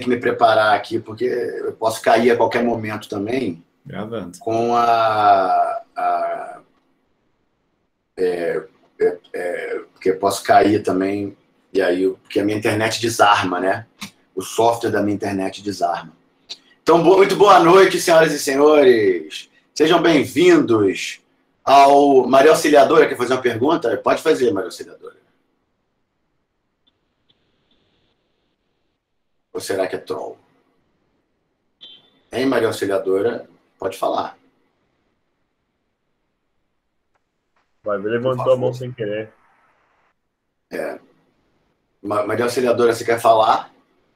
que me preparar aqui, porque eu posso cair a qualquer momento também. Gravando. Com porque eu posso cair também, e aí, porque a minha internet desarma, né? O software da minha internet desarma. Então, muito boa noite, senhoras e senhores. Sejam bem-vindos ao... Maria Auxiliadora, quer fazer uma pergunta? Pode fazer, Maria Auxiliadora. Ou será que é troll? Hein, Maria Auxiliadora? Pode falar. Vai, levantou a mão sem querer. Maria Auxiliadora, você quer falar?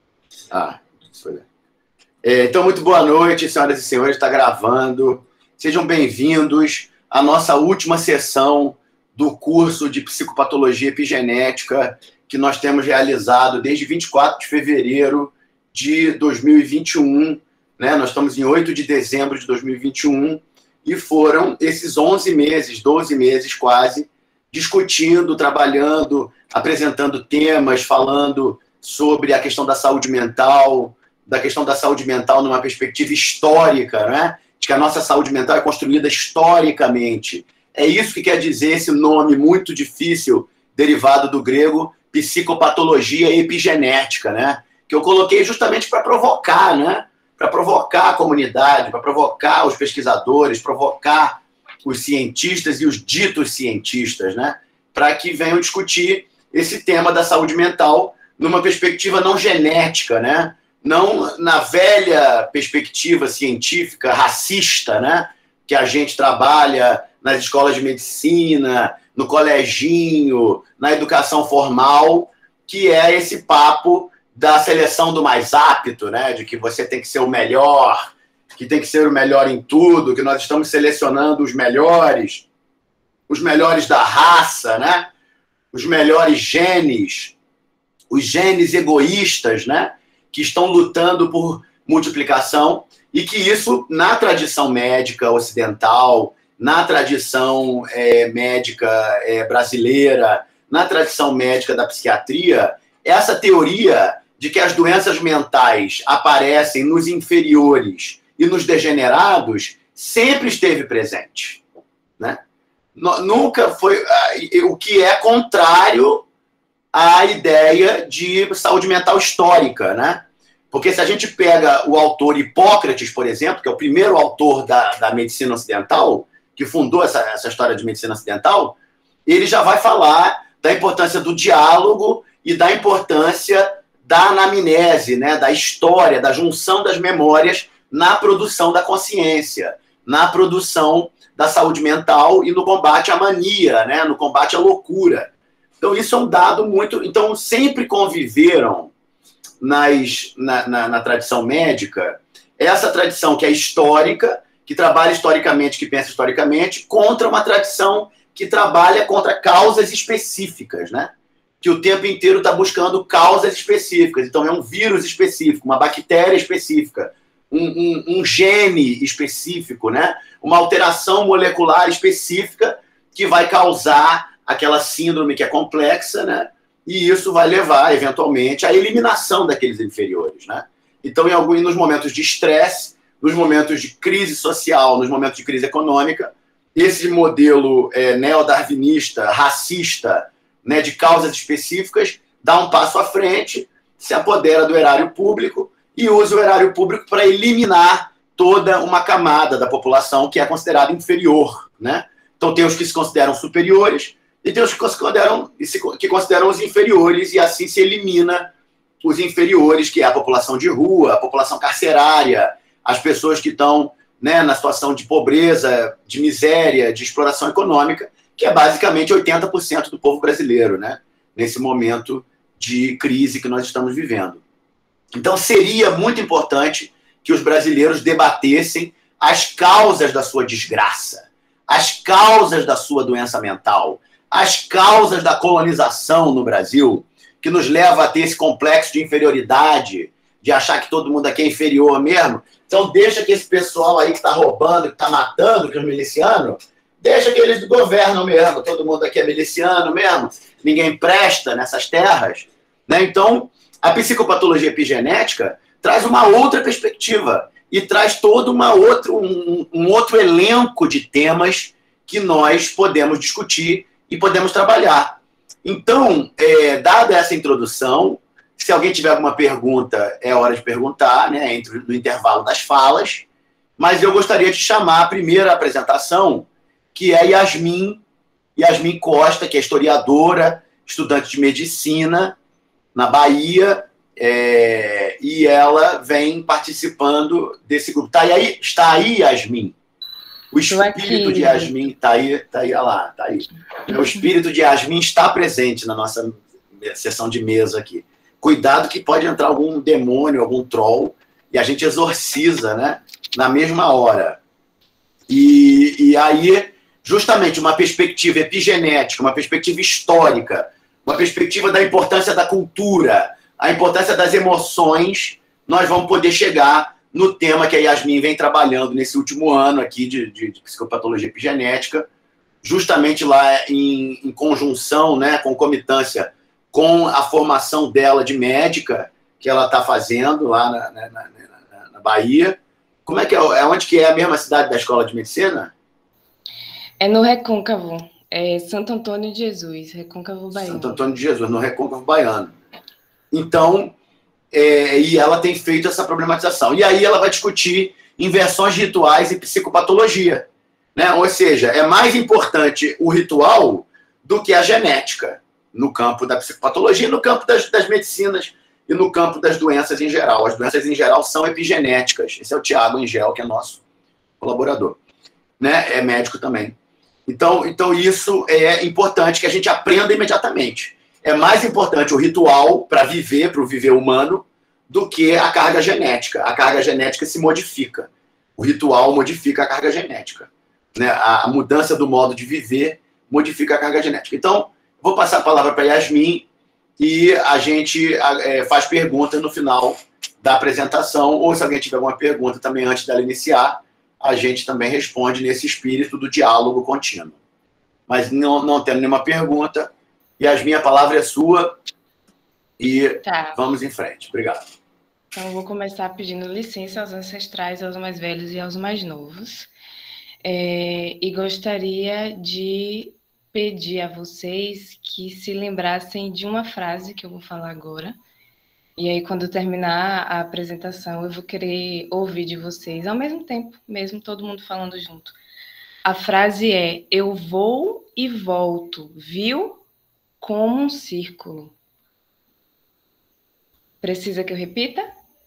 Isso foi. Então, muito boa noite, senhoras e senhores. Está gravando. Sejam bem-vindos à nossa última sessão do curso de Psicopatologia Epigenética que nós temos realizado desde 24 de fevereiro de 2021. Né? Nós estamos em 8 de dezembro de 2021 e foram esses 11 meses, 12 meses quase, discutindo, trabalhando, apresentando temas, falando sobre a questão da saúde mental, numa perspectiva histórica, né? De que a nossa saúde mental é construída historicamente. É isso que quer dizer esse nome muito difícil, derivado do grego, psicopatologia epigenética, né? Que eu coloquei justamente para provocar, né? Para provocar a comunidade, para provocar os pesquisadores, provocar os cientistas e os ditos cientistas, né? Para que venham discutir esse tema da saúde mental numa perspectiva não genética, né? Não na velha perspectiva científica racista, né? Que a gente trabalha nas escolas de medicina, no coleginho, na educação formal, que é esse papo da seleção do mais apto, né? De que você tem que ser o melhor, que tem que ser o melhor em tudo, que nós estamos selecionando os melhores da raça, né? Os melhores genes, os genes egoístas, né? Que estão lutando por multiplicação, e que isso, na tradição médica ocidental, na tradição médica brasileira, na tradição médica da psiquiatria, essa teoria de que as doenças mentais aparecem nos inferiores e nos degenerados sempre esteve presente, né? Nunca foi... O que é contrário à ideia de saúde mental histórica, né? Porque se a gente pega o autor Hipócrates, por exemplo, que é o primeiro autor da medicina ocidental, que fundou essa história de medicina ocidental, ele já vai falar da importância do diálogo e da importância da anamnese, né? Da história, da junção das memórias na produção da consciência, na produção da saúde mental e no combate à mania, né? No combate à loucura. Então, isso é um dado muito... Então, sempre conviveram na tradição médica essa tradição que é histórica, que trabalha historicamente, que pensa historicamente, contra uma tradição que trabalha contra causas específicas, né? Que o tempo inteiro está buscando causas específicas. Então, é um vírus específico, uma bactéria específica, um gene específico, né? Uma alteração molecular específica que vai causar aquela síndrome que é complexa, né? E isso vai levar, eventualmente, à eliminação daqueles inferiores, né? Então, nos momentos de estresse, nos momentos de crise social, nos momentos de crise econômica, esse modelo neodarwinista, racista, né, de causas específicas, dá um passo à frente, se apodera do erário público e usa o erário público para eliminar toda uma camada da população que é considerada inferior, né? Então, tem os que se consideram superiores e tem os que consideram os inferiores, e assim se elimina os inferiores, que é a população de rua, a população carcerária, as pessoas que estão, né, na situação de pobreza, de miséria, de exploração econômica, que é basicamente 80% do povo brasileiro, né, nesse momento de crise que nós estamos vivendo. Então, seria muito importante que os brasileiros debatessem as causas da sua desgraça, as causas da sua doença mental, as causas da colonização no Brasil, que nos leva a ter esse complexo de inferioridade, de achar que todo mundo aqui é inferior mesmo. Então, deixa que esse pessoal aí que está roubando, que está matando, que é miliciano, deixa que eles governam mesmo, todo mundo aqui é miliciano mesmo, ninguém presta nessas terras, né? Então, a psicopatologia epigenética traz uma outra perspectiva e traz todo um outro elenco de temas que nós podemos discutir e podemos trabalhar. Então, dada essa introdução, se alguém tiver alguma pergunta, é hora de perguntar, né, no intervalo das falas, mas eu gostaria de chamar a primeira apresentação, que é Yasmin Costa, que é historiadora, estudante de medicina na Bahia, e ela vem participando desse grupo. Está aí, Yasmin? O espírito de Yasmin está aí, olha lá, está aí. O espírito de Yasmin está presente na nossa sessão de mesa aqui. Cuidado que pode entrar algum demônio, algum troll, e a gente exorciza, né, na mesma hora. E aí, justamente, uma perspectiva epigenética, uma perspectiva histórica, uma perspectiva da importância da cultura, a importância das emoções, nós vamos poder chegar no tema que a Yasmin vem trabalhando nesse último ano aqui de psicopatologia epigenética, justamente lá em conjunção, né, concomitância com a formação dela de médica, que ela está fazendo lá na Bahia. Como é que é? Onde que é a mesma cidade da Escola de Medicina? É no Recôncavo. É Santo Antônio de Jesus, Recôncavo Baiano. Santo Antônio de Jesus, no Recôncavo Baiano. Então, e ela tem feito essa problematização. E aí ela vai discutir inversões rituais e psicopatologia. Né? Ou seja, é mais importante o ritual do que a genética no campo da psicopatologia, no campo das medicinas e no campo das doenças em geral. As doenças em geral são epigenéticas. Esse é o Tiago Engel, que é nosso colaborador. Né? É médico também. Então, isso é importante que a gente aprenda imediatamente. É mais importante o ritual para o viver humano, do que a carga genética. A carga genética se modifica. O ritual modifica a carga genética. Né? A mudança do modo de viver modifica a carga genética. Então, vou passar a palavra para a Yasmin e a gente faz perguntas no final da apresentação, ou se alguém tiver alguma pergunta também antes dela iniciar, a gente também responde nesse espírito do diálogo contínuo. Mas não tendo nenhuma pergunta, Yasmin, a palavra é sua e vamos em frente. Obrigado. Então, eu vou começar pedindo licença aos ancestrais, aos mais velhos e aos mais novos. E gostaria de pedir a vocês que se lembrassem de uma frase que eu vou falar agora. E aí, quando terminar a apresentação, eu vou querer ouvir de vocês, ao mesmo tempo, mesmo todo mundo falando junto. A frase é: eu vou e volto, viu? Como um círculo. Precisa que eu repita?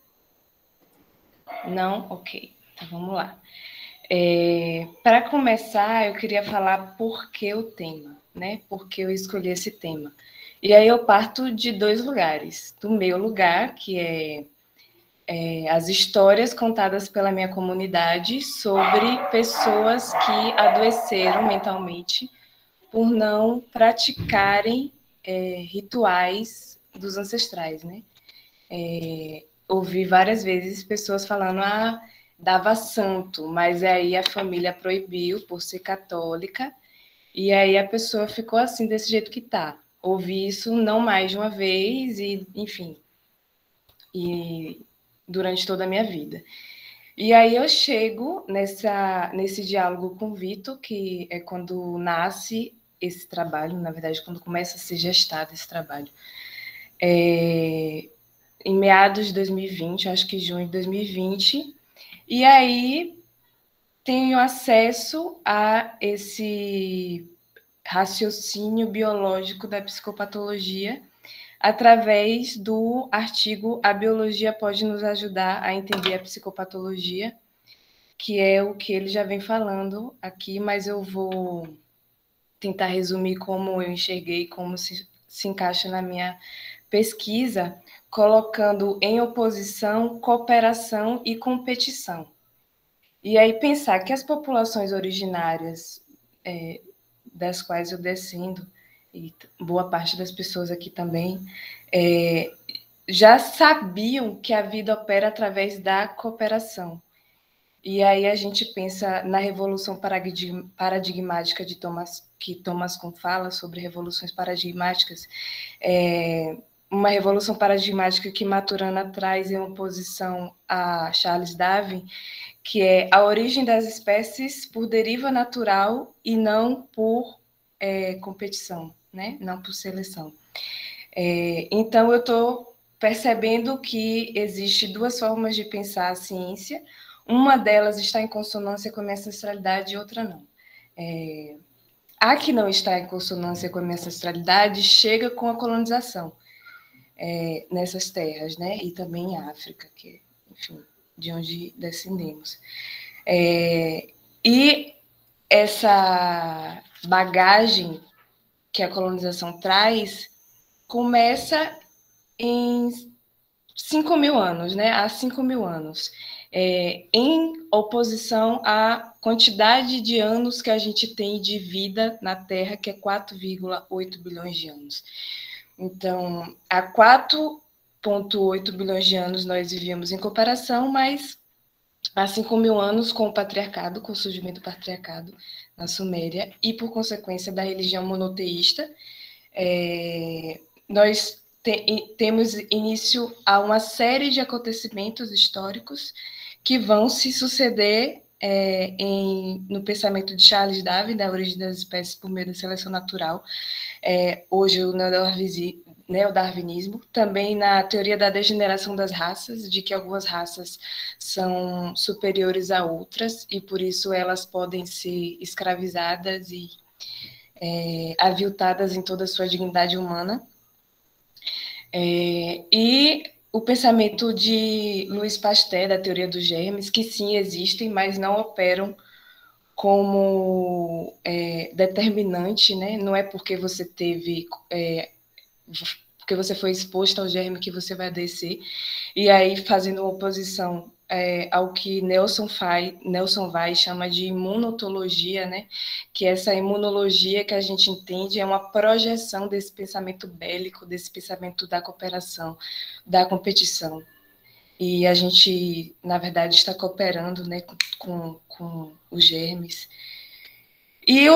Não? Ok. Então, vamos lá. Para começar, eu queria falar por que o tema, né? Por que eu escolhi esse tema. E aí eu parto de dois lugares. Do meu lugar, que é as histórias contadas pela minha comunidade sobre pessoas que adoeceram mentalmente por não praticarem rituais dos ancestrais, né? Ouvi várias vezes pessoas falando, dava santo, mas aí a família proibiu por ser católica, e aí a pessoa ficou assim, desse jeito que tá. Ouvi isso não mais de uma vez, e enfim, e durante toda a minha vida. E aí eu chego nesse diálogo com o Vitor, que é quando nasce esse trabalho, na verdade, quando começa a ser gestado esse trabalho. Em meados de 2020, acho que junho de 2020, e aí tenho acesso a esse raciocínio biológico da psicopatologia através do artigo A Biologia Pode Nos Ajudar a Entender a Psicopatologia, que é o que ele já vem falando aqui, mas eu vou tentar resumir como eu enxerguei, como se encaixa na minha pesquisa, colocando em oposição cooperação e competição. E aí pensar que as populações originárias das quais eu descendo, e boa parte das pessoas aqui também, já sabiam que a vida opera através da cooperação. E aí a gente pensa na revolução paradigmática que Thomas Kuhn fala sobre revoluções paradigmáticas, uma revolução paradigmática que Maturana traz em oposição a Charles Darwin, que é a origem das espécies por deriva natural e não por competição, né? Não por seleção. Então, eu estou percebendo que existe duas formas de pensar a ciência. Uma delas está em consonância com a minha ancestralidade e outra não. A que não está em consonância com a minha ancestralidade chega com a colonização nessas terras, né? E também em África, que, enfim, de onde descendemos. E essa bagagem que a colonização traz começa em 5.000 anos, né? Há 5.000 anos, em oposição à quantidade de anos que a gente tem de vida na Terra, que é 4,8 bilhões de anos. Então, há 4,8 bilhões de anos nós vivíamos em comparação, mas há 5.000 anos com o patriarcado, com o surgimento do patriarcado na Suméria, e por consequência da religião monoteísta, nós temos início a uma série de acontecimentos históricos que vão se suceder no pensamento de Charles Darwin, da origem das espécies por meio da seleção natural, hoje o neodarwinismo, também na teoria da degeneração das raças, de que algumas raças são superiores a outras e por isso elas podem ser escravizadas e aviltadas em toda a sua dignidade humana. E o pensamento de Louis Pasteur, da teoria dos germes, que sim existem, mas não operam como determinante, né? Não é porque você teve, porque você foi exposto ao germe que você vai adoecer. E aí, fazendo uma oposição ao que Nelson Vai chama de imunotologia, né? Que essa imunologia que a gente entende é uma projeção desse pensamento bélico, desse pensamento da cooperação, da competição. E a gente, na verdade, está cooperando, né, com os germes. E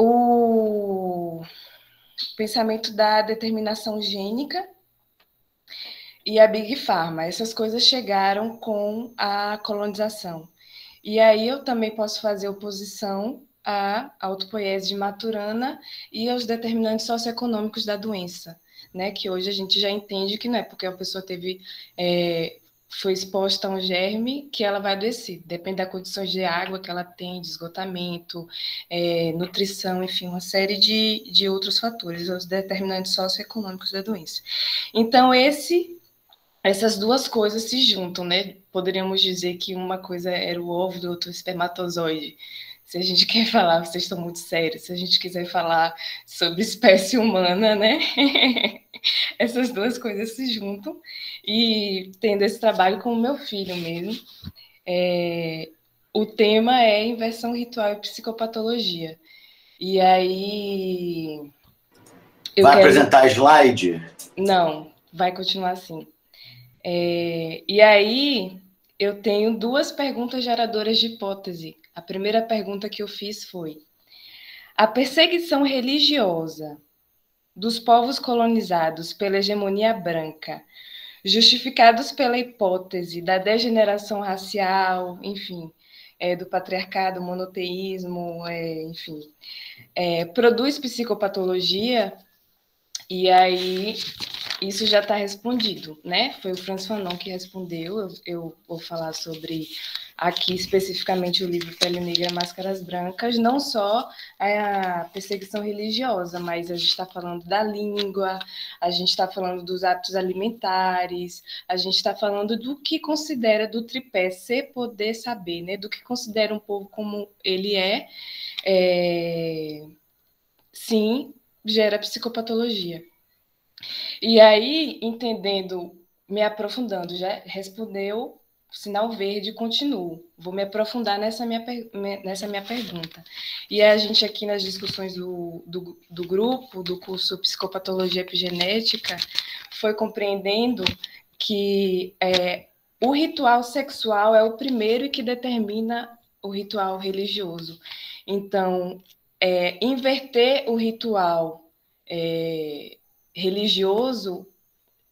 o pensamento da determinação gênica e a Big Pharma. Essas coisas chegaram com a colonização. E aí eu também posso fazer oposição à autopoiese de Maturana e aos determinantes socioeconômicos da doença, né? Que hoje a gente já entende que não é porque a pessoa foi exposta a um germe que ela vai adoecer. Depende das condições de água que ela tem, de esgotamento, nutrição, enfim, uma série de outros fatores, os determinantes socioeconômicos da doença. Então, essas duas coisas se juntam, né? Poderíamos dizer que uma coisa era o ovo do outro o espermatozoide. Se a gente quer falar, vocês estão muito sérios, se a gente quiser falar sobre espécie humana, né? Essas duas coisas se juntam. E tendo esse trabalho com o meu filho mesmo, o tema é inversão ritual e psicopatologia. E aí... Vai apresentar slide? Não, vai continuar assim. E aí, eu tenho duas perguntas geradoras de hipótese. A primeira pergunta que eu fiz foi: a perseguição religiosa dos povos colonizados pela hegemonia branca, justificados pela hipótese da degeneração racial, enfim, do patriarcado, monoteísmo, enfim, produz psicopatologia? E aí... isso já está respondido, né? Foi o Frantz Fanon que respondeu. Eu vou falar sobre, aqui especificamente, o livro Pele Negra, Máscaras Brancas, não só a perseguição religiosa, mas a gente está falando da língua, a gente está falando dos hábitos alimentares, a gente está falando do que considera do tripé ser, poder, saber, né? Do que considera um povo como ele sim, gera psicopatologia. E aí, entendendo, me aprofundando, já respondeu sinal verde, continuo. Vou me aprofundar nessa minha pergunta. E a gente aqui nas discussões do grupo, do curso Psicopatologia Epigenética, foi compreendendo que o ritual sexual é o primeiro que determina o ritual religioso. Então, inverter o ritual religioso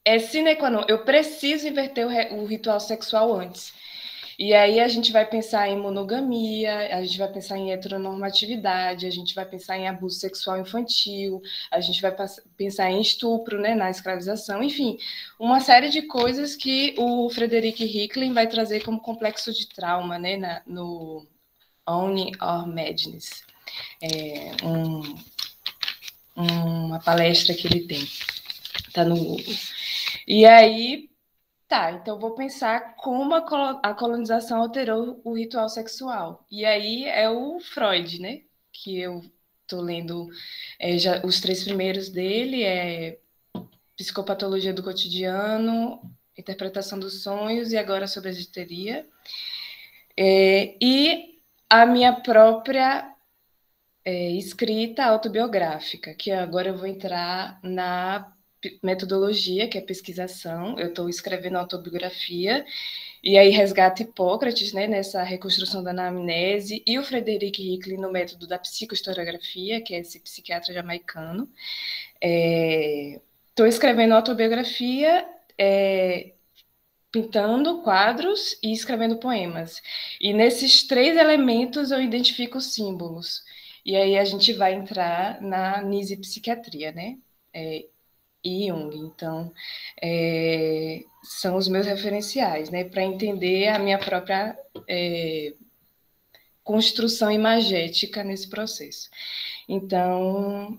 é sine qua non. Eu preciso inverter o ritual sexual antes. E aí a gente vai pensar em monogamia, a gente vai pensar em heteronormatividade, a gente vai pensar em abuso sexual infantil, a gente vai pensar em estupro, né, na escravização, enfim, uma série de coisas que o Frederick Hicklin vai trazer como complexo de trauma, né, no Owning Our Madness. Uma palestra que ele tem, tá no Google. E aí, então vou pensar como a colonização alterou o ritual sexual. E aí é o Freud, né? Que eu estou lendo já os 3 primeiros dele, Psicopatologia do Cotidiano, Interpretação dos Sonhos e agora sobre a histeria. E a minha própria escrita autobiográfica, que agora eu vou entrar na metodologia, que é pesquisação. Eu estou escrevendo autobiografia, e aí resgata Hipócrates, né, nessa reconstrução da anamnese, e o Frederick Hicklin no método da psicohistoriografia, que é esse psiquiatra jamaicano. Estou escrevendo autobiografia, pintando quadros e escrevendo poemas. E nesses 3 elementos eu identifico símbolos. E aí a gente vai entrar na nisipsiquiatria, né? E Jung. Então, são os meus referenciais, né, para entender a minha própria construção imagética nesse processo. Então,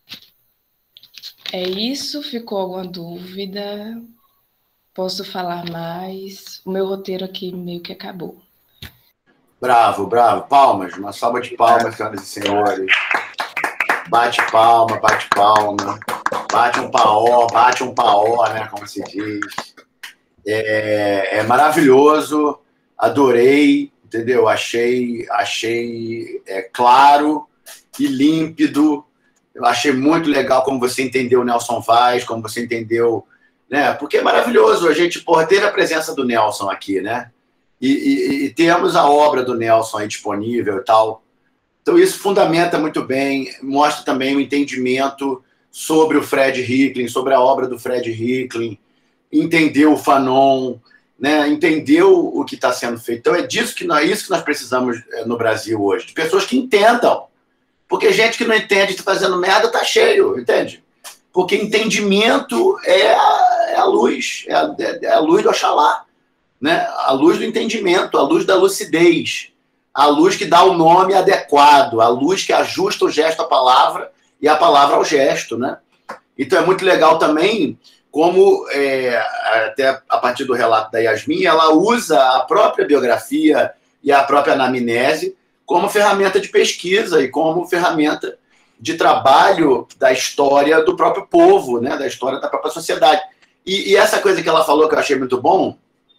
é isso. Ficou alguma dúvida? Posso falar mais? O meu roteiro aqui meio que acabou. Bravo, bravo. Palmas, uma salva de palmas, senhoras e senhores. Bate palma, bate palma. Bate um paó, né, como se diz. É maravilhoso, adorei, entendeu? Achei claro e límpido. Eu achei muito legal como você entendeu o Nelson Vaz, como você entendeu, né? Porque é maravilhoso a gente ter a presença do Nelson aqui, né? E temos a obra do Nelson aí disponível e tal. Então isso fundamenta muito bem, mostra também o entendimento sobre o Fred Hicklin, sobre a obra do Fred Hicklin, entendeu o Fanon, né? Entendeu o que está sendo feito. Então é isso que nós precisamos no Brasil hoje, de pessoas que entendam. Porque gente que não entende, está fazendo merda, está cheio, entende? Porque entendimento é a luz, é a luz do Oxalá, né? A luz do entendimento, a luz da lucidez, a luz que dá o nome adequado, a luz que ajusta o gesto à palavra e a palavra ao gesto, né? Então é muito legal também como, até a partir do relato da Yasmin, ela usa a própria biografia e a própria anamnese como ferramenta de pesquisa e como ferramenta de trabalho da história do próprio povo, né? Da história da própria sociedade. E essa coisa que ela falou que eu achei muito bom,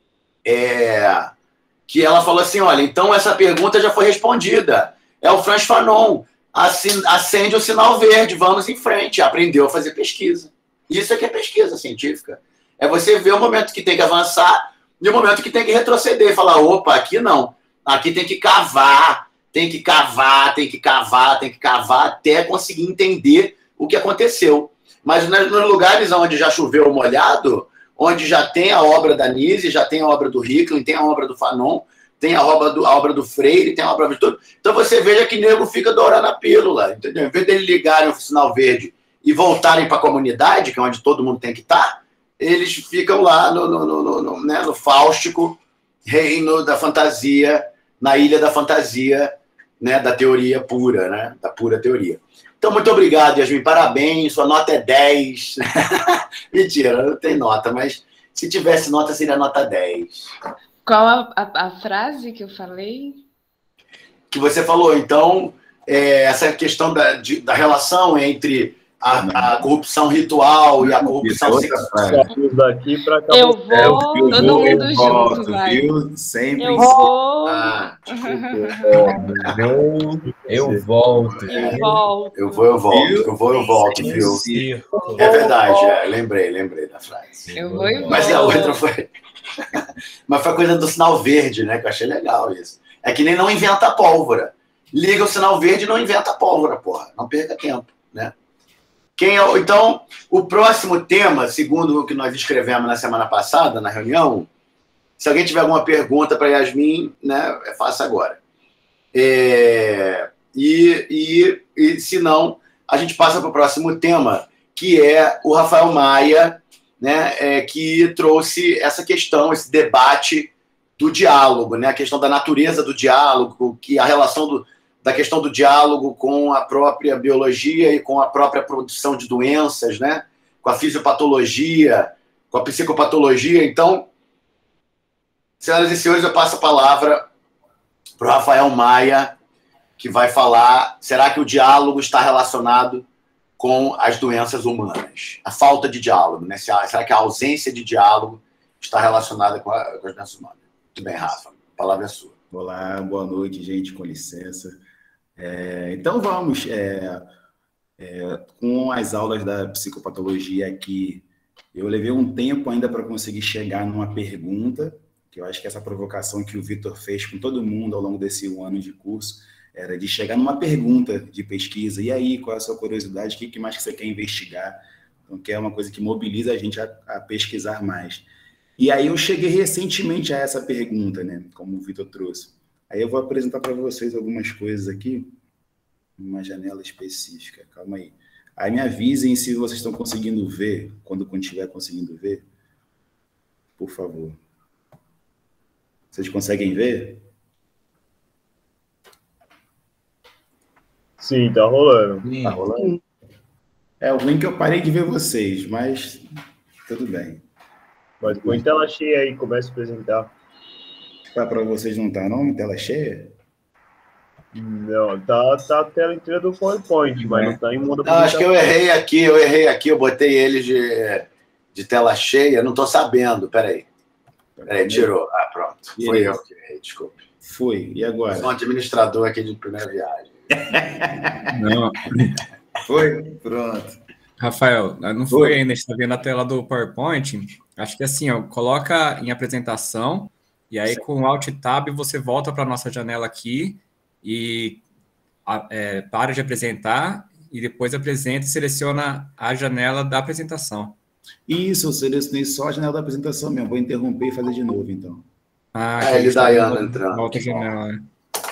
que ela falou assim, olha, então essa pergunta já foi respondida. É o Frantz Fanon. Acende o sinal verde, vamos em frente. Aprendeu a fazer pesquisa. Isso é que é pesquisa científica. É você ver o momento que tem que avançar e o momento que tem que retroceder. Falar, opa, aqui não. Aqui tem que cavar, tem que cavar, tem que cavar, tem que cavar até conseguir entender o que aconteceu. Mas nos lugares onde já choveu molhado, onde já tem a obra da Nise, já tem a obra do Hicklin, tem a obra do Fanon, tem a obra do Freire, tem a obra de tudo. Então você veja que nego fica dourando a pílula, entendeu? Em vez deles ligarem o sinal verde e voltarem para a comunidade, que é onde todo mundo tem que estar, eles ficam lá no fáustico reino da fantasia, na ilha da fantasia, né, da teoria pura, né, da pura teoria. Então, muito obrigado, Yasmin, parabéns, sua nota é 10. Mentira, não tem nota, mas se tivesse nota, seria nota 10. Qual a frase que eu falei? Que você falou, então, essa questão da relação entre a corrupção ritual e a corrupção sexual. Eu vou, todo mundo junto, vai. Viu? Sempre. Eu vou. Eu volto. Eu volto. Eu vou, eu volto, viu? É verdade, lembrei da frase. Eu vou e volto. Mas a outra foi... Mas foi a coisa do sinal verde, né? Que eu achei legal isso. É que nem não inventa a pólvora. Liga o sinal verde e não inventa a pólvora, porra. Não perca tempo, né? Então, o próximo tema, segundo o que nós escrevemos na semana passada, na reunião, se alguém tiver alguma pergunta para Yasmin, né, faça agora. E se não, a gente passa para o próximo tema, que é o Rafael Maia, né, que trouxe essa questão, esse debate do diálogo, né, a questão da natureza do diálogo, que a relação da questão do diálogo com a própria biologia e com a própria produção de doenças, né, com a fisiopatologia, com a psicopatologia. Então, senhoras e senhores, eu passo a palavra para o Rafael Maia, que vai falar, será que o diálogo está relacionado com as doenças humanas? A falta de diálogo, né? Será que a ausência de diálogo está relacionada com as doenças humanas? Muito bem, Rafa, a palavra é sua. Olá, boa noite, gente, com licença. Então vamos, com as aulas da psicopatologia aqui, eu levei um tempo ainda para conseguir chegar numa pergunta, que eu acho que essa provocação que o Vitor fez com todo mundo ao longo desse ano de curso, era de chegar numa pergunta de pesquisa, e aí, qual é a sua curiosidade, o que mais que você quer investigar? Então, que é uma coisa que mobiliza a gente a pesquisar mais. E aí eu cheguei recentemente a essa pergunta, né, como o Vitor trouxe. Aí eu vou apresentar para vocês algumas coisas aqui, numa janela específica, calma aí. Aí me avisem se vocês estão conseguindo ver, quando estiver conseguindo ver, por favor. Vocês conseguem ver? Sim, tá rolando. Tá rolando? É o ruim que eu parei de ver vocês, mas tudo bem. Mas põe tela cheia aí, começa a apresentar. Para vocês não tá, não? Tela cheia? Não, tá a tela inteira do PowerPoint, mas não tá em modo... Não, acho que eu errei aqui, eu botei eles de tela cheia, não estou sabendo, peraí, tirou, pronto, foi eu que errei, desculpe. Foi, e agora? Sou um administrador aqui de primeira viagem. Não. Foi? Pronto. Rafael, não foi ainda, a gente está vendo a tela do PowerPoint, acho que assim, ó, coloca em apresentação, e aí com o Alt Tab você volta para a nossa janela aqui, e para de apresentar, e depois apresenta e seleciona a janela da apresentação. Isso, eu selecionei só a janela da apresentação mesmo. Vou interromper e fazer de novo, então. Ele Dayana entrando. Volta a janela, né?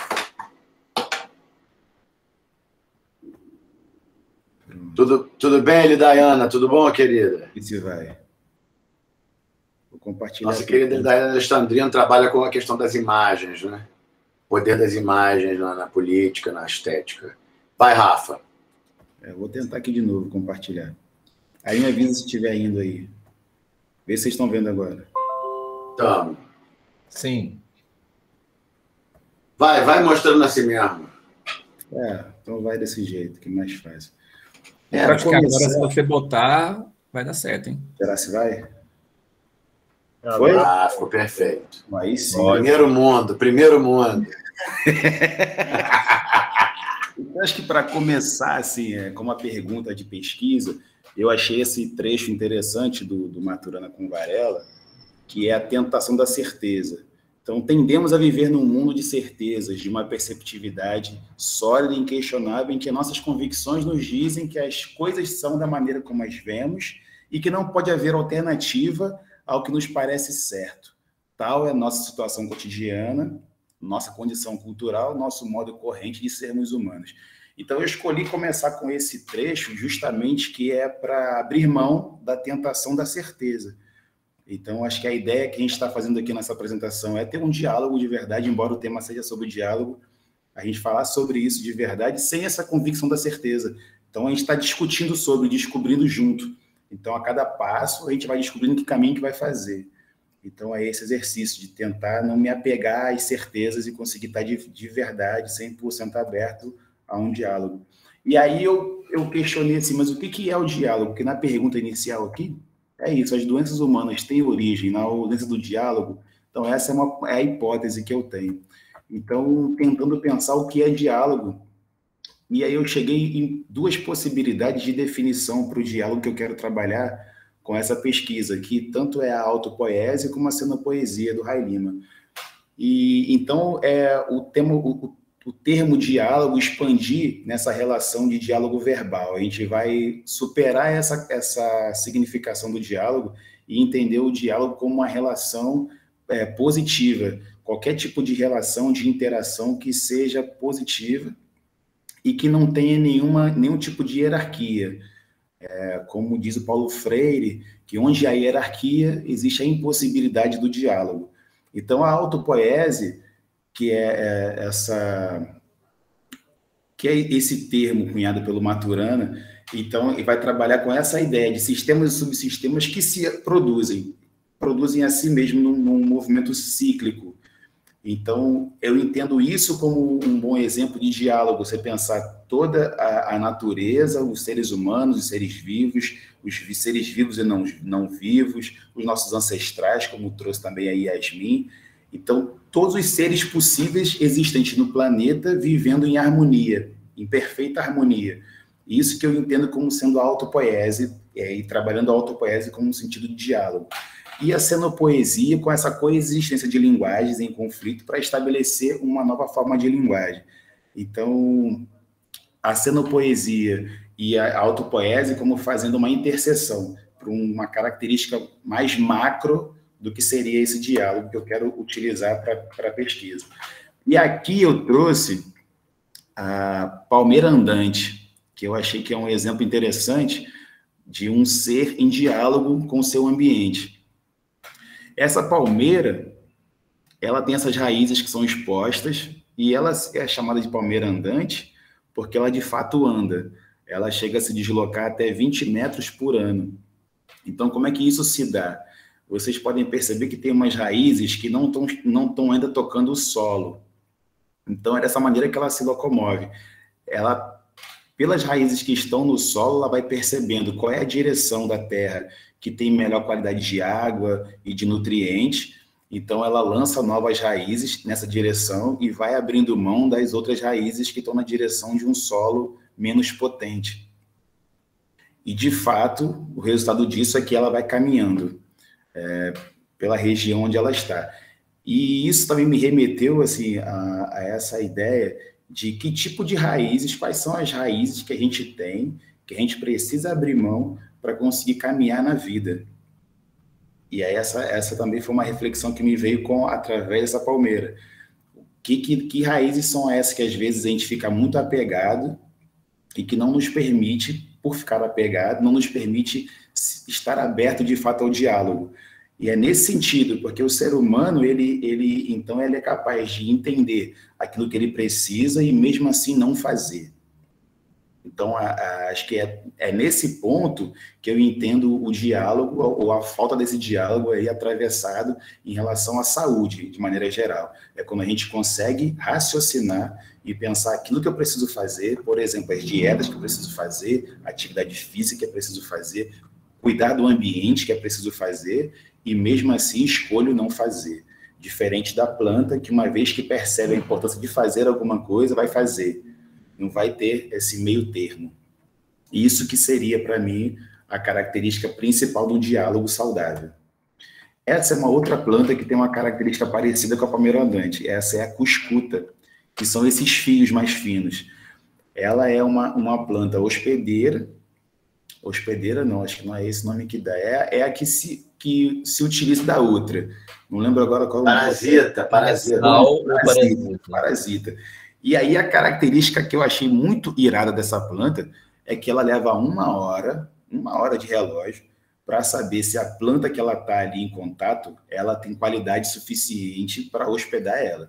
Tudo bem, Elidaiana? Tudo bom, querida? E se vai? Vou compartilhar. Nossa querida Elidaiana Alexandrino trabalha com a questão das imagens, né? Poder das imagens na política, na estética. Vai, Rafa. Vou tentar aqui de novo compartilhar. Aí me avisa se estiver indo aí. Vê se vocês estão vendo agora. Estamos. Sim. Vai mostrando assim mesmo. Então vai desse jeito, que é mais fácil. Acho que agora, se você botar, vai dar certo, hein? Será se vai? Foi? Ficou perfeito. Aí sim. Primeiro mundo. Eu acho que para começar, assim, com uma pergunta de pesquisa, eu achei esse trecho interessante do Maturana com Varela, que é a tentação da certeza. Então, tendemos a viver num mundo de certezas, de uma perceptividade sólida e inquestionável, em que nossas convicções nos dizem que as coisas são da maneira como as vemos e que não pode haver alternativa ao que nos parece certo. Tal é a nossa situação cotidiana, nossa condição cultural, nosso modo corrente de sermos humanos. Então, eu escolhi começar com esse trecho justamente que é para abrir mão da tentação da certeza. Então, acho que a ideia que a gente está fazendo aqui nessa apresentação é ter um diálogo de verdade, embora o tema seja sobre diálogo, a gente falar sobre isso de verdade sem essa convicção da certeza. Então, a gente está discutindo sobre, descobrindo junto. Então, a cada passo, a gente vai descobrindo que caminho que vai fazer. Então, é esse exercício de tentar não me apegar às certezas e conseguir estar de verdade, 100% aberto a um diálogo. E aí eu questionei assim, mas o que é o diálogo? Porque na pergunta inicial aqui, é isso, as doenças humanas têm origem na ausência do diálogo. Então, essa é a hipótese que eu tenho. Então, tentando pensar o que é diálogo, e aí eu cheguei em duas possibilidades de definição para o diálogo que eu quero trabalhar com essa pesquisa, que tanto é a autopoiesia como a cenopoesia do Ray Lima. E então, o o termo diálogo expandir nessa relação de diálogo verbal. A gente vai superar essa significação do diálogo e entender o diálogo como uma relação positiva. Qualquer tipo de relação, de interação que seja positiva e que não tenha nenhum tipo de hierarquia. Como diz o Paulo Freire, que onde há hierarquia, existe a impossibilidade do diálogo. Então, a autopoiese, que é esse termo cunhado pelo Maturana, então, ele vai trabalhar com essa ideia de sistemas e subsistemas que se produzem a si mesmo num movimento cíclico. Então, eu entendo isso como um bom exemplo de diálogo, você pensar toda a natureza, os seres humanos, os seres vivos e não vivos, os nossos ancestrais, como trouxe também a Yasmin. Então, todos os seres possíveis existentes no planeta vivendo em harmonia, em perfeita harmonia. Isso que eu entendo como sendo a autopoiese, e trabalhando a autopoiese como um sentido de diálogo. E a cenopoesia com essa coexistência de linguagens em conflito para estabelecer uma nova forma de linguagem. Então, a cenopoesia e a autopoiese como fazendo uma interseção para uma característica mais macro do que seria esse diálogo que eu quero utilizar para a pesquisa. E aqui eu trouxe a palmeira andante, que eu achei que é um exemplo interessante de um ser em diálogo com o seu ambiente. Essa palmeira, ela tem essas raízes que são expostas e ela é chamada de palmeira andante porque ela de fato anda. Ela chega a se deslocar até 20 metros por ano. Então, como é que isso se dá? Vocês podem perceber que tem umas raízes que não estão ainda tocando o solo. Então, é dessa maneira que ela se locomove. Ela, pelas raízes que estão no solo, ela vai percebendo qual é a direção da terra que tem melhor qualidade de água e de nutrientes. Então, ela lança novas raízes nessa direção e vai abrindo mão das outras raízes que estão na direção de um solo menos potente. E, de fato, o resultado disso é que ela vai caminhando pela região onde ela está. E isso também me remeteu assim, a essa ideia de que tipo de raízes, quais são as raízes que a gente tem, que a gente precisa abrir mão para conseguir caminhar na vida. E aí essa também foi uma reflexão que me veio através dessa palmeira. Que raízes são essas que às vezes a gente fica muito apegado e que não nos permite, por ficar apegado, não nos permite estar aberto de fato ao diálogo. E é nesse sentido, porque o ser humano, ele é capaz de entender aquilo que ele precisa e mesmo assim não fazer. Então, acho que é nesse ponto que eu entendo o diálogo, ou a falta desse diálogo aí atravessado em relação à saúde, de maneira geral. É quando a gente consegue raciocinar e pensar aquilo que eu preciso fazer, por exemplo, as dietas que eu preciso fazer, a atividade física que é preciso fazer, cuidar do ambiente que é preciso fazer, e mesmo assim escolho não fazer. Diferente da planta, que uma vez que percebe a importância de fazer alguma coisa, vai fazer. Não vai ter esse meio termo. Isso que seria, para mim, a característica principal de um diálogo saudável. Essa é uma outra planta que tem uma característica parecida com a palmeira andante. Essa é a cuscuta, que são esses fios mais finos. Ela é uma planta hospedeira. Hospedeira não, acho que não é esse nome que dá. É a que se utiliza da outra. Não lembro agora qual é o nome. Parasita. E aí a característica que eu achei muito irada dessa planta é que ela leva uma hora de relógio para saber se a planta que ela está ali em contato, ela tem qualidade suficiente para hospedar ela.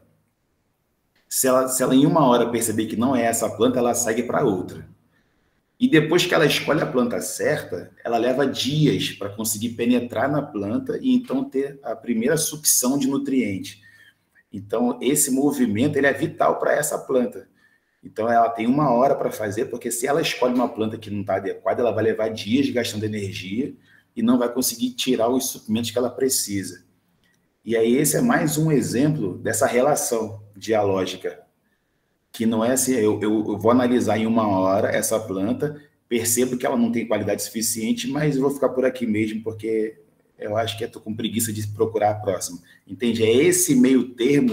Se ela em uma hora perceber que não é essa planta, ela segue para outra. E depois que ela escolhe a planta certa, ela leva dias para conseguir penetrar na planta e então ter a primeira sucção de nutriente. Então, esse movimento ele é vital para essa planta. Então, ela tem uma hora para fazer, porque se ela escolhe uma planta que não está adequada, ela vai levar dias gastando energia e não vai conseguir tirar os suprimentos que ela precisa. E aí, esse é mais um exemplo dessa relação dialógica, que não é assim, eu vou analisar em uma hora essa planta, percebo que ela não tem qualidade suficiente, mas eu vou ficar por aqui mesmo, porque eu acho que eu estou com preguiça de procurar a próxima. Entende? É esse meio termo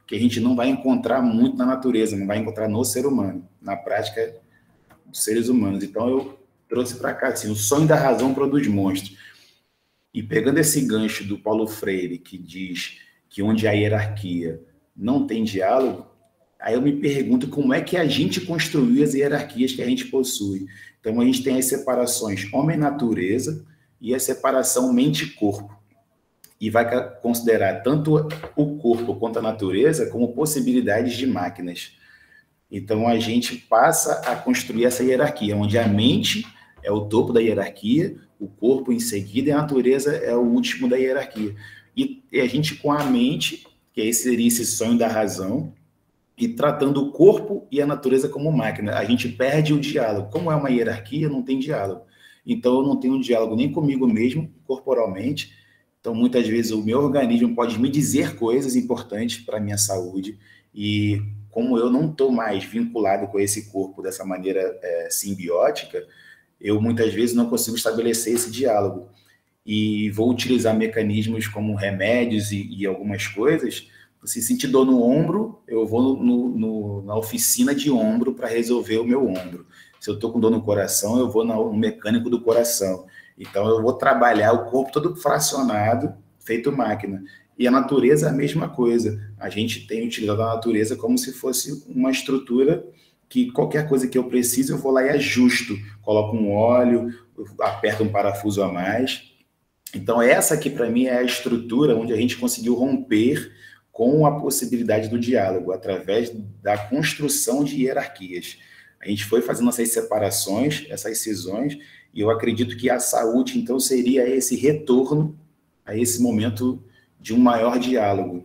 que a gente não vai encontrar muito na natureza, não vai encontrar no ser humano, na prática dos seres humanos. Então, eu trouxe para cá, assim, o sonho da razão produz monstros. E pegando esse gancho do Paulo Freire, que diz que onde há hierarquia não tem diálogo, aí eu me pergunto como é que a gente construiu as hierarquias que a gente possui. Então, a gente tem as separações homem-natureza e a separação mente-corpo. E vai considerar tanto o corpo quanto a natureza como possibilidades de máquinas. Então, a gente passa a construir essa hierarquia, onde a mente é o topo da hierarquia, o corpo em seguida e a natureza é o último da hierarquia. E a gente, com a mente, que aí seria esse sonho da razão, e tratando o corpo e a natureza como máquina, a gente perde o diálogo. Como é uma hierarquia, não tem diálogo. Então, eu não tenho um diálogo nem comigo mesmo, corporalmente. Então, muitas vezes, o meu organismo pode me dizer coisas importantes para a minha saúde e como eu não estou mais vinculado com esse corpo dessa maneira simbiótica, eu muitas vezes não consigo estabelecer esse diálogo. E vou utilizar mecanismos como remédios e algumas coisas. Se sentir dor no ombro, eu vou na oficina de ombro para resolver o meu ombro. Se eu estou com dor no coração, eu vou no mecânico do coração. Então, eu vou trabalhar o corpo todo fracionado, feito máquina. E a natureza é a mesma coisa. A gente tem utilizado a natureza como se fosse uma estrutura que qualquer coisa que eu preciso, eu vou lá e ajusto. Coloco um óleo, aperto um parafuso a mais. Então, essa aqui, para mim, é a estrutura onde a gente conseguiu romper com a possibilidade do diálogo, através da construção de hierarquias. A gente foi fazendo essas separações, essas cisões, e eu acredito que a saúde, então, seria esse retorno a esse momento de um maior diálogo.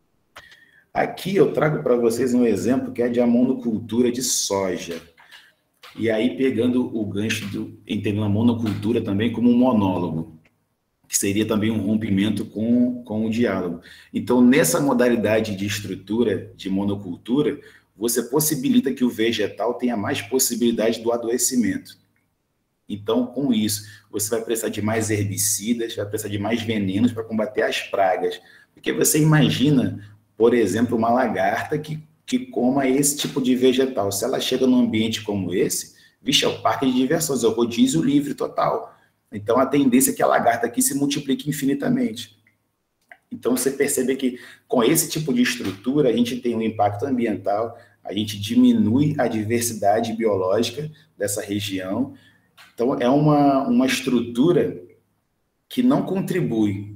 Aqui eu trago para vocês um exemplo que é de a monocultura de soja. E aí, pegando o gancho, entendendo a monocultura também como um monólogo, que seria também um rompimento com o diálogo. Então, nessa modalidade de estrutura de monocultura, você possibilita que o vegetal tenha mais possibilidade do adoecimento. Então, com isso, você vai precisar de mais herbicidas, vai precisar de mais venenos para combater as pragas. Porque você imagina, por exemplo, uma lagarta que coma esse tipo de vegetal. Se ela chega num ambiente como esse, vixe, é o parque de diversões, é o rodízio livre total. Então, a tendência é que a lagarta aqui se multiplique infinitamente. Então, você percebe que com esse tipo de estrutura, a gente tem um impacto ambiental, a gente diminui a diversidade biológica dessa região. Então, é uma estrutura que não contribui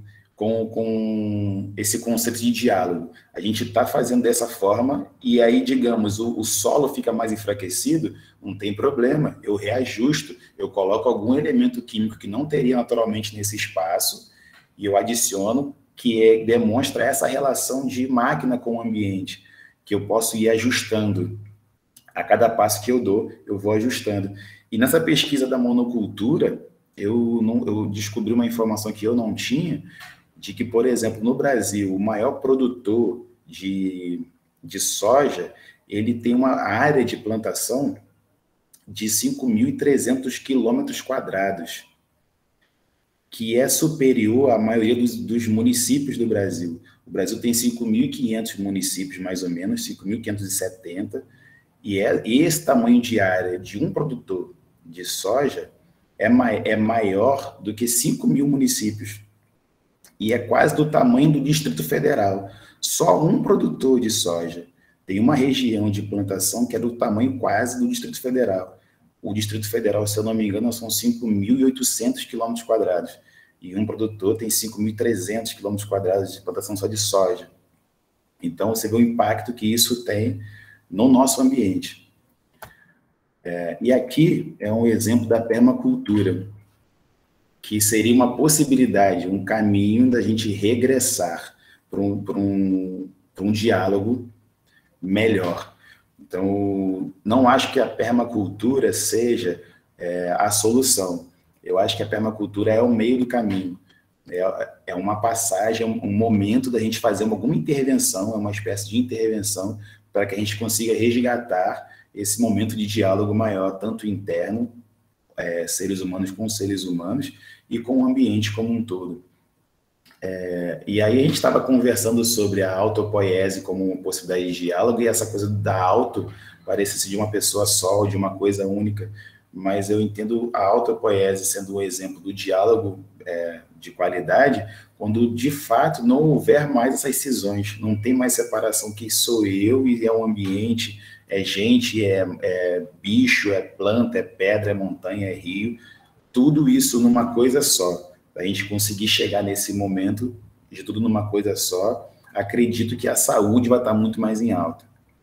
com esse conceito de diálogo. A gente está fazendo dessa forma e aí, digamos, o solo fica mais enfraquecido, não tem problema, eu reajusto, eu coloco algum elemento químico que não teria naturalmente nesse espaço e eu adiciono, que demonstra essa relação de máquina com o ambiente, que eu posso ir ajustando. A cada passo que eu dou, eu vou ajustando. E nessa pesquisa da monocultura, eu descobri uma informação que eu não tinha, de que, por exemplo, no Brasil, o maior produtor de soja, ele tem uma área de plantação de 5.300 quilômetros quadrados, que é superior à maioria dos municípios do Brasil. O Brasil tem 5.500 municípios, mais ou menos, 5.570, e esse tamanho de área de um produtor de soja é maior do que 5.000 municípios. E é quase do tamanho do Distrito Federal. Só um produtor de soja tem uma região de plantação que é do tamanho quase do Distrito Federal. O Distrito Federal, se eu não me engano, são 5.800 quilômetros quadrados. E um produtor tem 5.300 quilômetros quadrados de plantação só de soja. Então, você vê o impacto que isso tem no nosso ambiente. E aqui é um exemplo da permacultura, que seria uma possibilidade, um caminho da gente regressar para um diálogo melhor. Então, não acho que a permacultura seja a solução. Eu acho que a permacultura é o meio do caminho. É uma passagem, um momento da gente fazer alguma intervenção, é uma espécie de intervenção para que a gente consiga resgatar esse momento de diálogo maior, tanto interno, seres humanos com seres humanos, e com o ambiente como um todo. E aí a gente estava conversando sobre a autopoiese como uma possibilidade de diálogo, e essa coisa da auto parecia de uma pessoa só, ou de uma coisa única, mas eu entendo a autopoiese sendo um exemplo do diálogo de qualidade, quando de fato não houver mais essas cisões, não tem mais separação, que sou eu e é o ambiente, é gente, é bicho, é planta, é pedra, é montanha, é rio, tudo isso numa coisa só. A gente conseguir chegar nesse momento de tudo numa coisa só, acredito que a saúde vai estar muito mais em alta.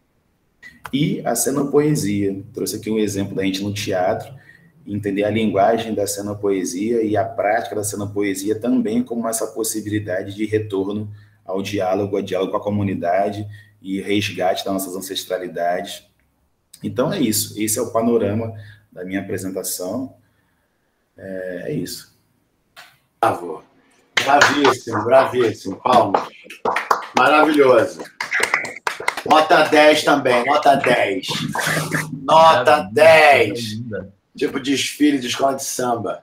E a cenopoesia, trouxe aqui um exemplo da gente no teatro, entender a linguagem da cenopoesia e a prática da cenopoesia também como essa possibilidade de retorno ao diálogo com a comunidade e resgate das nossas ancestralidades. Então é isso, esse é o panorama da minha apresentação, é isso. Bravo. Bravíssimo, bravíssimo. Palmas. Maravilhoso. Nota 10 também, nota 10. Nota 10. Tipo desfile de escola de samba.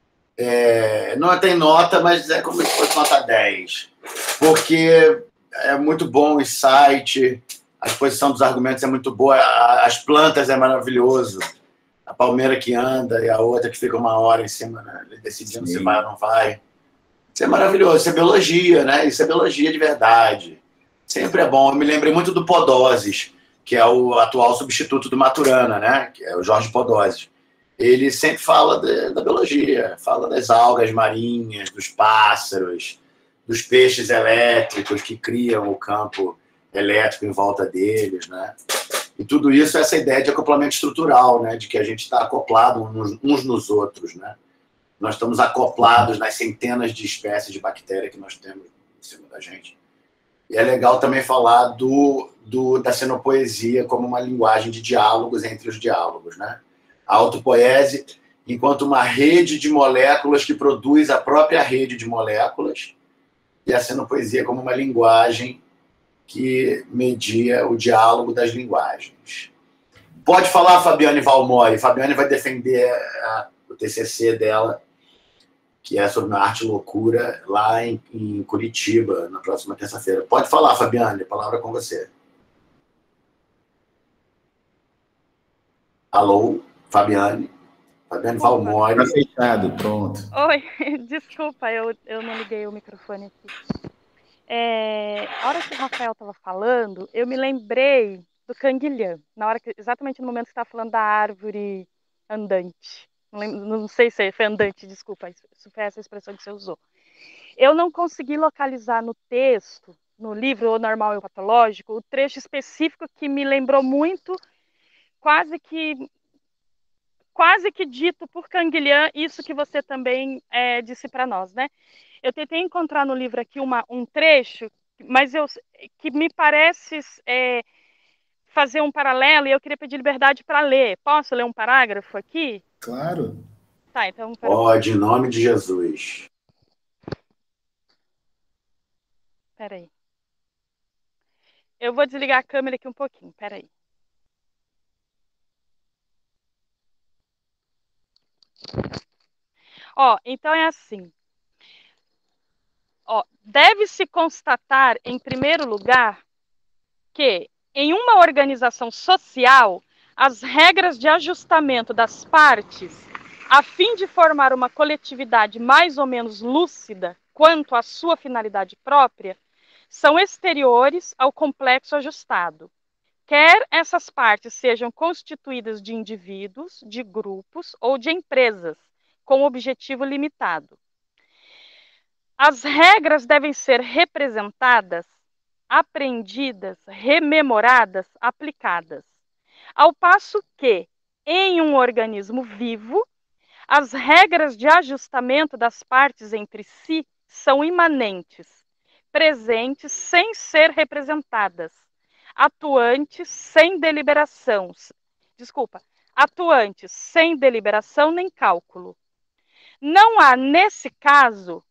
Não tem nota, mas é como se fosse nota 10. Porque é muito bom o insight, a exposição dos argumentos é muito boa, as plantas é maravilhoso. A palmeira que anda e a outra que fica uma hora em cima, né, decidindo se vai ou não vai. Isso é maravilhoso, isso é biologia, né? Isso é biologia de verdade. Sempre é bom. Eu me lembrei muito do Podoses, que é o atual substituto do Maturana, né? Que é o Jorge Podoses. Ele sempre fala da biologia, fala das algas marinhas, dos pássaros, dos peixes elétricos que criam o campo elétrico em volta deles, né? E tudo isso, essa ideia de acoplamento estrutural, né? De que a gente está acoplado uns nos outros, né? Nós estamos acoplados nas centenas de espécies de bactéria que nós temos em cima da gente. E é legal também falar da cenopoesia como uma linguagem de diálogos entre os diálogos, né? A autopoiese enquanto uma rede de moléculas que produz a própria rede de moléculas, e a cenopoesia como uma linguagem que media o diálogo das linguagens. Pode falar, Fabiane Valmori. Fabiane vai defender o TCC dela, que é sobre arte e loucura, lá em Curitiba, na próxima terça-feira. Pode falar, Fabiane, a palavra é com você. Alô, Fabiane? Fabiane Valmori. Está fechado, pronto. Oi, desculpa, eu não liguei o microfone aqui. A hora que o Rafael estava falando, eu me lembrei do canguilhã, exatamente no momento que estava falando da árvore andante. Não sei se foi andante, desculpa, isso foi essa expressão que você usou. Eu não consegui localizar no texto, no livro O Normal e o Patológico, o trecho específico que me lembrou muito, quase que dito por Canguilhã, isso que você também disse para nós, né? Eu tentei encontrar no livro aqui um trecho, mas que me parece fazer um paralelo, e eu queria pedir liberdade para ler. Posso ler um parágrafo aqui? Claro. Tá, então... Pode, em nome de Jesus. Peraí. Eu vou desligar a câmera aqui um pouquinho, peraí. Então é assim. Deve-se constatar, em primeiro lugar, que em uma organização social, as regras de ajustamento das partes, a fim de formar uma coletividade mais ou menos lúcida quanto à sua finalidade própria, são exteriores ao complexo ajustado. Quer essas partes sejam constituídas de indivíduos, de grupos ou de empresas, com objetivo limitado. As regras devem ser representadas, aprendidas, rememoradas, aplicadas. Ao passo que, em um organismo vivo, as regras de ajustamento das partes entre si são imanentes, presentes sem ser representadas, atuantes sem deliberação nem cálculo. Não há, nesse caso,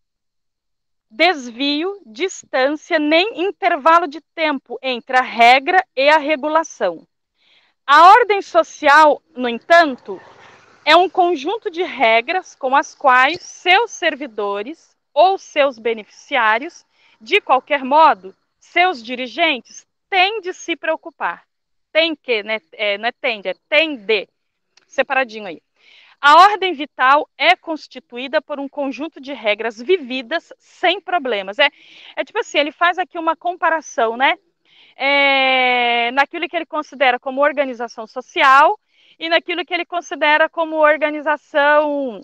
desvio, distância, nem intervalo de tempo entre a regra e a regulação. A ordem social, no entanto, é um conjunto de regras com as quais seus servidores ou seus beneficiários, de qualquer modo, seus dirigentes têm de se preocupar. Tem que, né? Não é tende, é tem de. Separadinho aí. A ordem vital é constituída por um conjunto de regras vividas sem problemas. É tipo assim, ele faz aqui uma comparação, né? Naquilo que ele considera como organização social e naquilo que ele considera como organização,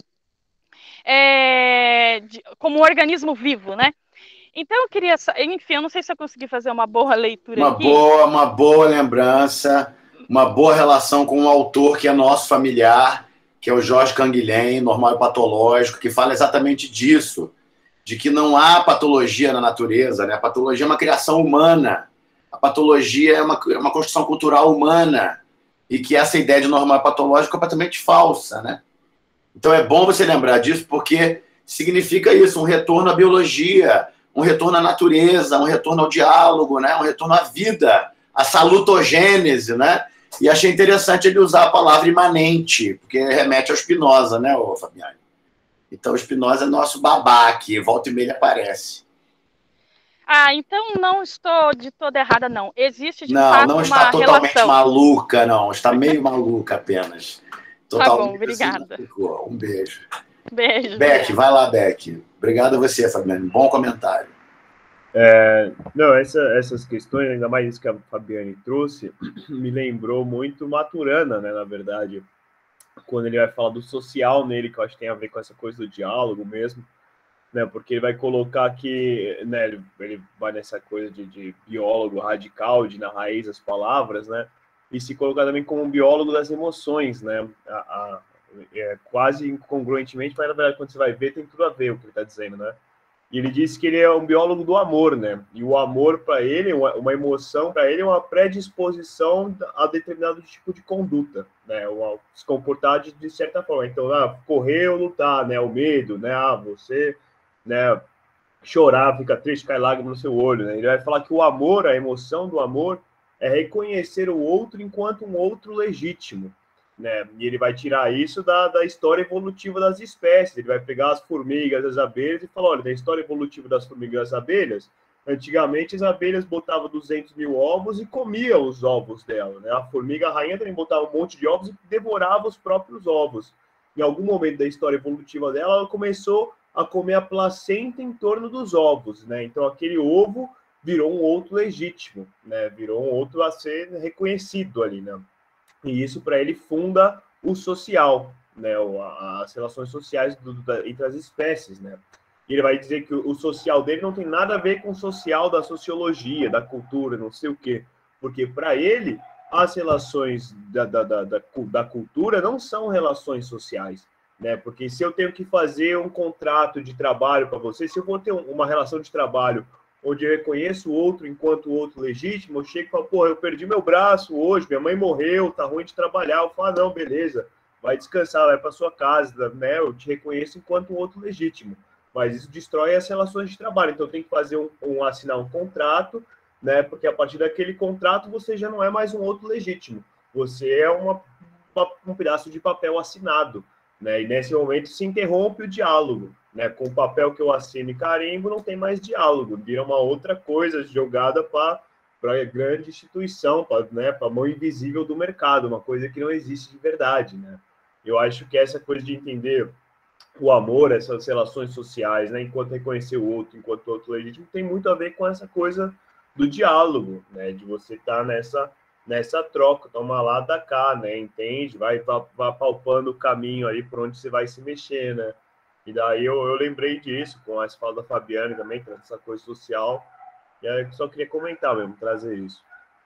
como um organismo vivo, né? Então eu queria, enfim, eu não sei se eu consegui fazer uma boa leitura aqui. Uma boa lembrança, uma boa relação com um autor que é nosso familiar, que é o Jorge Canguilhem, Normal e Patológico, que fala exatamente disso, de que não há patologia na natureza, né? A patologia é uma criação humana, a patologia é uma construção cultural humana, e que essa ideia de normal e patológico é completamente falsa, né? Então é bom você lembrar disso, porque significa isso, um retorno à biologia, um retorno à natureza, um retorno ao diálogo, né? Um retorno à vida, à salutogênese, né? E achei interessante ele usar a palavra imanente, porque remete ao Spinoza, né, Fabiane? Então, o Spinoza é nosso babá aqui, volta e meia aparece. Então não estou de toda errada, não. Existe, de uma fato, relação. Não está totalmente relação. maluca, não. Está meio maluca apenas. Tá bom, obrigada. Um beijo. Beijo. Beck, vai lá, Beck. Obrigado a você, Fabiane. Bom comentário. Não, essas questões, ainda mais isso que a Fabiane trouxe, me lembrou muito Maturana, né, na verdade, quando ele vai falar do social nele, que eu acho que tem a ver com essa coisa do diálogo mesmo, né, porque ele vai colocar que, né, ele vai nessa coisa de biólogo radical, de na raiz das palavras, né, e se colocar também como um biólogo das emoções, né, quase incongruentemente, mas na verdade quando você vai ver tem tudo a ver o que ele está dizendo, né. E ele disse que ele é um biólogo do amor, né? E o amor, para ele, uma emoção, para ele, é uma predisposição a determinado tipo de conduta, né? Se comportar de certa forma. Então, correr ou lutar, né? O medo, né? Você, né? Chorar, fica triste, cai lágrima no seu olho, né? Ele vai falar que o amor, a emoção do amor, é reconhecer o outro enquanto um outro legítimo, né? E ele vai tirar isso da história evolutiva das espécies. Ele vai pegar as formigas, as abelhas e falar, olha, da história evolutiva das formigas e das abelhas, antigamente as abelhas botavam 200 mil ovos e comiam os ovos dela, né? A formiga rainha também botava um monte de ovos e devorava os próprios ovos. Em algum momento da história evolutiva dela, ela começou a comer a placenta em torno dos ovos, né? Então aquele ovo virou um outro legítimo, né? Virou um outro a ser reconhecido ali, né? E isso, para ele, funda o social, né? As relações sociais entre as espécies, né? E ele vai dizer que o social dele não tem nada a ver com o social da sociologia, da cultura, não sei o quê. Porque, para ele, as relações da cultura não são relações sociais, né? Porque se eu tenho que fazer um contrato de trabalho para você, se eu vou ter uma relação de trabalho onde eu reconheço o outro enquanto o outro legítimo, eu chego e falo, pô, eu perdi meu braço hoje, minha mãe morreu, tá ruim de trabalhar. Eu falo, não, beleza, vai descansar, vai para sua casa, né? Eu te reconheço enquanto o outro legítimo. Mas isso destrói as relações de trabalho. Então tem que fazer assinar um contrato, né? Porque a partir daquele contrato você já não é mais um outro legítimo. Você é um pedaço de papel assinado, né? E nesse momento se interrompe o diálogo. Né, com o papel que eu assino e carimbo, não tem mais diálogo, vira uma outra coisa jogada para a grande instituição, para, né, a mão invisível do mercado, uma coisa que não existe de verdade. Né? Eu acho que essa coisa de entender o amor, essas relações sociais, né, enquanto reconhecer o outro, enquanto o outro legítimo, tem muito a ver com essa coisa do diálogo, né, de você estar nessa troca, toma lá, dá cá, né, entende? Vai palpando o caminho aí por onde você vai se mexer, né? E daí eu lembrei disso, com a fala da Fabiane também, com essa coisa social. E aí eu só queria comentar mesmo, trazer isso.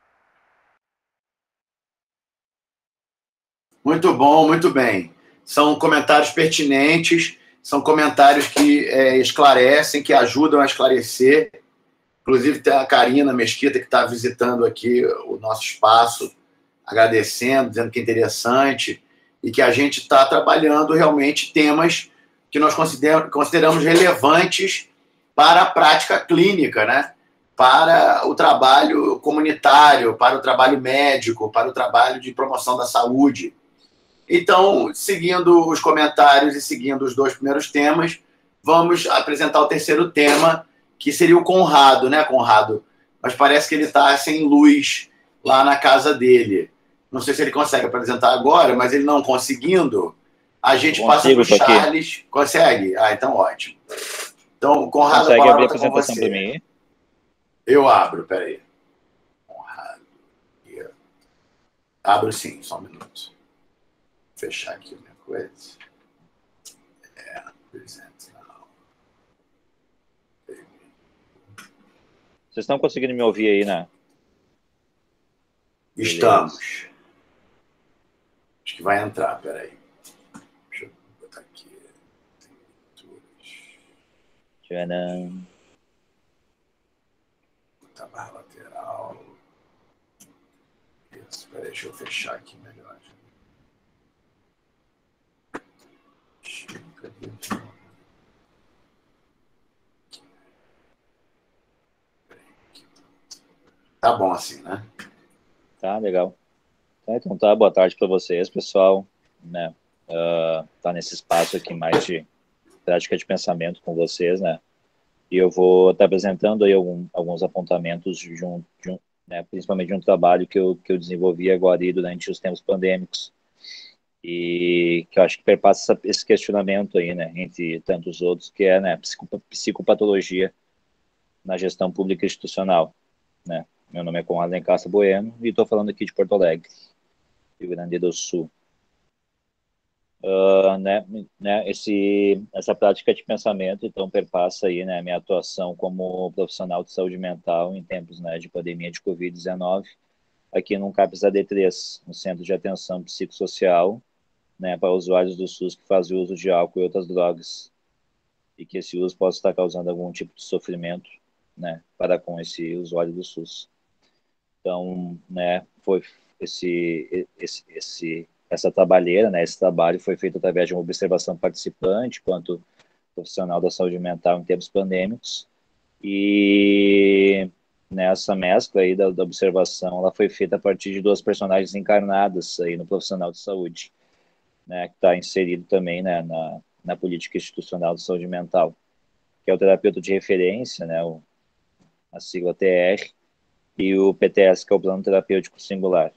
Muito bom, muito bem. São comentários pertinentes, são comentários que esclarecem, que ajudam a esclarecer. Inclusive tem a Karina Mesquita, que está visitando aqui o nosso espaço, agradecendo, dizendo que é interessante e que a gente está trabalhando realmente temas que nós consideramos relevantes para a prática clínica, né? Para o trabalho comunitário, para o trabalho médico, para o trabalho de promoção da saúde. Então, seguindo os comentários e seguindo os dois primeiros temas, vamos apresentar o terceiro tema, que seria o Conrado, né, Conrado? Mas parece que ele está sem luz lá na casa dele. Não sei se ele consegue apresentar agora, mas ele não conseguindo, a gente passa para o Charles. Aqui. Consegue? Ah, então ótimo. Então, Conrado, consegue abrir a apresentação para mim? Eu abro, peraí. Conrado. Abro sim, só um minuto. Vou fechar aqui a minha coisa. Vocês estão conseguindo me ouvir aí, né? Estamos. Beleza. Acho que vai entrar, peraí. Deixa eu botar aqui. Tcharam. Botar barra lateral. Isso, peraí, deixa eu fechar aqui melhor. Tá bom assim, né? Tá, legal. Então tá, boa tarde para vocês, pessoal. Né? Tá nesse espaço aqui mais de prática de pensamento com vocês, né? E eu vou estar apresentando aí alguns apontamentos né, principalmente de um trabalho que eu desenvolvi agora aí durante os tempos pandêmicos e que eu acho que perpassa esse questionamento aí, né, entre tantos outros, que é, né, psicopatologia na gestão pública institucional, né? Meu nome é Conrado Lencastre Bueno e estou falando aqui de Porto Alegre, Rio Grande do Sul. Essa prática de pensamento, então, perpassa aí, né, minha atuação como profissional de saúde mental em tempos, né, de pandemia de Covid-19, aqui no CAPS AD3, no Centro de Atenção Psicossocial, né, para usuários do SUS que fazem uso de álcool e outras drogas, e que esse uso possa estar causando algum tipo de sofrimento, né, para com esse usuário do SUS. Então, né, foi essa trabalheira, né, esse trabalho foi feito através de uma observação participante, quanto profissional da saúde mental em tempos pandêmicos, e nessa mescla aí da observação, ela foi feita a partir de duas personagens encarnadas aí no profissional de saúde, né, que está inserido também, né, na política institucional de saúde mental, que é o terapeuta de referência, né, a sigla TR, e o PTS, que é o Plano Terapêutico Singular.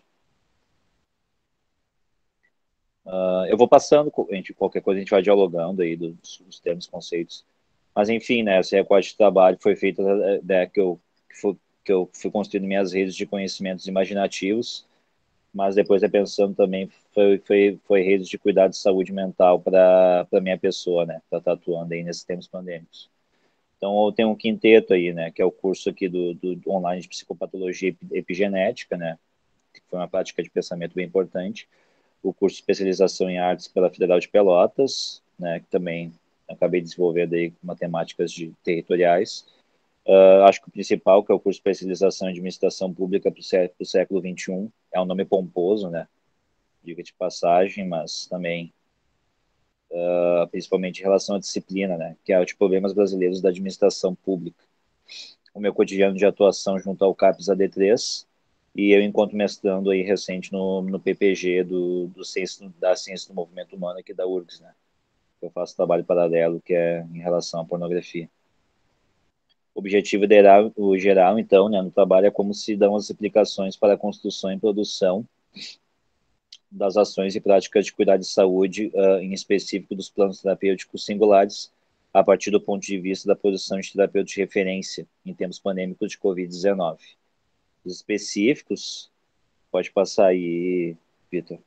Eu vou passando, qualquer coisa a gente vai dialogando aí dos termos, conceitos. Mas, enfim, né, esse recorte de trabalho foi feito, né, que eu fui construindo minhas redes de conhecimentos imaginativos, mas depois pensando também, foi redes de cuidado de saúde mental para a minha pessoa, né, para estar atuando aí nesses tempos pandêmicos. Então, eu tenho um quinteto aí, né, que é o curso aqui do online de psicopatologia epigenética, né, que foi uma prática de pensamento bem importante. O curso de especialização em artes pela Federal de Pelotas, né, que também acabei desenvolvendo aí matemáticas territoriais. Acho que o principal, que é o curso de especialização em administração pública para o século XXI, é um nome pomposo, né, diga de passagem, mas também principalmente em relação à disciplina, né, que é o de problemas brasileiros da administração pública. O meu cotidiano de atuação junto ao CAPS AD3, e eu encontro mestrando aí recente no PPG da Ciência do Movimento Humano aqui da URGS, né? Eu faço trabalho paralelo que é em relação à pornografia. O objetivo geral, então, né, no trabalho é como se dão as aplicações para a construção e produção das ações e práticas de cuidado de saúde, em específico dos planos terapêuticos singulares, a partir do ponto de vista da produção de terapeutas de referência em tempos pandêmicos de Covid-19. Os específicos, pode passar aí, Vitor.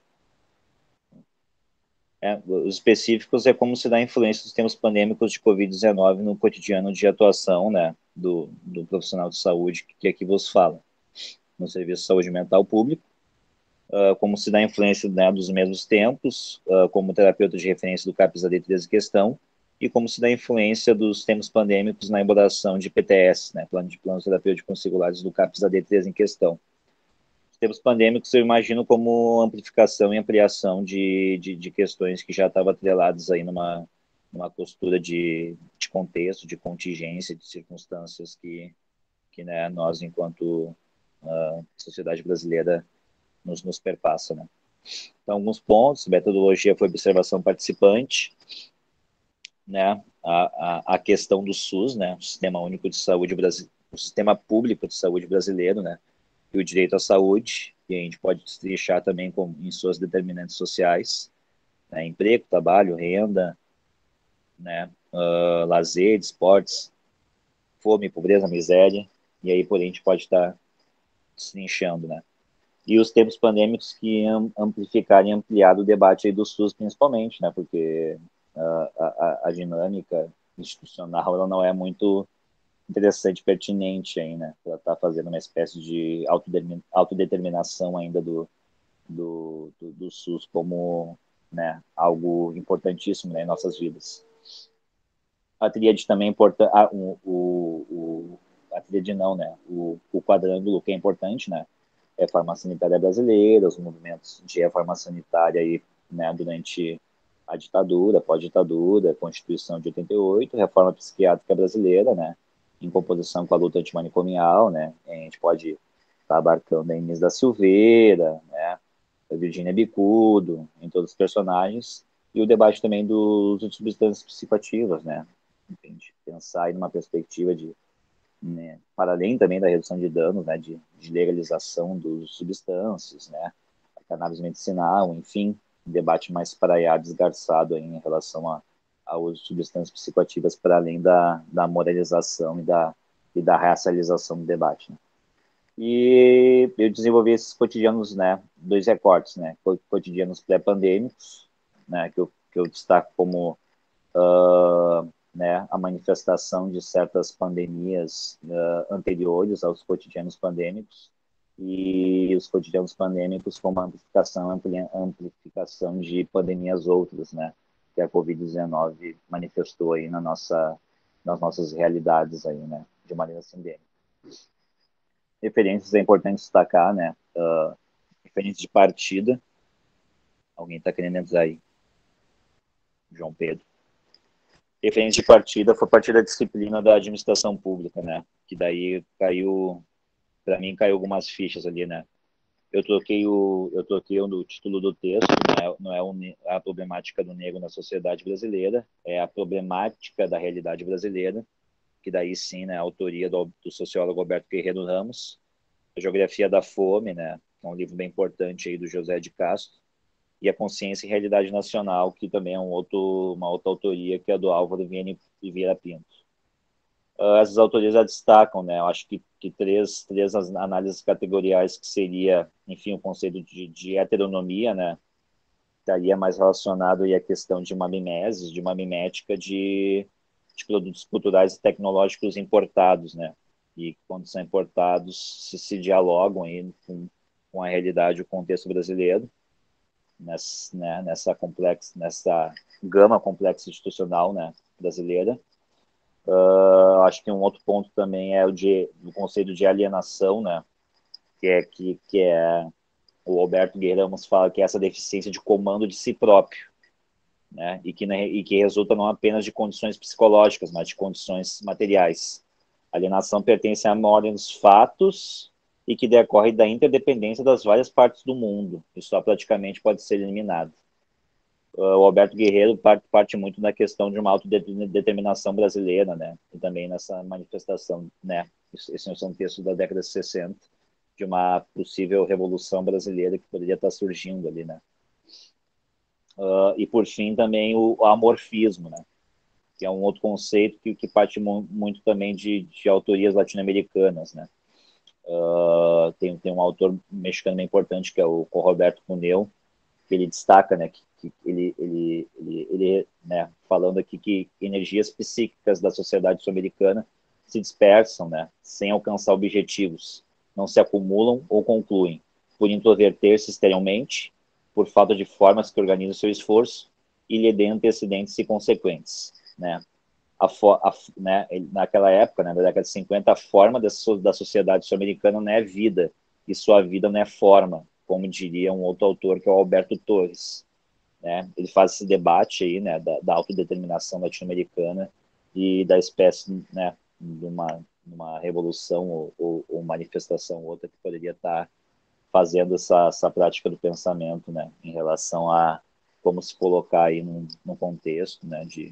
Os específicos é como se dá a influência dos tempos pandêmicos de Covid-19 no cotidiano de atuação, né, do profissional de saúde que aqui vos fala, no Serviço de Saúde Mental Público, como se dá a influência, né, dos mesmos tempos, como terapeuta de referência do CAPS AD3 em questão, e como se dá a influência dos tempos pandêmicos na elaboração de PTS, né, planos terapêuticos singulares do CAPS AD3 em questão. Tempos pandêmicos eu imagino como amplificação e ampliação de questões que já estavam atreladas aí numa postura de contexto, de contingência, de circunstâncias que né, nós, enquanto sociedade brasileira, nos perpassa, né? Então, alguns pontos: metodologia foi observação participante, né, a questão do SUS, né, o Sistema Único de Saúde brasileiro, o Sistema Público de Saúde brasileiro, né, e o direito à saúde, que a gente pode destrinchar também em suas determinantes sociais, né, emprego, trabalho, renda, né, lazer, esportes, fome, pobreza, miséria, e aí por aí a gente pode estar destrinchando, né. E os tempos pandêmicos que amplificaram e ampliado o debate aí do SUS, principalmente, né, porque a dinâmica institucional ela não é muito interessante, pertinente aí, né, para estar fazendo uma espécie de autodeterminação ainda do SUS como, né, algo importantíssimo, né, em nossas vidas. A tríade também importa, a tríade não, né, o quadrângulo que é importante, né, reforma sanitária brasileira, os movimentos de reforma sanitária aí, né, durante a ditadura, pós-ditadura, Constituição de 88, reforma psiquiátrica brasileira, né, em composição com a luta antimanicomial, né, a gente pode estar abarcando a Inês da Silveira, né, a Virgínia Bicudo, em todos os personagens, e o debate também do uso de substâncias psicoativas, né, a gente pensar aí numa perspectiva de, né, para além também da redução de danos, né, de legalização dos substâncias, né, a cannabis medicinal, enfim, um debate mais espraiado, esgarçado aí em relação ao uso de substâncias psicoativas para além da moralização e da racialização do debate, né. E eu desenvolvi esses cotidianos, né, 2 recortes, né, cotidianos pré-pandêmicos, né, que eu destaco como né, a manifestação de certas pandemias anteriores aos cotidianos pandêmicos, e os cotidianos pandêmicos como amplificação de pandemias outras, né, que a Covid-19 manifestou aí nas nossas realidades aí, né, de maneira sindêmica. Referências é importante destacar, né, referência de partida, alguém está querendo entrar aí, João Pedro. Referência de partida foi a partir da disciplina da administração pública, né? Que daí caiu, para mim caiu algumas fichas ali, né? Eu troquei o título do texto, né? Não é a problemática do negro na sociedade brasileira, é a problemática da realidade brasileira, que daí sim, né? A autoria do sociólogo Alberto Guerreiro Ramos, a Geografia da Fome, né? É um livro bem importante aí do José de Castro, e a Consciência e Realidade Nacional, que também é uma outra autoria, que é do Álvaro Vieira Pinto. Essas autorias já destacam, né, eu acho que três análises categoriais, que seria, enfim, o conceito de heteronomia, né, estaria mais relacionado aí à questão de uma mimesis, de uma mimética de produtos culturais e tecnológicos importados, né, e quando são importados se dialogam aí com a realidade, o contexto brasileiro, nessa gama complexa institucional, né, brasileira. Acho que um outro ponto também é o conceito de alienação, né, que é o Alberto Guerreiro Ramos fala que é essa deficiência de comando de si próprio, né, e que resulta não apenas de condições psicológicas, mas de condições materiais. A alienação pertence à ordem dos fatos e que decorre da interdependência das várias partes do mundo, e só praticamente pode ser eliminado. O Alberto Guerreiro parte muito na questão de uma autodeterminação brasileira, né, e também nessa manifestação, né, esse é um texto da década de 60, de uma possível revolução brasileira que poderia estar surgindo ali, né. E por fim também o amorfismo, né, que é um outro conceito que parte muito também de autorias latino-americanas, né. Tem um autor mexicano bem importante, que é o Roberto Cuneo, que ele destaca, né, que ele né, falando aqui que energias psíquicas da sociedade sul-americana se dispersam, né, sem alcançar objetivos, não se acumulam ou concluem, por introverter-se exteriormente, por falta de formas que organizam seu esforço e lhe dêem antecedentes e consequentes, né. Né, naquela época, né, na década de 50, a forma da sociedade sul-americana não é vida, e sua vida não é forma, como diria um outro autor, que é o Alberto Torres, né? Ele faz esse debate aí, né, da autodeterminação latino-americana e da espécie, né, de uma revolução ou manifestação outra que poderia estar fazendo essa prática do pensamento, né, em relação a como se colocar aí num contexto, né, de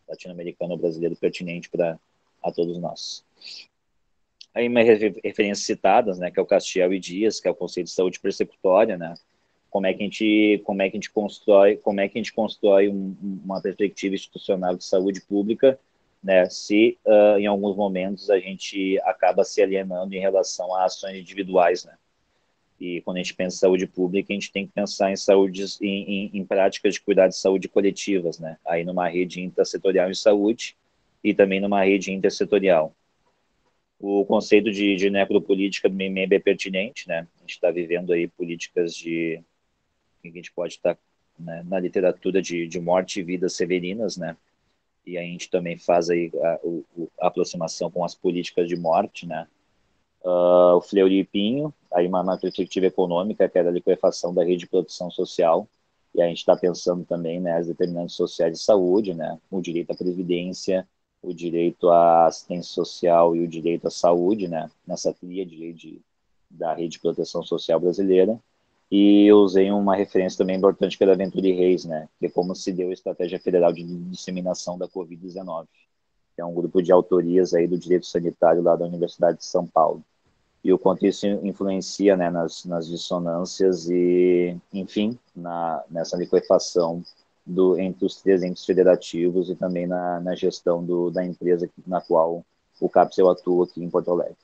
latino-americano ou brasileiro pertinente a todos nós. Aí uma referências citadas, né, que é o Castiel e Dias, que é o conceito de saúde persecutória, né, como é que a gente constrói uma perspectiva institucional de saúde pública, né, se em alguns momentos a gente acaba se alienando em relação a ações individuais, né. E quando a gente pensa em saúde pública, a gente tem que pensar em práticas de cuidado de saúde coletivas, né, aí numa rede intrasetorial em saúde e também numa rede intersetorial. O conceito de necropolítica também é pertinente, né? A gente está vivendo aí políticas que a gente pode estar, né, na literatura de morte e vidas severinas, né? E a gente também faz aí a aproximação com as políticas de morte, né? O Fleury e Pinho, aí uma perspectiva econômica, que é a liquefação da rede de proteção social, e a gente está pensando também, né, as determinantes sociais de saúde, né? O direito à previdência, o direito à assistência social e o direito à saúde, né, nessa tríade da rede de proteção social brasileira. E eu usei uma referência também importante que é da Venturi Reis, né, que é como se deu a Estratégia Federal de Disseminação da Covid-19, que é um grupo de autorias aí do direito sanitário lá da Universidade de São Paulo. E o quanto isso influencia, né, nas dissonâncias e, enfim, nessa liquefação entre os três entes federativos e também na gestão da empresa na qual o Capsel atua aqui em Porto Alegre.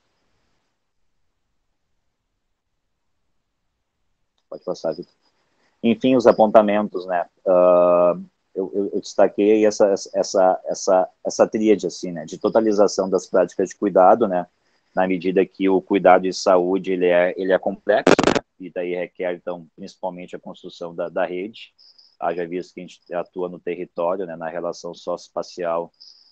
Pode passar, Vitor. Enfim, os apontamentos, né? Eu destaquei essa tríade, assim, né? De totalização das práticas de cuidado, né? Na medida que o cuidado de saúde ele é complexo, né? E daí requer, então, principalmente a construção da rede. Haja visto que a gente atua no território, né, na relação socioespacial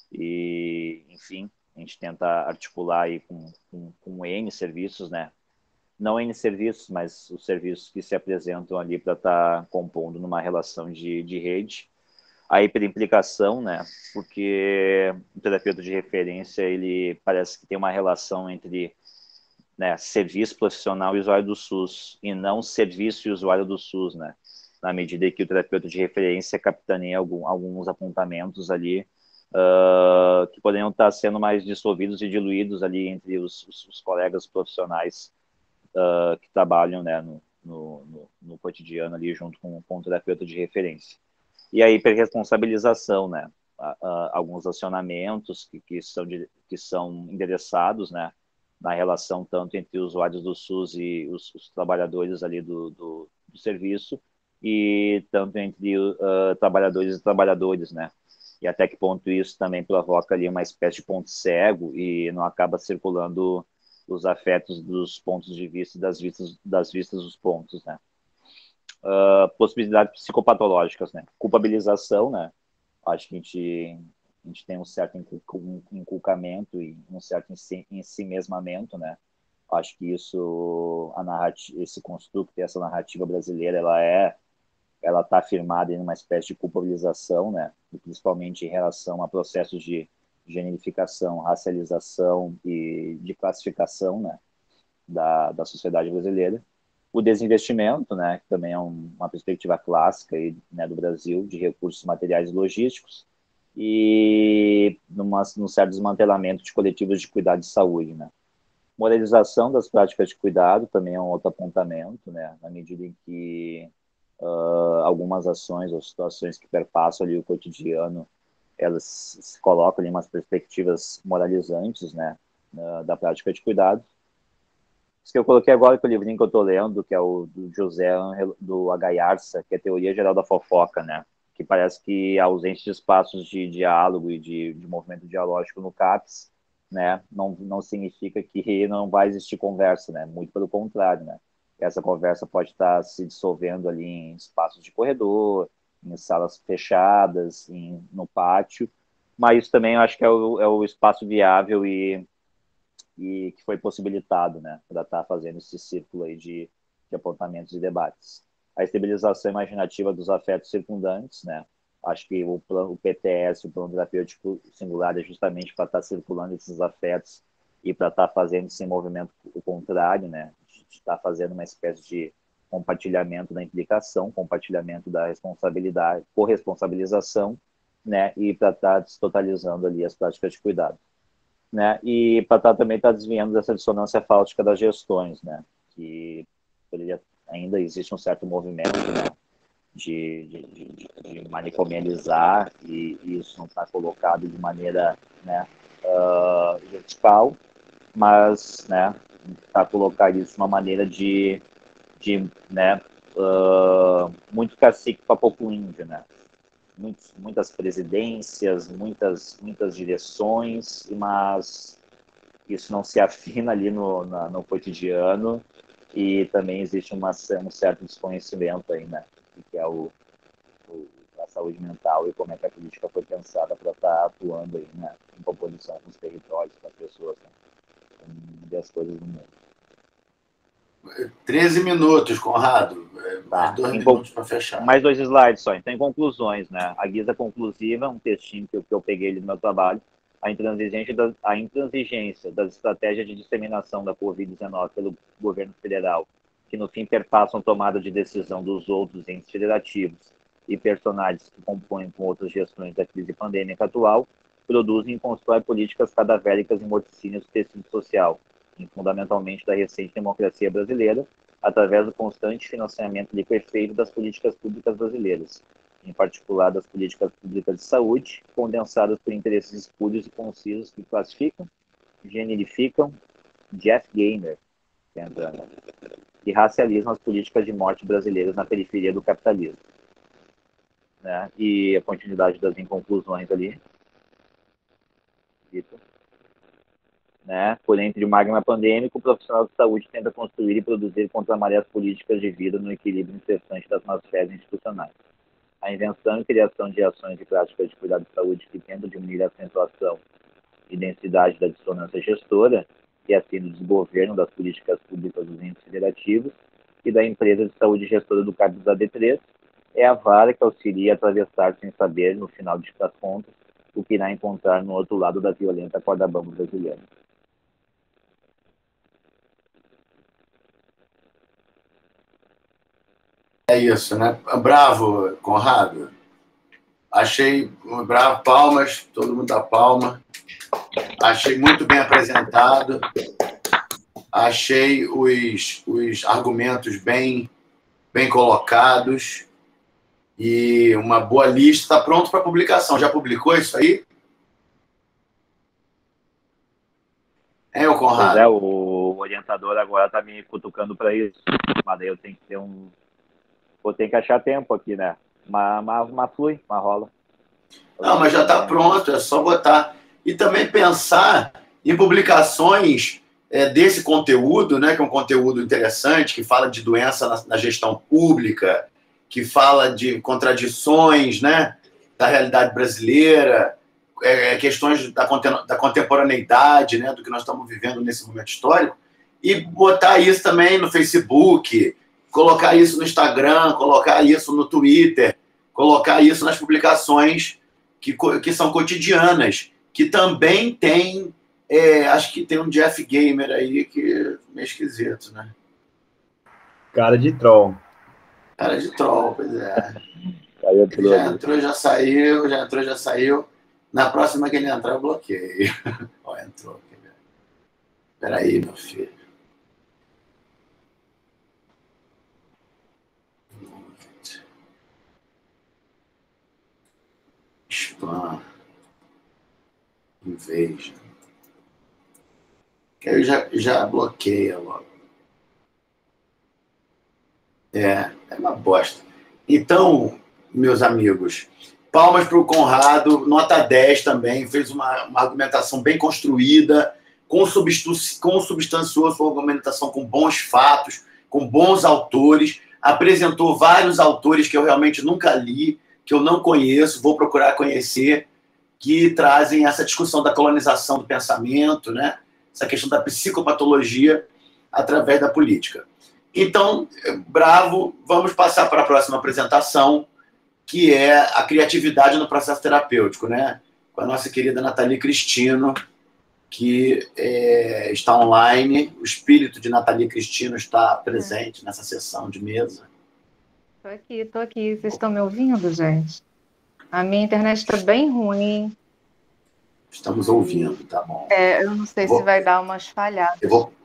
e, enfim, a gente tenta articular aí com N serviços, né, não N serviços, mas os serviços que se apresentam ali para estar compondo numa relação de rede. A hiperimplicação, né, porque o terapeuta de referência, ele parece que tem uma relação entre, né, serviço profissional e usuário do SUS, e não serviço e usuário do SUS, né, na medida que o terapeuta de referência capitaneia alguns apontamentos ali que poderiam estar sendo mais dissolvidos e diluídos ali entre os colegas profissionais que trabalham, né, no cotidiano ali junto com o terapeuta de referência. E a hiperresponsabilização, né, alguns acionamentos que são endereçados, né, na relação tanto entre os usuários do SUS e os trabalhadores ali do serviço, e tanto entre trabalhadores e trabalhadores, né? E até que ponto isso também provoca ali uma espécie de ponto cego e não acaba circulando os afetos dos pontos de vista e das vistas dos pontos, né? Possibilidades psicopatológicas, né? Culpabilização, né? Acho que a gente tem um certo inculcamento e um certo ensimesmamento, né? Acho que isso, esse construto, essa narrativa brasileira, ela está firmada em uma espécie de culpabilização, né? E principalmente em relação a processos de generificação, racialização e de classificação, né? Da sociedade brasileira. O desinvestimento, né? Que também é uma perspectiva clássica aí, né, do Brasil, de recursos materiais e logísticos, e num certo desmantelamento de coletivos de cuidado de saúde, né? Moralização das práticas de cuidado também é um outro apontamento, né? Na medida em que algumas ações ou situações que perpassam ali o cotidiano, elas se colocam ali umas perspectivas moralizantes, né, da prática de cuidado. Isso que eu coloquei agora com o livrinho que eu estou lendo, que é o do José do Agaiarsa, que é a Teoria Geral da Fofoca, né, que parece que a ausência de espaços de diálogo e de movimento dialógico no CAPS, né, não significa que não vai existir conversa, né, muito pelo contrário, né. Essa conversa pode estar se dissolvendo ali em espaços de corredor, em salas fechadas, no pátio, mas isso também eu acho que é o espaço viável e que foi possibilitado, né, para estar fazendo esse círculo aí de apontamentos e debates. A estabilização imaginativa dos afetos circundantes, né, acho que o PTS, o Plano Terapêutico Singular, é justamente para estar circulando esses afetos e para estar fazendo esse movimento o contrário, né, de estar fazendo uma espécie de compartilhamento da implicação, compartilhamento da responsabilidade, corresponsabilização né, e para estar totalizando ali as práticas de cuidado, né, e para também estar desviando dessa dissonância fáutica das gestões, né, que ainda existe um certo movimento, né, de manicomializar, e isso não está colocado de maneira, né, vertical, mas, né, para colocar isso de uma maneira né, muito cacique para pouco índio, né? Muitas presidências, muitas direções, mas isso não se afina ali no cotidiano, e também existe um certo desconhecimento aí, né? Que é a saúde mental e como é que a política foi pensada para estar atuando aí, né? Em composição com os territórios, com as pessoas, né? Com as coisas do mundo. 13 minutos, Conrado. Mais 2 minutos para fechar. Mais 2 slides só. Então, em conclusões, né? A guisa conclusiva, um textinho que eu peguei ali no meu trabalho, a intransigência das estratégias de disseminação da Covid-19 pelo governo federal, que no fim perpassam tomada de decisão dos outros entes federativos e personagens que compõem com outras gestões da crise pandêmica atual, produzem e constroem políticas cadavéricas e morticínias do tecido social, fundamentalmente da recente democracia brasileira, através do constante financiamento de perfeito das políticas públicas brasileiras, em particular das políticas públicas de saúde, condensadas por interesses espúrios e concisos que classificam, generificam, Jeff Gamer, e racializam as políticas de morte brasileiras na periferia do capitalismo. Né? E a continuidade das inconclusões ali. Vitor. Né? Por entre o magma pandêmico, o profissional de saúde tenta construir e produzir contramarés políticas de vida no equilíbrio incessante das más-fés institucionais. A invenção e criação de ações e práticas de cuidado de saúde que tentam diminuir a acentuação e densidade da dissonância gestora, e assim do desgoverno das políticas públicas dos entes federativos e da empresa de saúde gestora do CARB da D3, é a vara que auxilia a atravessar sem saber, no final das contas, o que irá encontrar no outro lado da violenta corda bamba brasileira. É isso, né? Bravo, Conrado. Achei bravo, palmas, todo mundo dá palma. Achei muito bem apresentado. Achei os argumentos bem colocados e uma boa lista. Está pronto para publicação. Já publicou isso aí? O Conrado? Pois é, o orientador agora está me cutucando para isso. Mas daí eu tenho que ter vou ter que achar tempo aqui, né? Mas flui, mas rola. Não, mas já está pronto, é só botar. E também pensar em publicações desse conteúdo, né, que é um conteúdo interessante, que fala de doença na gestão pública, que fala de contradições, né, da realidade brasileira, questões da contemporaneidade, né, do que nós estamos vivendo nesse momento histórico, e botar isso também no Facebook, colocar isso no Instagram, colocar isso no Twitter, colocar isso nas publicações que são cotidianas, que também tem, acho que tem um Jeff Gamer aí que é meio esquisito, né? Cara de troll. Cara de troll, pois é. Ele já entrou, já saiu. Na próxima que ele entrar, eu bloqueio. Ó, entrou. Espera aí, meu filho. Spam. Inveja. Que aí já bloqueia logo. É uma bosta. Então, meus amigos, palmas para o Conrado, nota 10 também, fez uma argumentação bem construída, consubstanciou sua argumentação com bons fatos, com bons autores, apresentou vários autores que eu realmente nunca li, que eu não conheço, vou procurar conhecer, que trazem essa discussão da colonização do pensamento, né? Essa questão da psicopatologia através da política. Então, bravo, vamos passar para a próxima apresentação, que é a criatividade no processo terapêutico, né? Com a nossa querida Nathalie Cristino, que está online. O espírito de Nathalie Cristino está presente nessa sessão de mesa. Estou aqui. Vocês estão me ouvindo, gente? A minha internet está bem ruim. Estamos ouvindo, tá bom. Eu não sei se vai dar umas falhadas.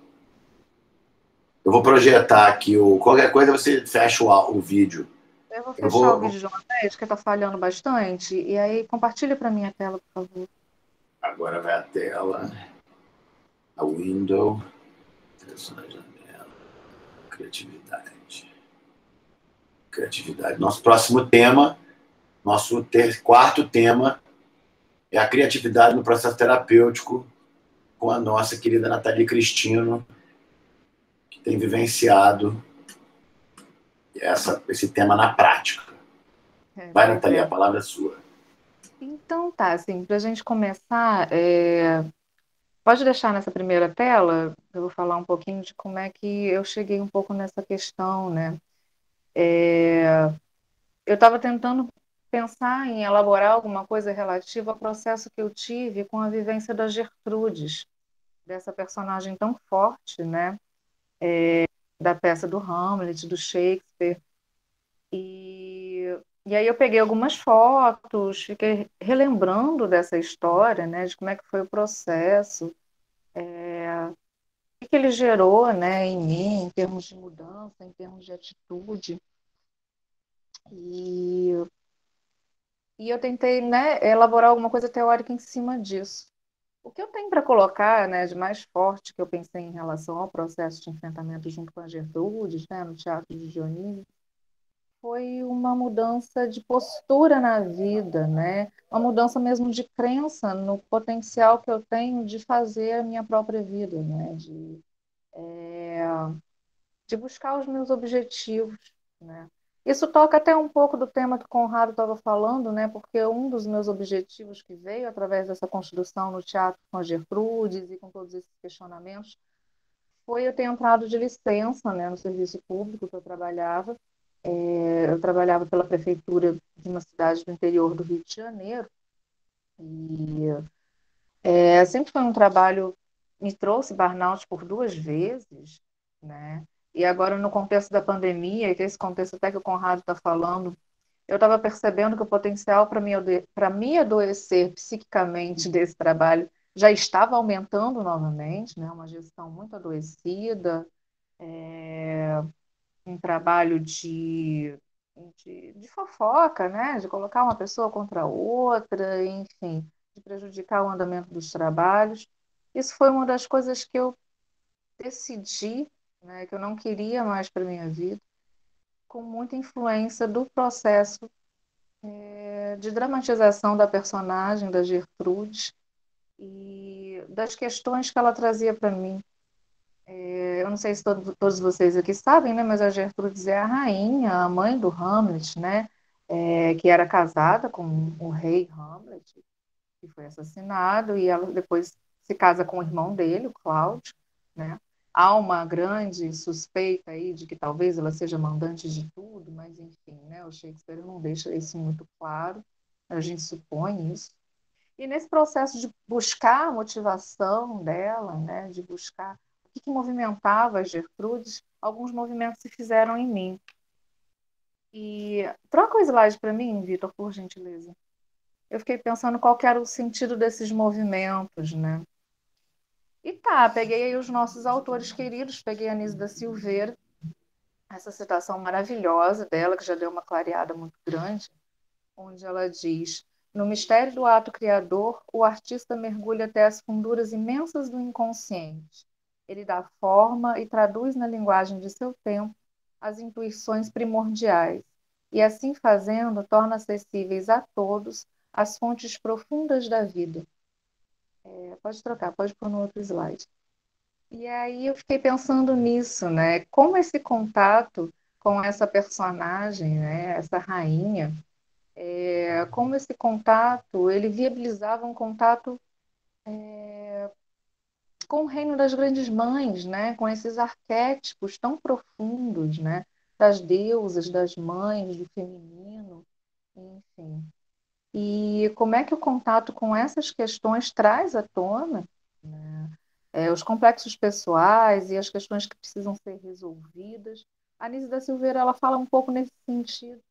Eu vou projetar aqui qualquer coisa, você fecha o vídeo. Eu vou fechar o vídeo de uma vez, que está falhando bastante. E aí, compartilha para mim a tela, por favor. Agora vai a tela. A window. Criatividade. Nosso próximo tema, nosso quarto tema, é a criatividade no processo terapêutico, com a nossa querida Nathalie Cristino, que tem vivenciado esse tema na prática. Vai, Nathalie, a palavra é sua. Então tá, assim, para a gente começar, pode deixar nessa primeira tela, eu vou falar um pouquinho de como é que eu cheguei um pouco nessa questão, né? Eu estava tentando pensar em elaborar alguma coisa relativa ao processo que eu tive com a vivência da Gertrudes, dessa personagem tão forte, né? Da peça do Hamlet, do Shakespeare. E aí eu peguei algumas fotos, fiquei relembrando dessa história, né? De como é que foi o processo, o que ele gerou, né, em mim, em termos de mudança, em termos de atitude. E eu tentei, né, elaborar alguma coisa teórica em cima disso. O que eu tenho para colocar, né, de mais forte que eu pensei em relação ao processo de enfrentamento junto com a Gertrudes, né, no Teatro de Dionísio, foi uma mudança de postura na vida, né, uma mudança mesmo de crença no potencial que eu tenho de fazer a minha própria vida, né, de buscar os meus objetivos, né. Isso toca até um pouco do tema que o Conrado estava falando, né? Porque um dos meus objetivos que veio através dessa construção no teatro com a Gertrudes e com todos esses questionamentos foi eu ter entrado de licença, né, no serviço público que eu trabalhava. Eu trabalhava pela prefeitura de uma cidade do interior do Rio de Janeiro e sempre foi um trabalho, me trouxe burnout por 2 vezes, né? E agora no contexto da pandemia, que é esse contexto até que o Conrado está falando, eu estava percebendo que o potencial para me adoecer psiquicamente desse trabalho já estava aumentando novamente, né? Uma gestão muito adoecida, um trabalho de fofoca, né? De colocar uma pessoa contra a outra, enfim, de prejudicar o andamento dos trabalhos. Isso foi uma das coisas que eu decidi, né? Que eu não queria mais para minha vida, com muita influência do processo de dramatização da personagem, da Gertrude, e das questões que ela trazia para mim. Eu não sei se todos vocês aqui sabem, né, mas a Gertrude é a rainha, a mãe do Hamlet, né, que era casada com o rei Hamlet, que foi assassinado, e ela depois se casa com o irmão dele, o Cláudio, né. Há uma grande suspeita aí de que talvez ela seja mandante de tudo, mas enfim, né, o Shakespeare não deixa isso muito claro, a gente supõe isso. E nesse processo de buscar a motivação dela, né, de buscar o que movimentava a Gertrudes, alguns movimentos se fizeram em mim. E troca o slide para mim, Vitor, por gentileza. Eu fiquei pensando qual que era o sentido desses movimentos, né? E tá, peguei aí os nossos autores queridos, peguei a Anísia da Silveira, essa citação maravilhosa dela, que já deu uma clareada muito grande, onde ela diz: no mistério do ato criador, o artista mergulha até as funduras imensas do inconsciente. Ele dá forma e traduz na linguagem de seu tempo as intuições primordiais, e assim fazendo, torna acessíveis a todos as fontes profundas da vida. Pode trocar, pode pôr no outro slide. E aí eu fiquei pensando nisso, né? Como esse contato com essa personagem, né? Essa rainha, como esse contato, ele viabilizava um contato com o reino das grandes mães, né? Com esses arquétipos tão profundos, né? Das deusas, das mães, do feminino, enfim. E como é que o contato com essas questões traz à tona, né, os complexos pessoais e as questões que precisam ser resolvidas. A Anísia da Silveira ela fala um pouco nesse sentido,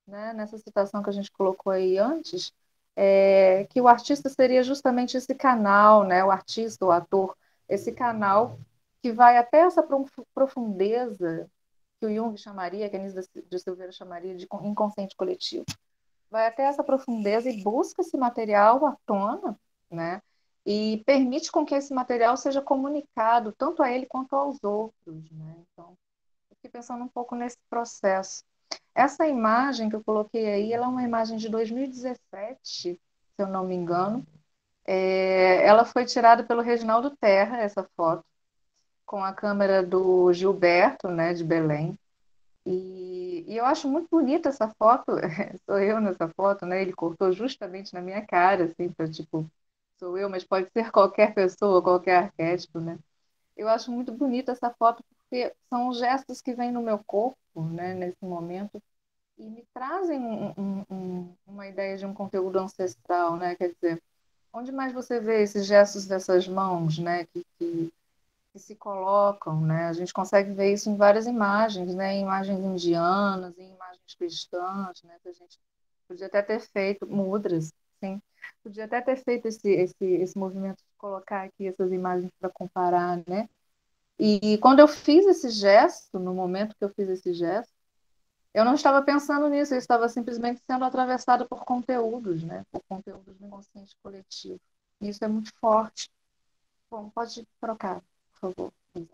né, nessa citação que a gente colocou aí antes, que o artista seria justamente esse canal, né, o artista, o ator, esse canal que vai até essa profundeza que o Jung chamaria, que a Anísio de Silveira chamaria de inconsciente coletivo. Vai até essa profundeza e busca esse material à tona, né? E permite com que esse material seja comunicado tanto a ele quanto aos outros, né? Então, eu fiquei pensando um pouco nesse processo. Essa imagem que eu coloquei aí, ela é uma imagem de 2017, se eu não me engano. Ela foi tirada pelo Reginaldo Terra, essa foto, com a câmera do Gilberto, né, de Belém. E eu acho muito bonita essa foto, sou eu nessa foto, né? Ele cortou justamente na minha cara, assim, para tipo, sou eu, mas pode ser qualquer pessoa, qualquer arquétipo, né? Eu acho muito bonita essa foto porque são gestos que vêm no meu corpo, né, nesse momento, e me trazem uma ideia de um conteúdo ancestral, né? Quer dizer, onde mais você vê esses gestos dessas mãos, né, que se colocam, né? A gente consegue ver isso em várias imagens, né? Em imagens indianas, em imagens cristãs, né? Que a gente podia até ter feito mudras, sim. Podia até ter feito esse movimento de colocar aqui essas imagens para comparar, né? E quando eu fiz esse gesto, no momento que eu fiz esse gesto, eu não estava pensando nisso, eu estava simplesmente sendo atravessada por conteúdos, né? Por conteúdos do inconsciente coletivo. E isso é muito forte. Bom, pode trocar, por favor.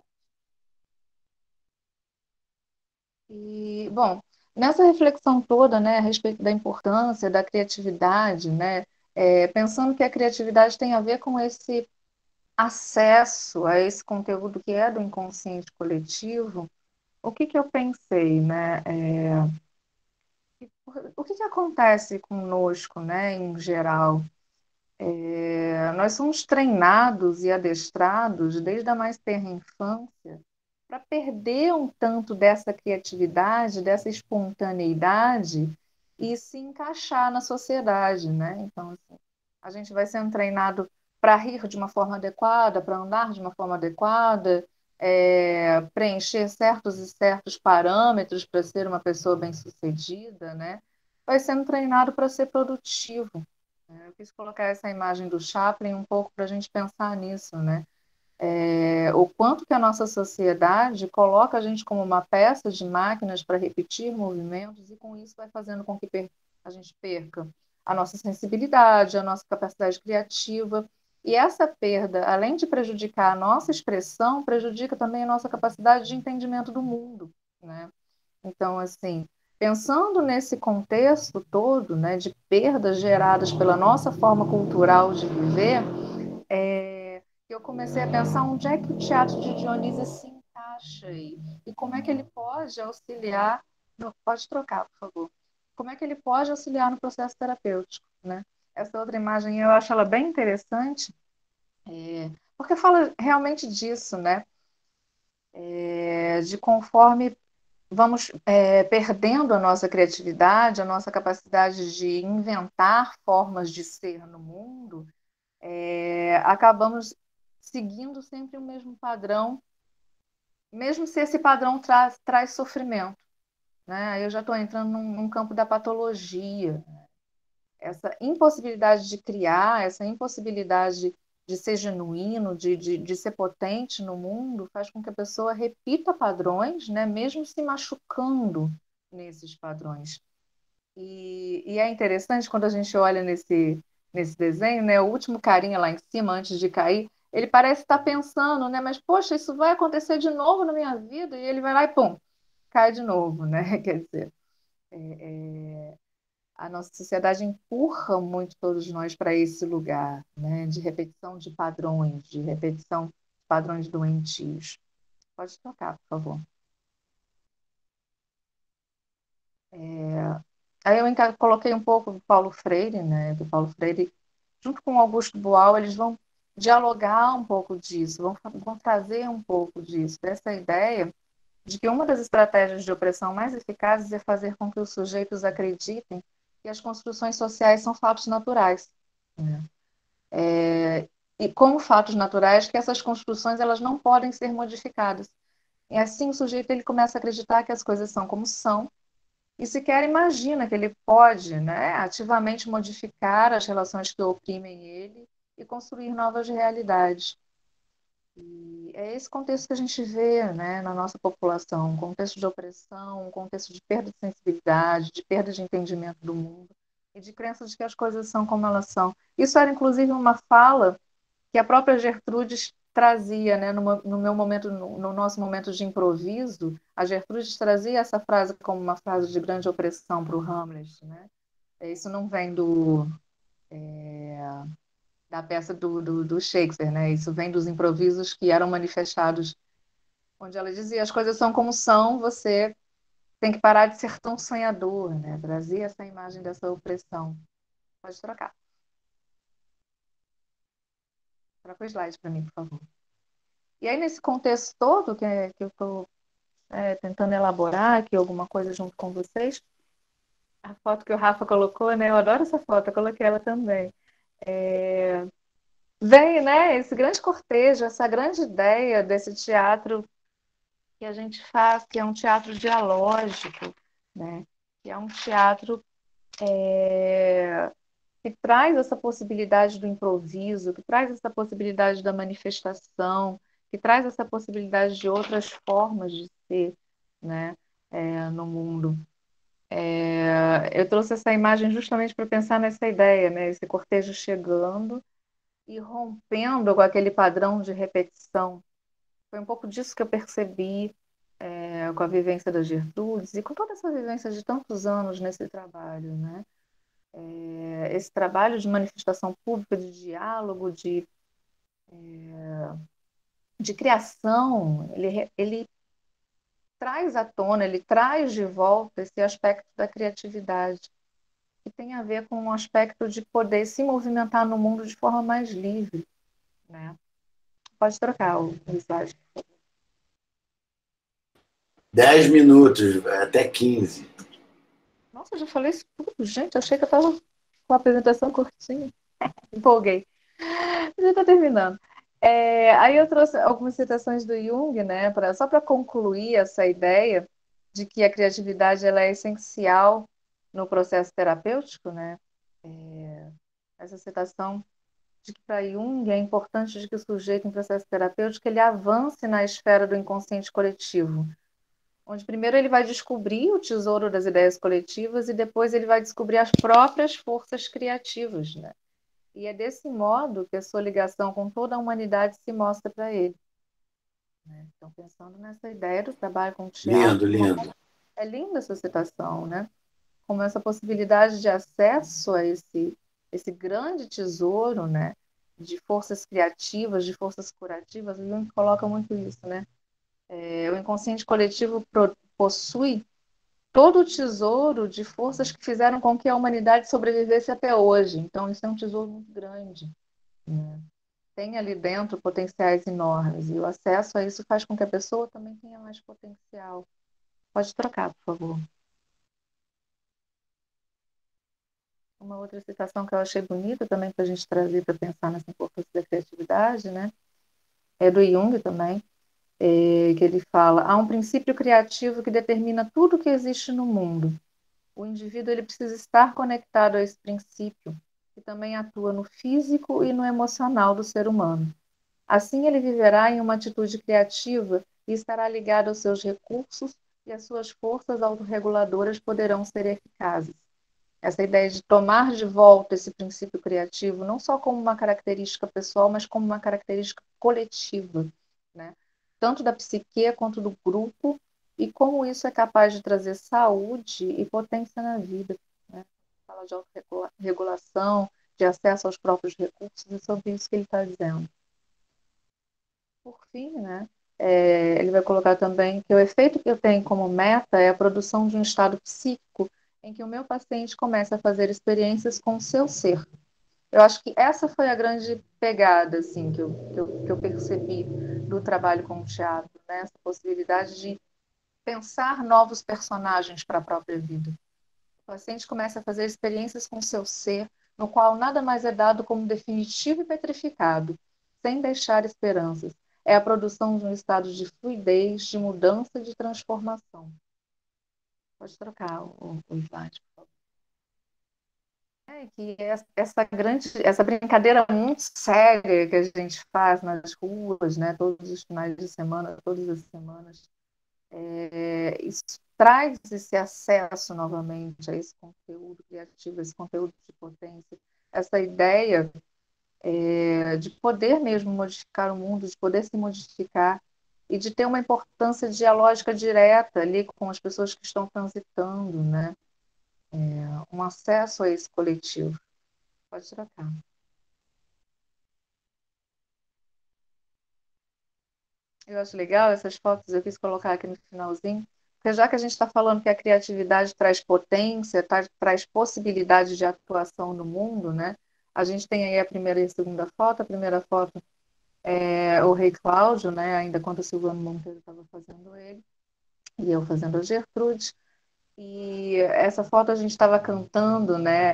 E, bom, nessa reflexão toda, né, a respeito da importância da criatividade, né, pensando que a criatividade tem a ver com esse acesso a esse conteúdo que é do inconsciente coletivo, o que eu pensei, né? O que acontece conosco, né, em geral? Nós somos treinados e adestrados desde a mais tenra infância para perder um tanto dessa criatividade, dessa espontaneidade e se encaixar na sociedade, né? Então, assim, a gente vai sendo treinado para rir de uma forma adequada, para andar de uma forma adequada, preencher certos e certos parâmetros para ser uma pessoa bem-sucedida, né? Vai sendo treinado para ser produtivo. Eu quis colocar essa imagem do Chaplin um pouco para a gente pensar nisso, né? O quanto que a nossa sociedade coloca a gente como uma peça de máquinas para repetir movimentos e com isso vai fazendo com que a gente perca a nossa sensibilidade, a nossa capacidade criativa. E essa perda, além de prejudicar a nossa expressão, prejudica também a nossa capacidade de entendimento do mundo, né? Então, assim, pensando nesse contexto todo, né, de perdas geradas pela nossa forma cultural de viver, eu comecei a pensar onde é que o teatro de Dionísio se encaixa aí e como é que ele pode auxiliar. Pode trocar, por favor. Como é que ele pode auxiliar no processo terapêutico, né? Essa outra imagem eu acho ela bem interessante, porque fala realmente disso, né? De conforme vamos perdendo a nossa criatividade, a nossa capacidade de inventar formas de ser no mundo, acabamos seguindo sempre o mesmo padrão, mesmo se esse padrão traz sofrimento, né? Eu já estou entrando num campo da patologia. Essa impossibilidade de criar, essa impossibilidade de ser genuíno, de ser potente no mundo, faz com que a pessoa repita padrões, né? Mesmo se machucando nesses padrões. E é interessante quando a gente olha nesse desenho, né? O último carinha lá em cima, antes de cair, ele parece estar pensando, né? Mas, poxa, isso vai acontecer de novo na minha vida? E ele vai lá e, pum, cai de novo, né? Quer dizer, a nossa sociedade empurra muito todos nós para esse lugar, né? De repetição de padrões, de repetição de padrões doentios. Pode tocar, por favor. Aí eu coloquei um pouco do Paulo Freire, né? Do Paulo Freire, junto com o Augusto Boal, eles vão dialogar um pouco disso, vão trazer um pouco disso, dessa ideia de que uma das estratégias de opressão mais eficazes é fazer com que os sujeitos acreditem que as construções sociais são fatos naturais, né? E como fatos naturais, que essas construções elas não podem ser modificadas. E assim o sujeito ele começa a acreditar que as coisas são como são, e sequer imagina que ele pode, né, ativamente modificar as relações que oprimem ele e construir novas realidades. E é esse contexto que a gente vê, né, na nossa população, um contexto de opressão, um contexto de perda de sensibilidade, de perda de entendimento do mundo e de crença de que as coisas são como elas são. Isso era, inclusive, uma fala que a própria Gertrudes trazia, né, no meu momento, no nosso momento de improviso, a Gertrudes trazia essa frase como uma frase de grande opressão para o Hamlet, né? Isso não vem da peça do Shakespeare, né? Isso vem dos improvisos que eram manifestados, onde ela dizia: as coisas são como são, você tem que parar de ser tão sonhador, né? Trazia essa imagem dessa opressão. Pode trocar. Troca o slide para mim, por favor. E aí, nesse contexto todo que eu estou tentando elaborar aqui alguma coisa junto com vocês, a foto que o Rafa colocou, né? Eu adoro essa foto, eu coloquei ela também. Vem, né, esse grande cortejo, essa grande ideia desse teatro que a gente faz, que é um teatro dialógico, né? Que é um teatro que traz essa possibilidade do improviso, que traz essa possibilidade da manifestação, que traz essa possibilidade de outras formas de ser, né, no mundo. Eu trouxe essa imagem justamente para pensar nessa ideia, né, esse cortejo chegando e rompendo com aquele padrão de repetição. Foi um pouco disso que eu percebi com a vivência da Gertrudes e com toda essa vivência de tantos anos nesse trabalho, né? Esse trabalho de manifestação pública, de diálogo, de criação, ele traz à tona, ele traz de volta esse aspecto da criatividade, que tem a ver com um aspecto de poder se movimentar no mundo de forma mais livre, né? Pode trocar o slide. 10 minutos, até 15. Nossa, eu já falei isso tudo, gente. Achei que eu estava com a apresentação curtinha. Empolguei. Já está terminando. Aí eu trouxe algumas citações do Jung, né, só para concluir essa ideia de que a criatividade ela é essencial no processo terapêutico, né? Essa citação de que para Jung é importante de que o sujeito em processo terapêutico ele avance na esfera do inconsciente coletivo, onde primeiro ele vai descobrir o tesouro das ideias coletivas e depois ele vai descobrir as próprias forças criativas, né? E é desse modo que a sua ligação com toda a humanidade se mostra para ele, né? Então, pensando nessa ideia do trabalho com o teatro, Lindo, lindo. é linda essa citação, né? Como essa possibilidade de acesso a esse grande tesouro, né? De forças criativas, de forças curativas, o Jung coloca muito isso, né? O inconsciente coletivo possui todo o tesouro de forças que fizeram com que a humanidade sobrevivesse até hoje. Então, isso é um tesouro muito grande, né? Tem ali dentro potenciais enormes, e o acesso a isso faz com que a pessoa também tenha mais potencial. Pode trocar, por favor. Uma outra citação que eu achei bonita também para a gente trazer para pensar nessa importância da criatividade, né? É do Jung também, que ele fala: há um princípio criativo que determina tudo que existe no mundo. O indivíduo ele precisa estar conectado a esse princípio, que também atua no físico e no emocional do ser humano. Assim, ele viverá em uma atitude criativa e estará ligado aos seus recursos, e as suas forças autorreguladoras poderão ser eficazes. Essa ideia de tomar de volta esse princípio criativo, não só como uma característica pessoal, mas como uma característica coletiva, né? Tanto da psique quanto do grupo, e como isso é capaz de trazer saúde e potência na vida, né? Fala de autorregulação, de acesso aos próprios recursos, é sobre isso que ele está dizendo. Por fim, né, ele vai colocar também que o efeito que eu tenho como meta é a produção de um estado psíquico em que o meu paciente começa a fazer experiências com o seu ser. Eu acho que essa foi a grande pegada assim, que eu percebi do trabalho com o teatro, né? Essa possibilidade de pensar novos personagens para a própria vida. O paciente começa a fazer experiências com o seu ser, no qual nada mais é dado como definitivo e petrificado, sem deixar esperanças. É a produção de um estado de fluidez, de mudança e de transformação. Pode trocar o slide, por favor. Que essa brincadeira muito séria que a gente faz nas ruas, né, todos os finais de semana, todas as semanas, isso traz esse acesso novamente a esse conteúdo criativo, esse conteúdo de potência, essa ideia de poder mesmo modificar o mundo, de poder se modificar e de ter uma importância dialógica direta ali com as pessoas que estão transitando, né? Um acesso a esse coletivo. Pode trocar. Eu acho legal essas fotos, eu quis colocar aqui no finalzinho, porque já que a gente está falando que a criatividade traz potência, traz possibilidade de atuação no mundo, né? A gente tem aí a primeira e a segunda foto. A primeira foto é o Rei Cláudio, né? Ainda quando o Silvano Monteiro estava fazendo ele, e eu fazendo a Gertrude. E essa foto a gente estava cantando, né?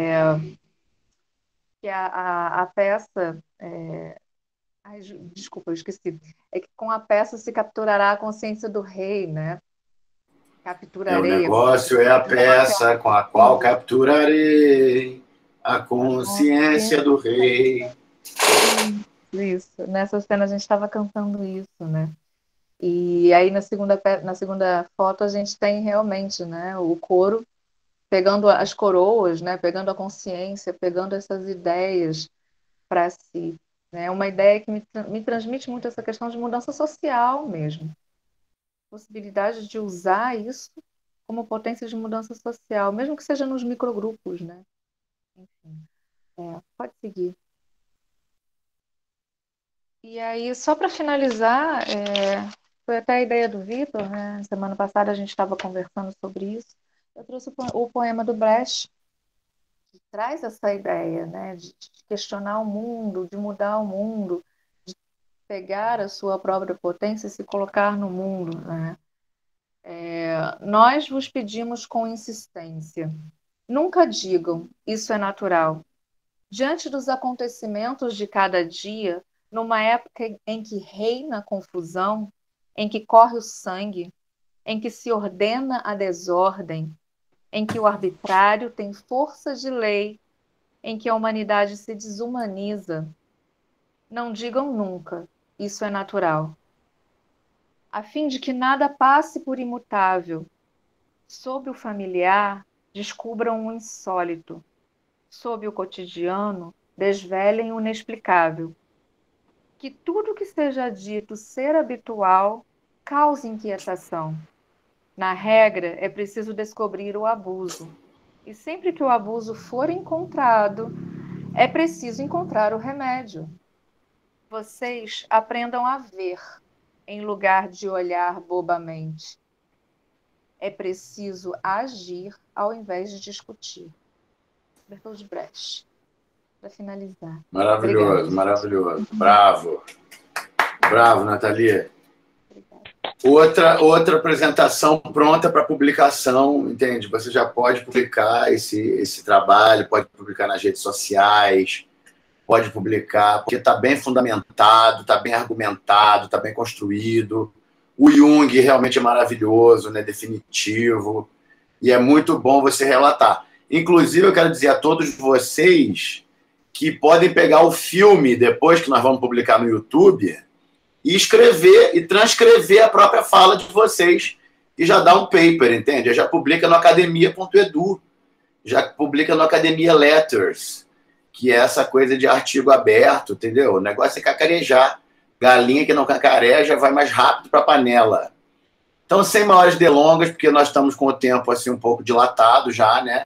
Que a peça... Ai, desculpa, eu esqueci. É que com a peça se capturará a consciência do rei, né? O negócio é a peça com a qual capturarei a consciência do rei. Isso. Nessa cena a gente estava cantando isso, né? E aí na segunda foto a gente tem realmente, né, o coro pegando as coroas, né, pegando a consciência, pegando essas ideias para si. É uma ideia que me transmite muito essa questão de mudança social mesmo. Possibilidade de usar isso como potência de mudança social, mesmo que seja nos microgrupos, né? Enfim, pode seguir. E aí, só para finalizar, foi até a ideia do Vitor, né? Semana passada a gente estava conversando sobre isso. Eu trouxe o poema do Brecht, que traz essa ideia, né? De questionar o mundo, de mudar o mundo, de pegar a sua própria potência e se colocar no mundo, né? Nós vos pedimos com insistência. Nunca digam, isso é natural. Diante dos acontecimentos de cada dia, numa época em que reina a confusão, em que corre o sangue, em que se ordena a desordem, em que o arbitrário tem força de lei, em que a humanidade se desumaniza, não digam nunca, isso é natural. A fim de que nada passe por imutável, sob o familiar, descubram o insólito, sob o cotidiano, desvelem o inexplicável. Que tudo que seja dito ser habitual cause inquietação. Na regra, é preciso descobrir o abuso. E sempre que o abuso for encontrado, é preciso encontrar o remédio. Vocês aprendam a ver, em lugar de olhar bobamente. É preciso agir ao invés de discutir. Bertolt Brecht. Para finalizar. Maravilhoso, obrigada. Maravilhoso. Bravo. Bravo, Nathalie. Outra apresentação pronta para publicação, entende? Você já pode publicar esse trabalho, pode publicar nas redes sociais, pode publicar, porque está bem fundamentado, está bem argumentado, está bem construído. O Jung realmente é maravilhoso, né? Definitivo, e é muito bom você relatar. Inclusive, eu quero dizer a todos vocês que podem pegar o filme, depois que nós vamos publicar no YouTube, e escrever e transcrever a própria fala de vocês, e já dá um paper, entende? Já publica no academia.edu, já publica no Academia Letters, que é essa coisa de artigo aberto, entendeu? O negócio é cacarejar. Galinha que não cacareja vai mais rápido para a panela. Então, sem maiores delongas, porque nós estamos com o tempo assim um pouco dilatado já, né?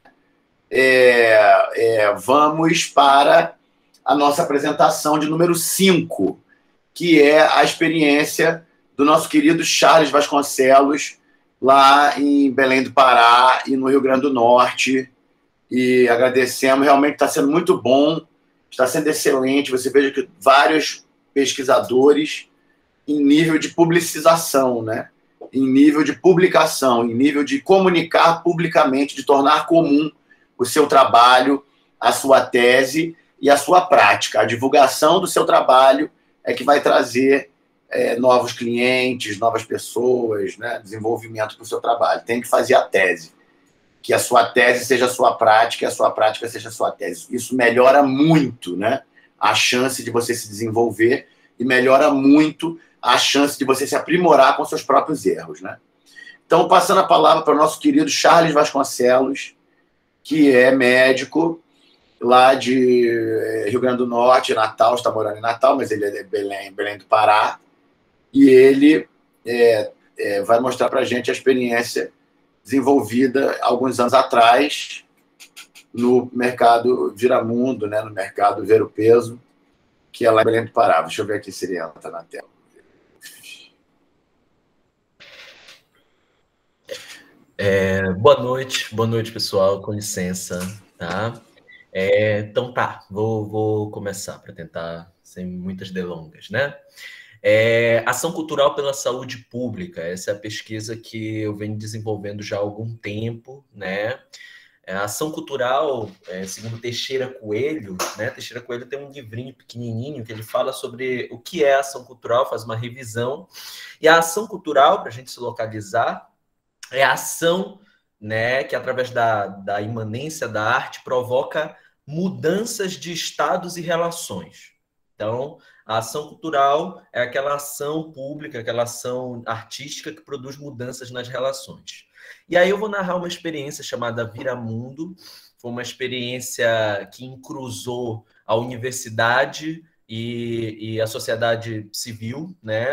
Vamos para a nossa apresentação de número 5, que é a experiência do nosso querido Charles Vasconcelos, lá em Belém do Pará e no Rio Grande do Norte. E agradecemos, realmente está sendo muito bom, está sendo excelente. Você veja que vários pesquisadores em nível de publicização, né? Em nível de publicação, em nível de comunicar publicamente, de tornar comum o seu trabalho, a sua tese e a sua prática. A divulgação do seu trabalho é que vai trazer novos clientes, novas pessoas, né? Desenvolvimento para o seu trabalho. Tem que fazer a tese. Que a sua tese seja a sua prática e a sua prática seja a sua tese. Isso melhora muito, né, a chance de você se desenvolver e melhora muito a chance de você se aprimorar com seus próprios erros, né? Então, passando a palavra para o nosso querido Charles Vasconcelos, que é médico lá de Rio Grande do Norte, Natal, está morando em Natal, mas ele é de Belém do Pará, e ele vai mostrar para a gente a experiência desenvolvida alguns anos atrás no mercado Viramundo, né, no mercado Ver o Peso, que é lá em Belém do Pará. Deixa eu ver aqui se ele entra na tela. Boa noite, pessoal, com licença, tá? Então tá, vou começar para tentar, sem muitas delongas, né? Ação cultural pela saúde pública, essa é a pesquisa que eu venho desenvolvendo já há algum tempo, né? A ação cultural, segundo Teixeira Coelho, né? Teixeira Coelho tem um livrinho pequenininho que ele fala sobre o que é ação cultural, faz uma revisão. E a ação cultural, para a gente se localizar, é a ação, né, que através da imanência da arte provoca mudanças de estados e relações. Então, a ação cultural é aquela ação pública, aquela ação artística que produz mudanças nas relações. E aí eu vou narrar uma experiência chamada Viramundo. Foi uma experiência que encruzou a universidade e a sociedade civil, né?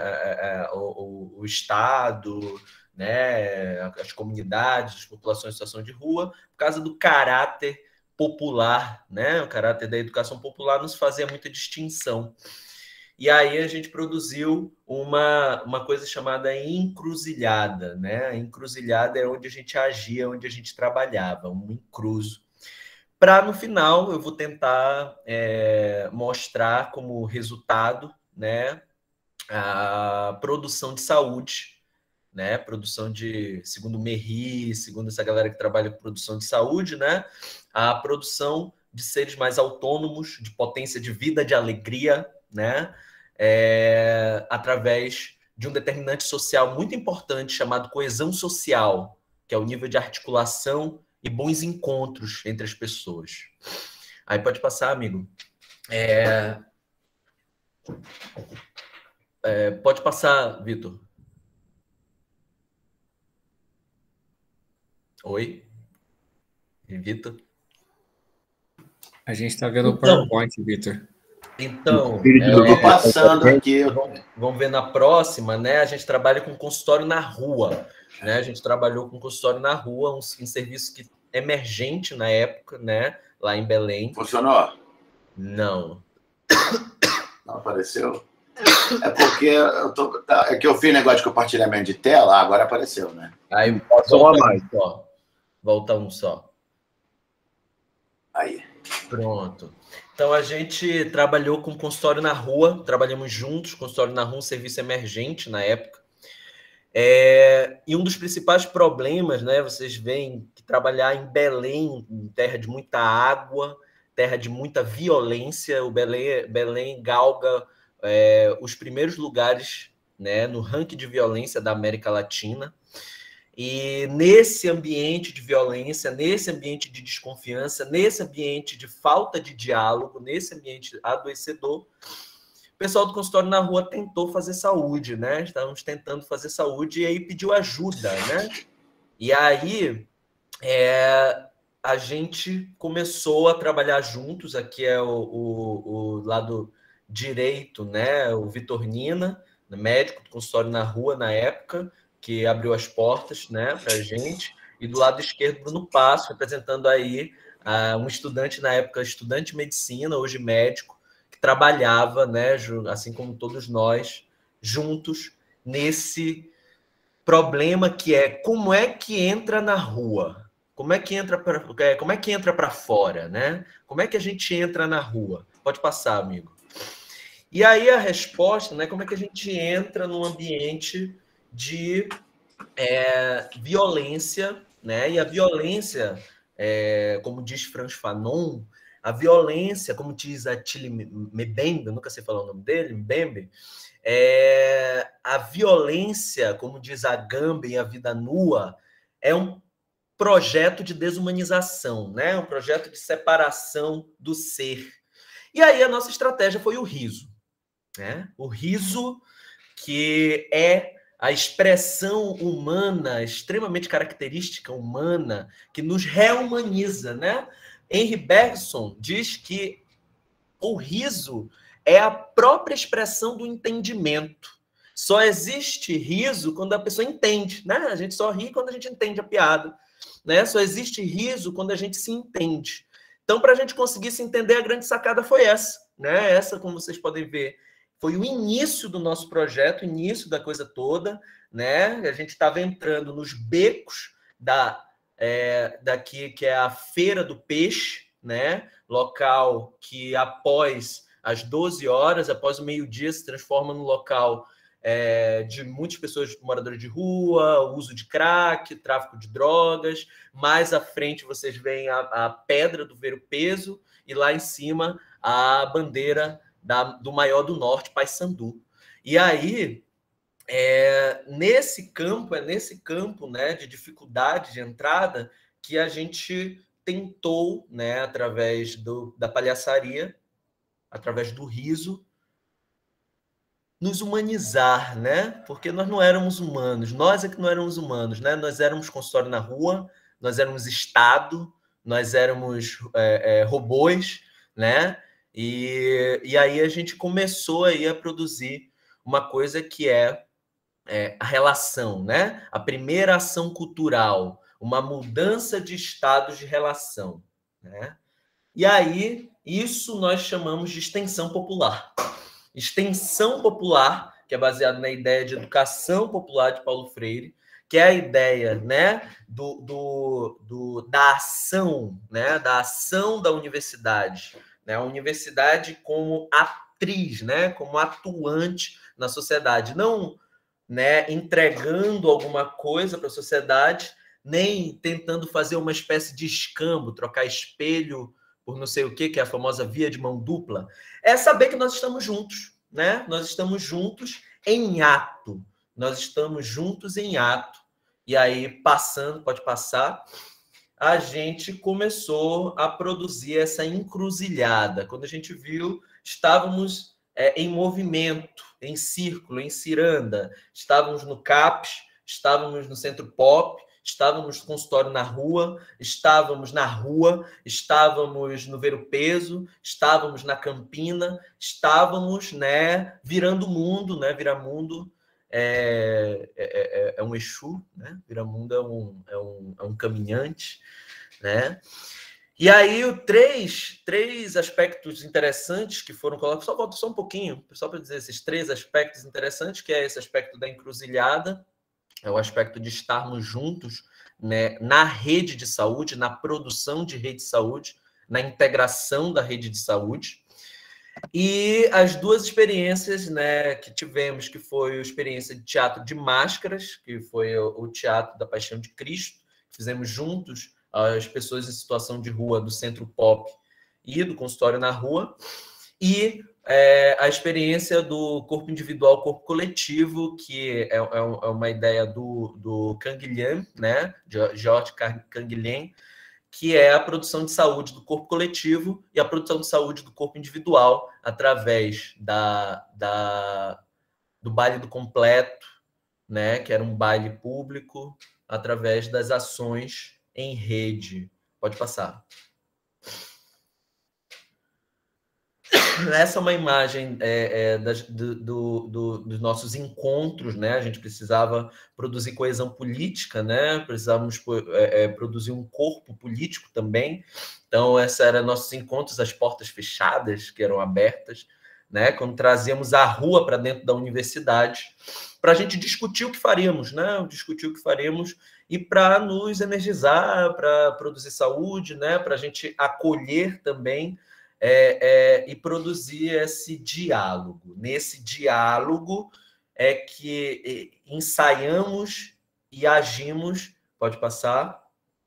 O Estado, né? As comunidades, as populações em situação de rua, por causa do caráter popular, né? O caráter da educação popular nos fazia muita distinção. E aí a gente produziu uma coisa chamada encruzilhada, né? A encruzilhada é onde a gente agia, onde a gente trabalhava, um encruzo. Para, no final, eu vou tentar mostrar como resultado, né, a produção de saúde, né? Produção de, segundo o MERRI, segundo essa galera que trabalha com produção de saúde, né? A produção de seres mais autônomos, de potência de vida, de alegria, né? Através de um determinante social muito importante chamado coesão social, que é o nível de articulação e bons encontros entre as pessoas. Aí pode passar, amigo. Pode passar, Vitor. Oi? Vitor? A gente está vendo o PowerPoint, Vitor. Então, eu estou passando aqui. Vamos ver na próxima, né? A gente trabalha com consultório na rua, né? A gente trabalhou com consultório na rua, um serviço emergente na época, né? Lá em Belém. Funcionou? Não. Não apareceu? É porque é que eu fiz negócio de compartilhamento de tela, agora apareceu, né? Aí volta um só. Aí. Pronto. Então, a gente trabalhou com consultório na rua, trabalhamos juntos, consultório na rua, um serviço emergente na época. E um dos principais problemas, né, vocês veem que trabalhar em Belém, em terra de muita água, terra de muita violência, o Belém galga os primeiros lugares, né, no ranking de violência da América Latina. E nesse ambiente de violência, nesse ambiente de desconfiança, nesse ambiente de falta de diálogo, nesse ambiente adoecedor, o pessoal do consultório na rua tentou fazer saúde, né? Estávamos tentando fazer saúde e aí pediu ajuda, né? E aí a gente começou a trabalhar juntos. Aqui é o lado direito, né? O Vitor Nina, médico do consultório na rua na época, que abriu as portas, né, para a gente, e do lado esquerdo, Bruno Passo, representando aí um estudante na época, estudante de medicina, hoje médico, que trabalhava, né, assim como todos nós, juntos, nesse problema que é como é que entra na rua, como é que entra para fora, né? Como é que a gente entra na rua? Pode passar, amigo. E aí a resposta, né, como é que a gente entra num ambiente de violência, né? E a violência, como diz Frantz Fanon, a violência, como diz Attila Mbembe, eu nunca sei falar o nome dele, Mbembe, A violência, como diz a Agamben, a vida nua, é um projeto de desumanização, né? Um projeto de separação do ser. E aí a nossa estratégia foi o riso, né? O riso, que é a expressão humana, extremamente característica humana, que nos reumaniza, né? Henri Bergson diz que o riso é a própria expressão do entendimento. Só existe riso quando a pessoa entende, né? A gente só ri quando a gente entende a piada, né? Só existe riso quando a gente se entende. Então, para a gente conseguir se entender, a grande sacada foi essa, né? Essa, como vocês podem ver, foi o início do nosso projeto, o início da coisa toda, né? A gente estava entrando nos becos daqui, que é a Feira do Peixe, né? Local que após as 12 horas, após o meio-dia, se transforma num local de muitas pessoas, moradores de rua, uso de crack, tráfico de drogas. Mais à frente vocês veem a Pedra do Ver o Peso e lá em cima a bandeira do Maior do Norte, Paysandu. E aí, nesse campo, né, de dificuldade de entrada, que a gente tentou, né, através da palhaçaria, através do riso, nos humanizar, né? Porque nós não éramos humanos, nós é que não éramos humanos, né? Nós éramos consultório na rua, nós éramos Estado, nós éramos robôs, né? E aí a gente começou aí a produzir uma coisa que é a relação, né? A primeira ação cultural, uma mudança de estados de relação, né? E aí, isso nós chamamos de extensão popular. Extensão popular, que é baseada na ideia de educação popular de Paulo Freire, que é a ideia, né, da ação, né, da ação da universidade, né, a universidade como atriz, né, como atuante na sociedade, não, né, entregando alguma coisa para a sociedade, nem tentando fazer uma espécie de escambo, trocar espelho por não sei o que é a famosa via de mão dupla, é saber que nós estamos juntos, né? Nós estamos juntos em ato. Nós estamos juntos em ato. E aí, pode passar, a gente começou a produzir essa encruzilhada. Quando a gente viu, estávamos em movimento, em círculo, em ciranda. Estávamos no CAPES, estávamos no Centro Pop, estávamos no consultório na rua, estávamos no Ver o Peso, estávamos na Campina, estávamos, né, virando o mundo, né? Viramundo é um Exu, né? Viramundo é um caminhante, né? E aí, três aspectos interessantes que foram colocados, volto só um pouquinho, só para dizer esses 3 aspectos interessantes, que é esse aspecto da encruzilhada, é o aspecto de estarmos juntos, né, na rede de saúde, na produção de rede de saúde, na integração da rede de saúde. E as 2 experiências, né, que tivemos, que foi a experiência de teatro de máscaras, que foi o Teatro da Paixão de Cristo, que fizemos juntos as pessoas em situação de rua do Centro Pop e do consultório na rua, e a experiência do corpo individual, corpo coletivo, que é uma ideia do Canguilhem, né, Georges Canguilhem, que é a produção de saúde do corpo coletivo e a produção de saúde do corpo individual através do baile do completo, né, que era um baile público, através das ações em rede. Pode passar. Essa é uma imagem dos nossos encontros, né? A gente precisava produzir coesão política, né? Precisávamos produzir um corpo político também. Então, essa era nossos encontros, as portas fechadas, que eram abertas, né? Quando trazíamos a rua para dentro da universidade, para a gente discutir o que faríamos, né? Discutir o que faríamos e para nos energizar, para produzir saúde, né? Para a gente acolher também e produzir esse diálogo. Nesse diálogo é que ensaiamos e agimos, pode passar,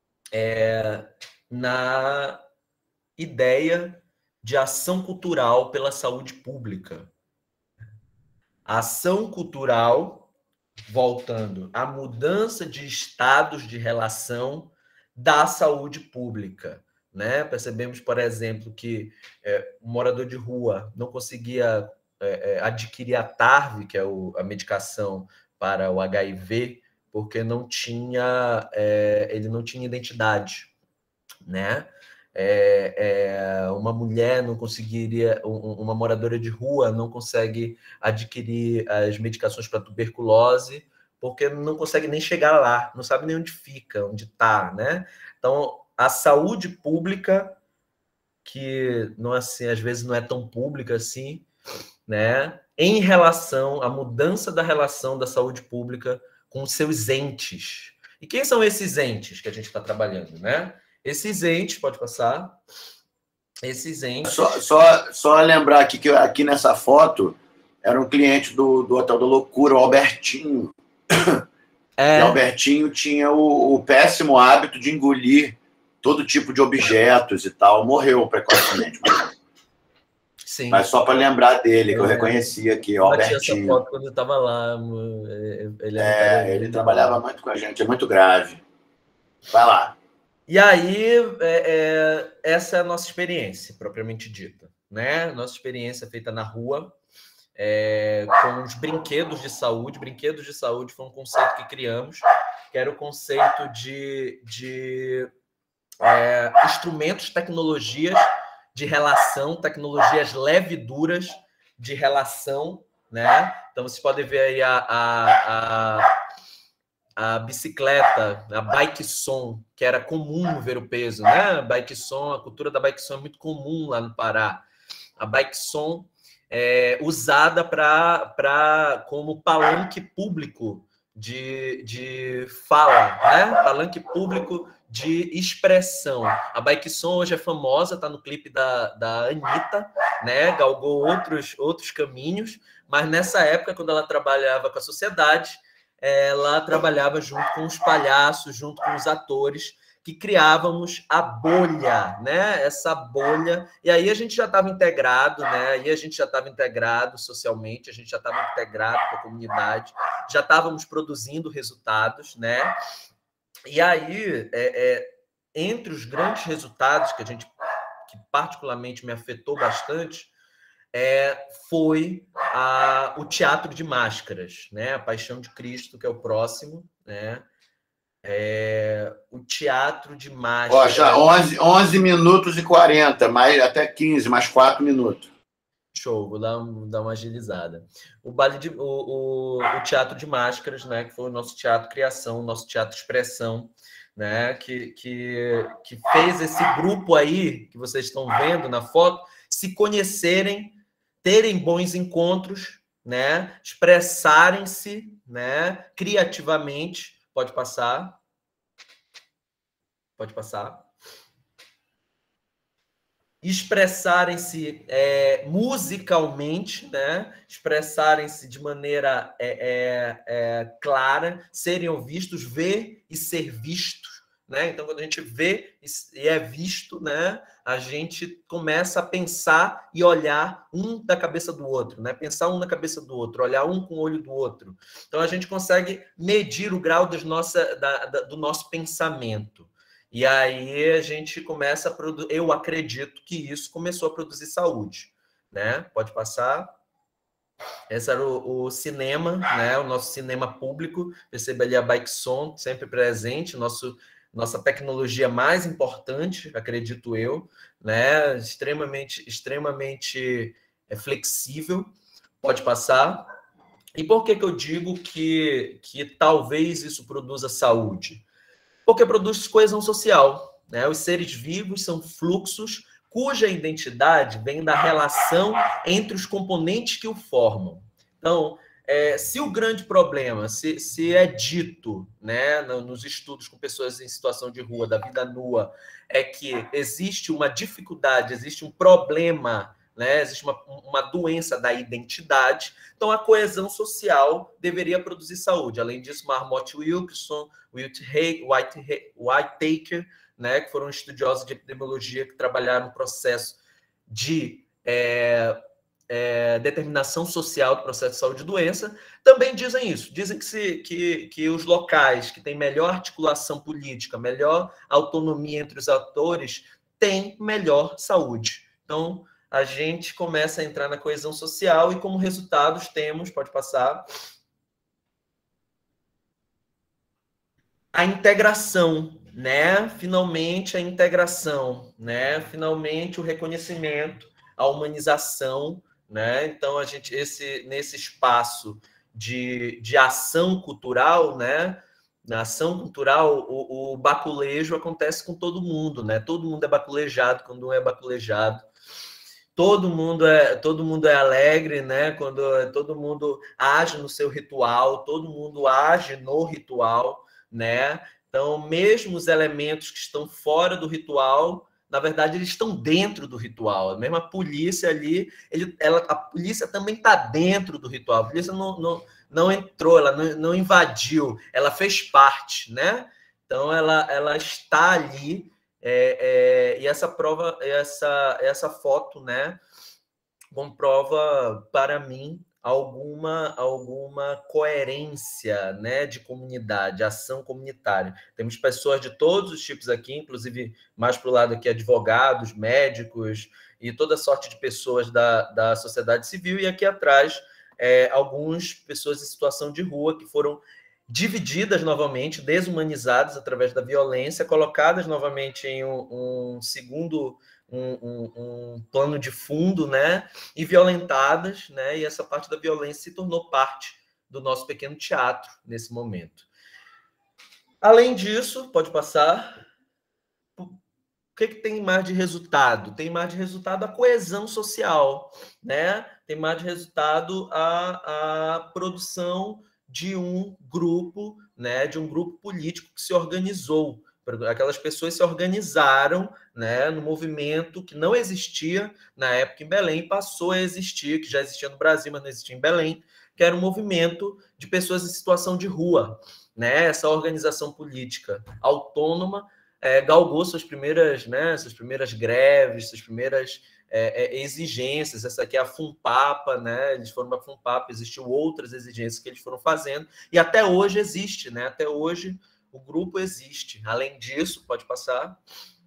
na ideia de ação cultural pela saúde pública. A ação cultural, voltando à mudança de estados de relação da saúde pública, né? Percebemos, por exemplo, que um morador de rua não conseguia adquirir a TARV, que é a medicação para o HIV, porque ele não tinha identidade, né? Uma mulher não conseguiria, uma moradora de rua não consegue adquirir as medicações para tuberculose, porque não consegue nem chegar lá, não sabe nem onde fica, onde está, né? Então, a saúde pública, que não assim, às vezes não é tão pública assim, né? Em relação à mudança da relação da saúde pública com seus entes. E quem são esses entes que a gente está trabalhando, né? Esses entes, pode passar. Esses entes. Só lembrar aqui que aqui nessa foto era um cliente do Hotel da Loucura, o Albertinho. E o Albertinho tinha o péssimo hábito de engolir todo tipo de objetos e tal. Morreu precocemente. Sim. Mas só para lembrar dele, que eu reconheci aqui, o Albertinho. Essa foto quando eu estava lá. Ele trabalhava muito com a gente, é muito grave. Vai lá. E aí, essa é a nossa experiência, propriamente dita, né? Nossa experiência feita na rua, com os brinquedos de saúde. Brinquedos de saúde foi um conceito que criamos, que era o conceito de instrumentos, tecnologias de relação, tecnologias leve e duras de relação, né? Então, vocês podem ver aí a bicicleta, a bike som, que era comum no Ver o Peso, né? Bike som, a cultura da bike som é muito comum lá no Pará. A bike som é usada como palanque público de fala, né? Palanque público de expressão. A bike som hoje é famosa, está no clipe da Anitta, né? Galgou outros caminhos, mas nessa época, quando ela trabalhava com a sociedade, ela trabalhava junto com os palhaços, junto com os atores, que criávamos a bolha, né? Essa bolha. E aí a gente já estava integrado, né? Aí a gente já estava integrado socialmente, a gente já estava integrado com a comunidade, já estávamos produzindo resultados, né? E aí, entre os grandes resultados que particularmente me afetou bastante, foi o teatro de máscaras, né? A Paixão de Cristo, que é o próximo, né? O teatro de máscaras. Já 11 minutos e 40, até 15, mais 4 minutos. Show, vou dar uma agilizada. O teatro de máscaras, né? Que foi o nosso teatro criação, o nosso teatro expressão, né? Que fez esse grupo aí que vocês estão vendo na foto se conhecerem, terem bons encontros, né? Expressarem-se, né? Criativamente. Pode passar. Pode passar. Expressarem-se musicalmente, né? Expressarem-se de maneira clara, serem ouvistos, ver e ser vistos, né? Então, quando a gente vê e é visto, né? A gente começa a pensar e olhar um da cabeça do outro, né? Pensar um na cabeça do outro, olhar um com o olho do outro. Então, a gente consegue medir o grau do nosso pensamento. E aí a gente começa a produzir. Eu acredito que isso começou a produzir saúde, né? Pode passar. Esse era o cinema, né? O nosso cinema público. Perceba ali a bike som sempre presente, nossa tecnologia mais importante, acredito eu, né? Extremamente flexível. Pode passar. E por que eu digo que talvez isso produza saúde? Porque produz coesão social, né? Os seres vivos são fluxos cuja identidade vem da relação entre os componentes que o formam. Então, se o grande problema, se é dito, né, nos estudos com pessoas em situação de rua, da vida nua, é que existe uma dificuldade, existe um problema, né, existe uma doença da identidade, então a coesão social deveria produzir saúde. Além disso, Marmot Wilkinson, Whitaker, né, que foram estudiosos de epidemiologia que trabalharam no processo de determinação social do processo de saúde e doença, também dizem isso. Dizem que os locais que têm melhor articulação política, melhor autonomia entre os atores, têm melhor saúde. Então, a gente começa a entrar na coesão social e, como resultados, temos, pode passar, a integração, né? Finalmente, a integração, né? Finalmente, o reconhecimento, a humanização, né? Então, a gente, nesse espaço de ação cultural, né? Na ação cultural, o baculejo acontece com todo mundo, né? Todo mundo é baculejado quando um é baculejado. Todo mundo é alegre, né? Quando todo mundo age no seu ritual, todo mundo age no ritual, né? Então, mesmo os elementos que estão fora do ritual, na verdade, eles estão dentro do ritual. A mesma polícia ali, a polícia também está dentro do ritual. A polícia não entrou, ela não invadiu, ela fez parte, né? Então, ela está ali. E essa prova, essa foto, né, comprova para mim alguma coerência, né, de comunidade, ação comunitária. Temos pessoas de todos os tipos aqui, inclusive mais para o lado aqui advogados, médicos e toda sorte de pessoas da sociedade civil, e aqui atrás algumas pessoas em situação de rua que foram divididas novamente, desumanizadas através da violência, colocadas novamente em um segundo plano de fundo, né, e violentadas, né, e essa parte da violência se tornou parte do nosso pequeno teatro nesse momento. Além disso, pode passar, o que tem mais de resultado? Tem mais de resultado a coesão social, né, tem mais de resultado a produção de um grupo, né, de um grupo político que se organizou. Aquelas pessoas se organizaram, né, no movimento que não existia na época em Belém, passou a existir, que já existia no Brasil, mas não existia em Belém, que era um movimento de pessoas em situação de rua, né? Essa organização política autônoma galgou suas primeiras greves, suas primeiras exigências. Essa aqui é a FUNPAPA, né? Eles foram para a FUNPAPA, existiam outras exigências que eles foram fazendo, e até hoje existe, né? Até hoje o grupo existe. Além disso, pode passar,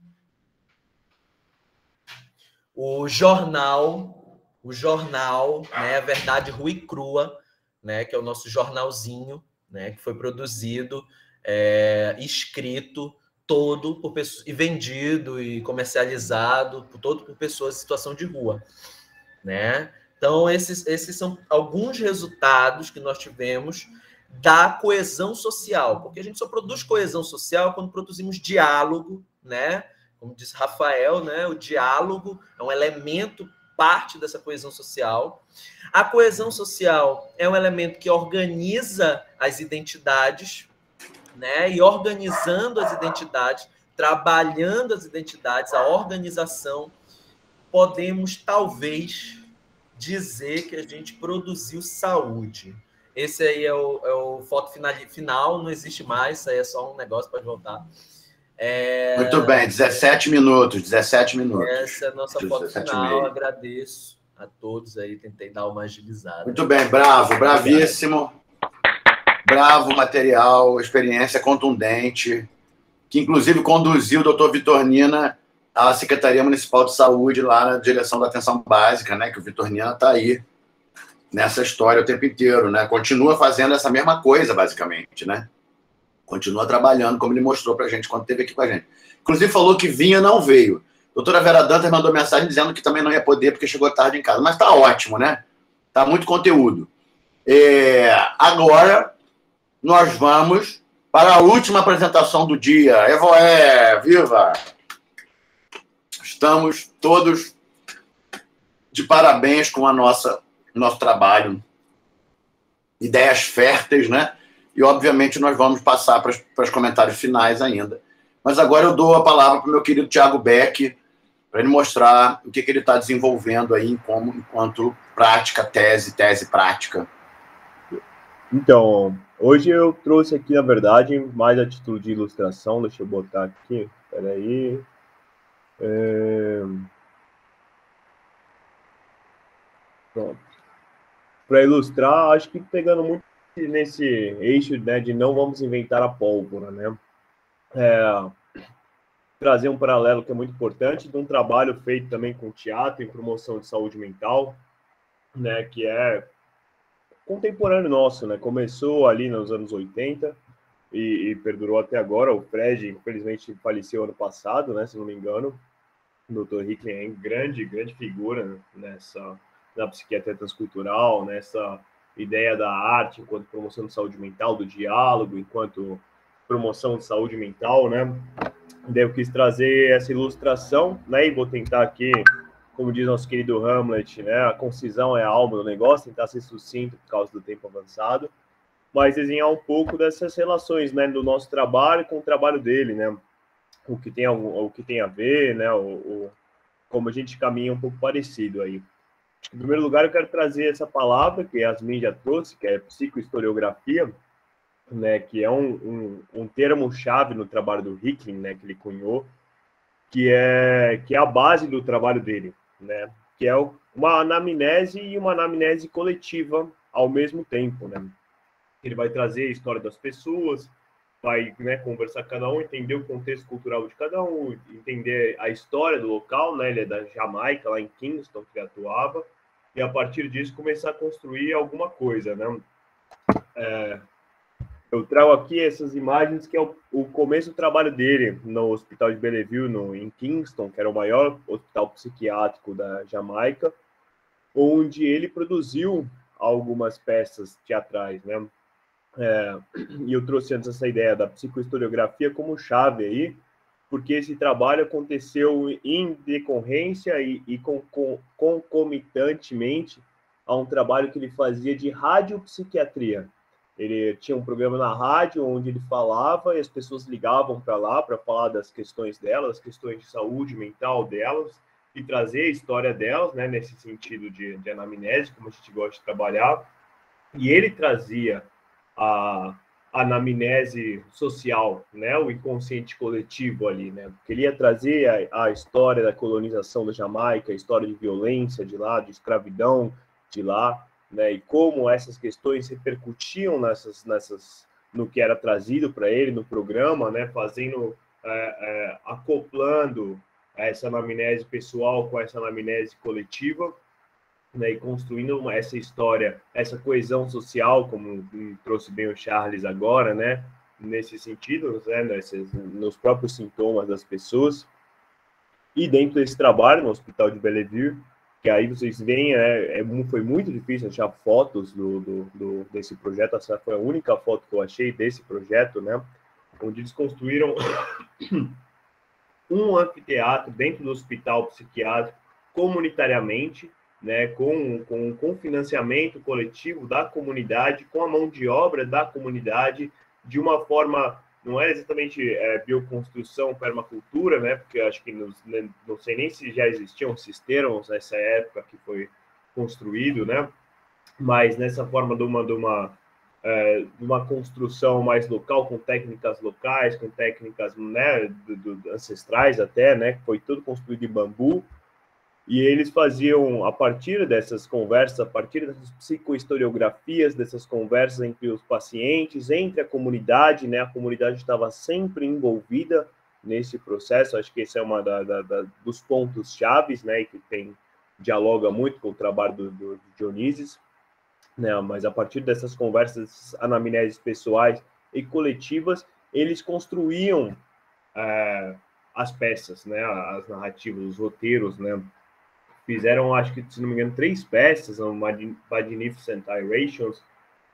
o jornal, né, Verdade Rua e Crua, né, que é o nosso jornalzinho, né, que foi produzido, escrito todo por pessoas, e vendido e comercializado por pessoas em situação de rua, né? Então, esses são alguns resultados que nós tivemos da coesão social, porque a gente só produz coesão social quando produzimos diálogo, né? Como disse Rafael, né? O diálogo é um elemento, parte dessa coesão social. A coesão social é um elemento que organiza as identidades, né? E organizando as identidades, trabalhando as identidades, a organização, podemos talvez dizer que a gente produziu saúde. Esse aí é o foto final, não existe mais, isso aí é só um negócio, pode voltar. Muito bem, 17 minutos. Essa é a nossa foto final, agradeço a todos aí, tentei dar uma agilizada. Muito bem, bravo, bravíssimo. Bravo material, experiência contundente, que inclusive conduziu o doutor Vitornina à Secretaria Municipal de Saúde, lá na direção da atenção básica, né? Que o Vitornina está aí nessa história o tempo inteiro, né? Continua fazendo essa mesma coisa, basicamente, né? Continua trabalhando, como ele mostrou para a gente quando esteve aqui com a gente. Inclusive falou que vinha, não veio. A doutora Vera Dantas mandou mensagem dizendo que também não ia poder porque chegou tarde em casa. Mas está ótimo, né? Está muito conteúdo. Agora, nós vamos para a última apresentação do dia. Evoé, viva! Estamos todos de parabéns com o nosso trabalho. Ideias férteis, né? E, obviamente, nós vamos passar para os comentários finais ainda. Mas agora eu dou a palavra para o meu querido Thiago Beck, para ele mostrar o que ele está desenvolvendo aí enquanto prática, tese prática. Então, hoje eu trouxe aqui, na verdade, mais a título de ilustração. Deixa eu botar aqui. Espera aí. Para ilustrar, acho que pegando muito nesse eixo, né, de não vamos inventar a pólvora, né? Trazer um paralelo que é muito importante de um trabalho feito também com teatro em promoção de saúde mental, né, que é contemporâneo nosso, né? Começou ali nos anos 80 e perdurou até agora. O Fred, infelizmente, faleceu ano passado, né, se não me engano. O Dr. Hicklin é grande figura na psiquiatria transcultural, nessa ideia da arte enquanto promoção de saúde mental, do diálogo enquanto promoção de saúde mental, né? Daí eu quis trazer essa ilustração, né? E vou tentar aqui, como diz nosso querido Hamlet, né? A concisão é a alma do negócio, tentar ser sucinto por causa do tempo avançado, mas desenhar um pouco dessas relações, né? Do nosso trabalho com o trabalho dele, né? O que tem a ver, né? Como a gente caminha um pouco parecido aí. Em primeiro lugar, eu quero trazer essa palavra que a Yasmin já trouxe, que é psicohistoriografia, né, que é um termo-chave no trabalho do Hicklin, né, que ele cunhou, que é a base do trabalho dele, né, que é uma anamnese e uma anamnese coletiva ao mesmo tempo, né. Ele vai trazer a história das pessoas, vai, né, conversar com cada um, entender o contexto cultural de cada um, entender a história do local, né, ele é da Jamaica, lá em Kingston, que ele atuava, e a partir disso começar a construir alguma coisa, né. Eu trago aqui essas imagens que é o começo do trabalho dele no Hospital de Bellevue, em Kingston, que era o maior hospital psiquiátrico da Jamaica, onde ele produziu algumas peças teatrais, né? E eu trouxe antes essa ideia da psicohistoriografia como chave aí, porque esse trabalho aconteceu em decorrência e concomitantemente a um trabalho que ele fazia de radiopsiquiatria. Ele tinha um programa na rádio onde ele falava e as pessoas ligavam para lá para falar das questões delas, as questões de saúde mental delas, e trazer a história delas, né, nesse sentido de anamnese, como a gente gosta de trabalhar. E ele trazia a anamnese social, né, o inconsciente coletivo ali, né, porque ele ia trazer a história da colonização da Jamaica, a história de violência de lá, de escravidão de lá, né, e como essas questões repercutiam no que era trazido para ele no programa, né, fazendo, acoplando essa anamnese pessoal com essa anamnese coletiva, né, e construindo essa história, essa coesão social, como trouxe bem o Charles agora, né, nesse sentido, né, nos próprios sintomas das pessoas. E dentro desse trabalho, no Hospital de Bellevue, que aí vocês veem, foi muito difícil achar fotos desse projeto. Essa foi a única foto que eu achei desse projeto, né, onde eles construíram um anfiteatro dentro do hospital psiquiátrico comunitariamente, né, com financiamento coletivo da comunidade, com a mão de obra da comunidade, de uma forma, não é exatamente bioconstrução, permacultura, né, porque eu acho que não sei nem se já existiam cisternas nessa época que foi construído, né, mas nessa forma de uma construção mais local, com técnicas locais, com técnicas, né, ancestrais até, né, que foi tudo construído em bambu. E eles faziam, a partir dessas conversas, a partir dessas psicohistoriografias, dessas conversas entre os pacientes, entre a comunidade, né? A comunidade estava sempre envolvida nesse processo. Acho que esse é uma dos pontos chaves, né? Que dialoga muito com o trabalho do Dionísio, né? Mas a partir dessas conversas, anamneses pessoais e coletivas, eles construíam as peças, né? As narrativas, os roteiros, né? Fizeram, acho que, se não me engano, 3 peças, o Magnificent Gyrations,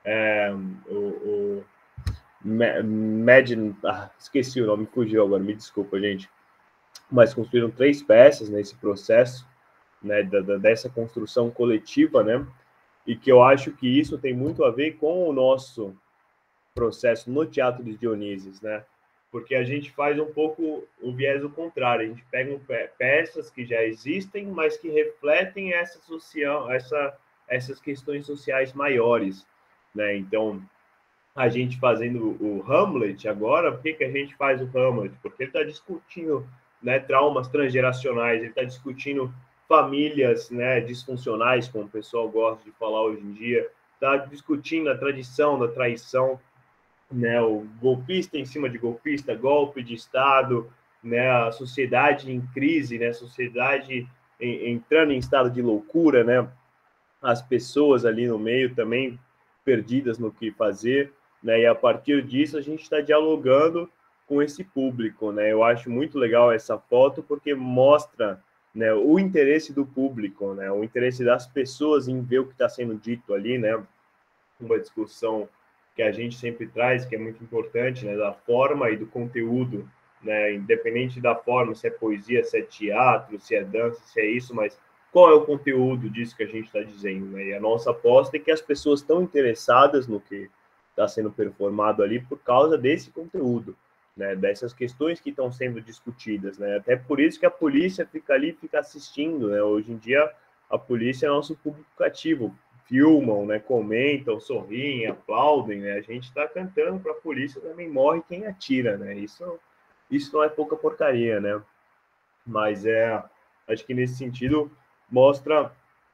esqueci o nome, fugiu agora, me desculpa, gente. Mas construíram 3 peças nesse processo, né, dessa construção coletiva, né, e que eu acho que isso tem muito a ver com o nosso processo no Teatro de Dionísio, né, porque a gente faz um pouco o viés ao contrário, a gente pega peças que já existem, mas que refletem essas questões sociais maiores, né? Então, a gente fazendo o Hamlet agora, por que a gente faz o Hamlet? Porque ele está discutindo, né, traumas transgeracionais, ele está discutindo famílias, né, disfuncionais, como o pessoal gosta de falar hoje em dia, está discutindo a tradição da traição, né, o golpista em cima de golpista, golpe de Estado, né, a sociedade em crise, né, a sociedade entrando em estado de loucura, né, as pessoas ali no meio também perdidas no que fazer, né, e a partir disso a gente está dialogando com esse público, né, eu acho muito legal essa foto porque mostra, né, o interesse do público, né, o interesse das pessoas em ver o que está sendo dito ali, né, uma discussão que a gente sempre traz, que é muito importante, né, da forma e do conteúdo, né, independente da forma, se é poesia, se é teatro, se é dança, se é isso, mas qual é o conteúdo disso que a gente está dizendo, né? E a nossa aposta é que as pessoas estão interessadas no que está sendo performado ali por causa desse conteúdo, né, dessas questões que estão sendo discutidas, né? Até por isso que a polícia fica ali, fica assistindo, né? Hoje em dia a polícia é nosso público cativo, filmam, né, comentam, sorriem, aplaudem, né? A gente está cantando para a polícia, também morre quem atira, né? Isso não é pouca porcaria, né? Mas acho que nesse sentido mostra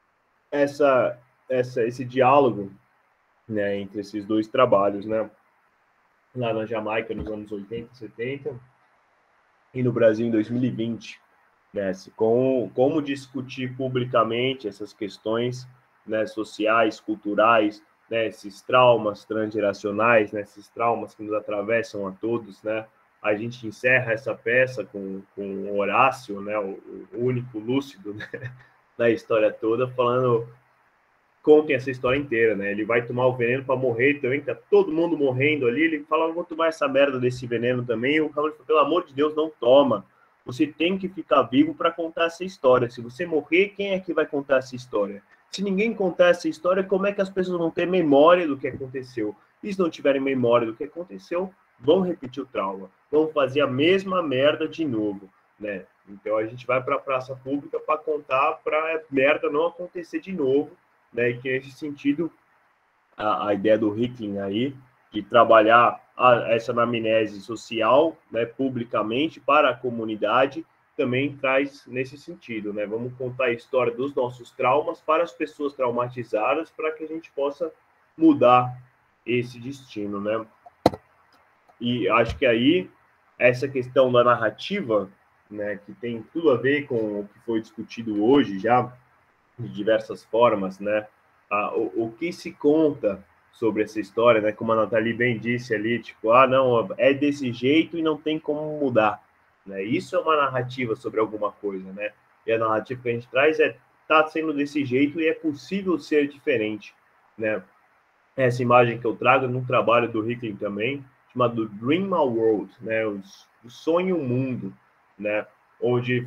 esse diálogo, né, entre esses dois trabalhos, né? Lá na Jamaica nos anos 80, 70 e no Brasil em 2020, né? Como discutir publicamente essas questões, né, sociais, culturais, né, esses traumas transgeracionais, né, esses traumas que nos atravessam a todos, né? A gente encerra essa peça com Horácio, né, o único lúcido, né, da história toda, falando, contem essa história inteira, né? Ele vai tomar o veneno para morrer também, tá todo mundo morrendo ali, ele fala, vou tomar essa merda desse veneno também, e o Hamlet fala, pelo amor de Deus, não toma. Você tem que ficar vivo para contar essa história. Se você morrer, quem é que vai contar essa história? Se ninguém contar essa história, como é que as pessoas vão ter memória do que aconteceu? E se não tiverem memória do que aconteceu, vão repetir o trauma, vão fazer a mesma merda de novo, né? Então a gente vai para a praça pública para contar para a merda não acontecer de novo, né? E que nesse sentido a ideia do Ricklin aí de trabalhar essa anamnese social, né, publicamente para a comunidade, também traz nesse sentido, né? Vamos contar a história dos nossos traumas para as pessoas traumatizadas, para que a gente possa mudar esse destino, né? E acho que aí essa questão da narrativa, né, que tem tudo a ver com o que foi discutido hoje já de diversas formas, né? O que se conta sobre essa história, né? Como a Nathalie bem disse ali, tipo, não, é desse jeito e não tem como mudar, né? Isso é uma narrativa sobre alguma coisa, né? E a narrativa que a gente traz tá sendo desse jeito e é possível ser diferente, né? Essa imagem que eu trago no trabalho do Ricklin também, chamado Dream a World, né? O sonho mundo, né? Onde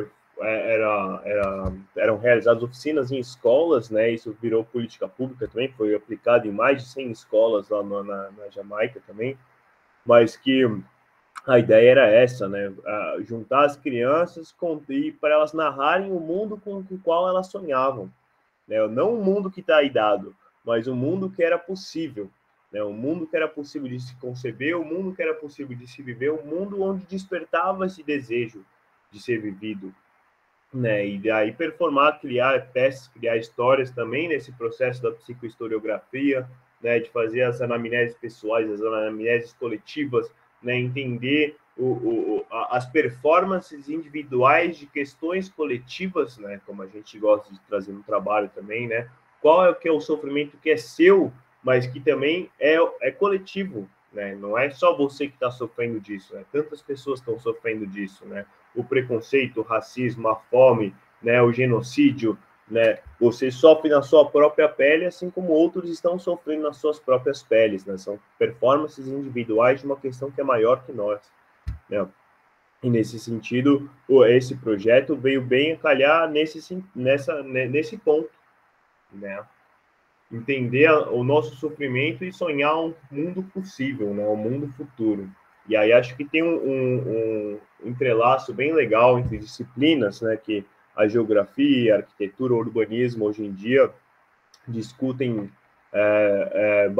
eram realizadas oficinas em escolas, né? Isso virou política pública também, foi aplicado em mais de 100 escolas lá na Jamaica também, mas que a ideia era essa, né? Juntar as crianças e para elas narrarem o mundo com o qual elas sonhavam, né? Não o mundo que está aí dado, mas o mundo que era possível, né? O mundo que era possível de se conceber, o mundo que era possível de se viver, o mundo onde despertava esse desejo de ser vivido, né? E daí performar, criar peças, criar histórias também nesse processo da psicohistoriografia, né? De fazer as anamneses pessoais, as anamneses coletivas, né? Entender as performances individuais de questões coletivas, né? Como a gente gosta de trazer no trabalho também, né? Qual é o que é o sofrimento que é seu, mas que também é coletivo, né? Não é só você que está sofrendo disso, né? Tantas pessoas estão sofrendo disso, né? O preconceito, o racismo, a fome, né? O genocídio, né? Você sofre na sua própria pele, assim como outros estão sofrendo nas suas próprias peles, né? São performances individuais de uma questão que é maior que nós, né? E nesse sentido, esse projeto veio bem a calhar nesse ponto, né? Entender o nosso sofrimento e sonhar um mundo possível, né? Um mundo futuro. E aí acho que tem um entrelaço bem legal entre disciplinas, né? Que a geografia, a arquitetura, o urbanismo hoje em dia discutem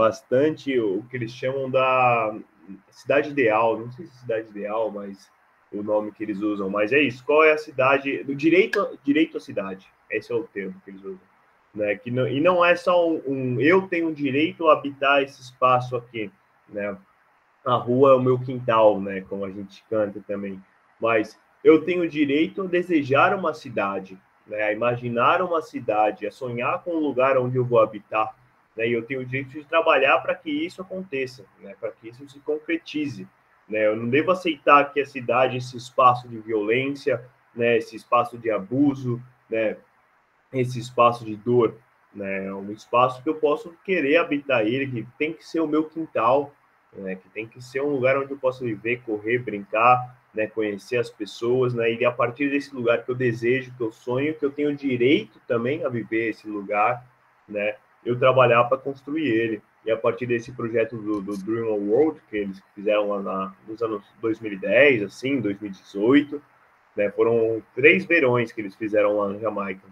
bastante o que eles chamam da cidade ideal. Não sei se cidade ideal, mas o nome que eles usam, mas é isso. Qual é a cidade? Do direito à cidade. Esse é o termo que eles usam. Né? E não é só eu tenho um direito a habitar esse espaço aqui, né? A rua é o meu quintal, né? Como a gente canta também. Mas eu tenho direito a desejar uma cidade, né? A imaginar uma cidade, a sonhar com um lugar onde eu vou habitar, né? E eu tenho o direito de trabalhar para que isso aconteça, né? Para que isso se concretize, né? Eu não devo aceitar que a cidade, esse espaço de violência, né? Esse espaço de abuso, né? Esse espaço de dor, né? É um espaço que eu posso querer habitar ele, que tem que ser o meu quintal, né? Que tem que ser um lugar onde eu possa viver, correr, brincar, né? Conhecer as pessoas, né? E a partir desse lugar que eu desejo, que eu sonho, que eu tenho direito também a viver esse lugar, né? Eu trabalhar para construir ele. E a partir desse projeto do Dream World, que eles fizeram lá nos anos 2010, assim, 2018, né? Foram 3 verões que eles fizeram lá na Jamaica.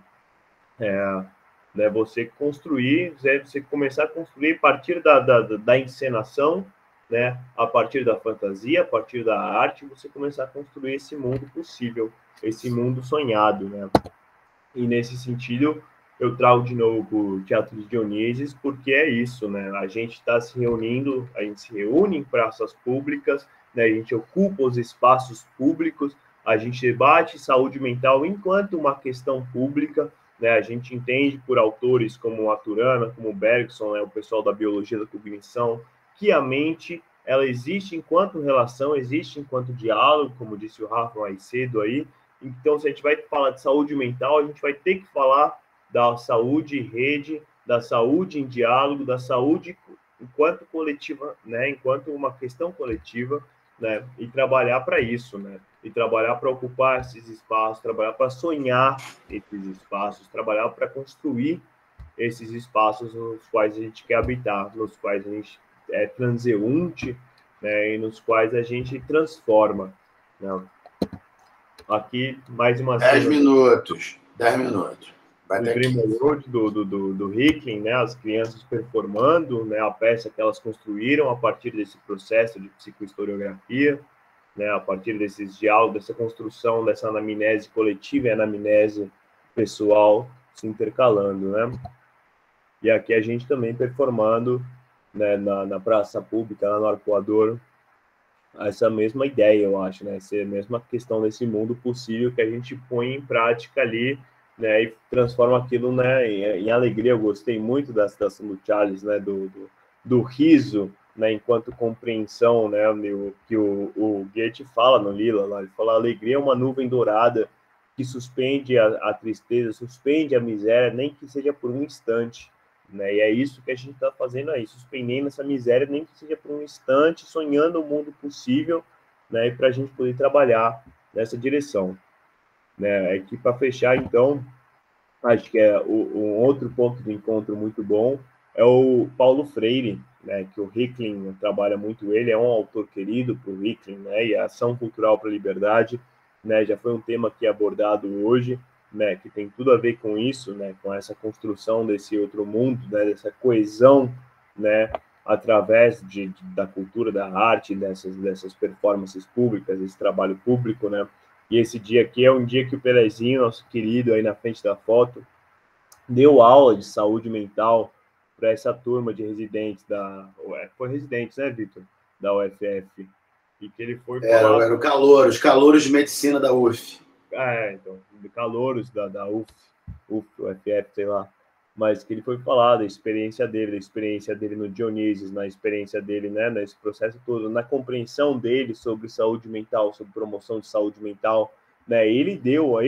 Né, você construir, você começar a construir a partir da encenação, né, a partir da fantasia, a partir da arte, você começar a construir esse mundo possível, esse mundo sonhado, né? E nesse sentido, eu trago de novo o Teatro de Dionísio, porque é isso, né? A gente está se reunindo, a gente se reúne em praças públicas, né? A gente ocupa os espaços públicos, a gente debate saúde mental enquanto uma questão pública, né? A gente entende por autores como Maturana, como Bergson, né? O pessoal da biologia da cognição, que a mente ela existe enquanto relação, existe enquanto diálogo, como disse o Rafa mais cedo aí. Então, se a gente vai falar de saúde mental, a gente vai ter que falar da saúde em rede, da saúde em diálogo, da saúde enquanto coletiva, né? Enquanto uma questão coletiva, né? E trabalhar para isso, né? E trabalhar para ocupar esses espaços, trabalhar para sonhar esses espaços, trabalhar para construir esses espaços nos quais a gente quer habitar, nos quais a gente é transeunte, né? E nos quais a gente transforma, né? Aqui, mais uma 10 minutos. 10 minutos. Do Dream World, do Hicklin, né? As crianças performando, né? A peça que elas construíram a partir desse processo de psicohistoriografia, né? A partir desses diálogos, dessa construção, dessa anamnese coletiva e anamnese pessoal se intercalando, né? E aqui a gente também performando, né? Na praça pública, lá no Arpoador, essa mesma ideia, eu acho, né? Essa mesma questão desse mundo possível que a gente põe em prática ali, né? E transforma aquilo, né? Em alegria. Eu gostei muito da citação do Charles, né? Do riso, né? Enquanto compreensão, né? Que o Goethe fala no Lila, lá, ele fala: a alegria é uma nuvem dourada que suspende a tristeza, suspende a miséria, nem que seja por um instante. Né? E é isso que a gente está fazendo aí, suspendendo essa miséria, nem que seja por um instante, sonhando o mundo possível, né? Para a gente poder trabalhar nessa direção. Né? Aqui, para fechar, então, acho que é um outro ponto de encontro muito bom é o Paulo Freire, né? Que o Hicklin trabalha muito ele, é um autor querido por Hicklin, né? E a ação cultural para a liberdade, né? Já foi um tema aqui abordado hoje, né, que tem tudo a ver com isso, né, com essa construção desse outro mundo, né, dessa coesão, né, através da cultura, da arte, dessas performances públicas, esse trabalho público, né. E esse dia aqui é um dia que o Pelezinho, nosso querido aí na frente da foto, deu aula de saúde mental para essa turma de residentes foi residentes, né, Vitor, da UFF, e que ele foi falar... Era os calouros de medicina da UF. Então, de calouros da UFF, sei lá, mas que ele foi falar da experiência dele no Dionísio, na experiência dele, né, nesse processo todo, na compreensão dele sobre saúde mental, sobre promoção de saúde mental, né, ele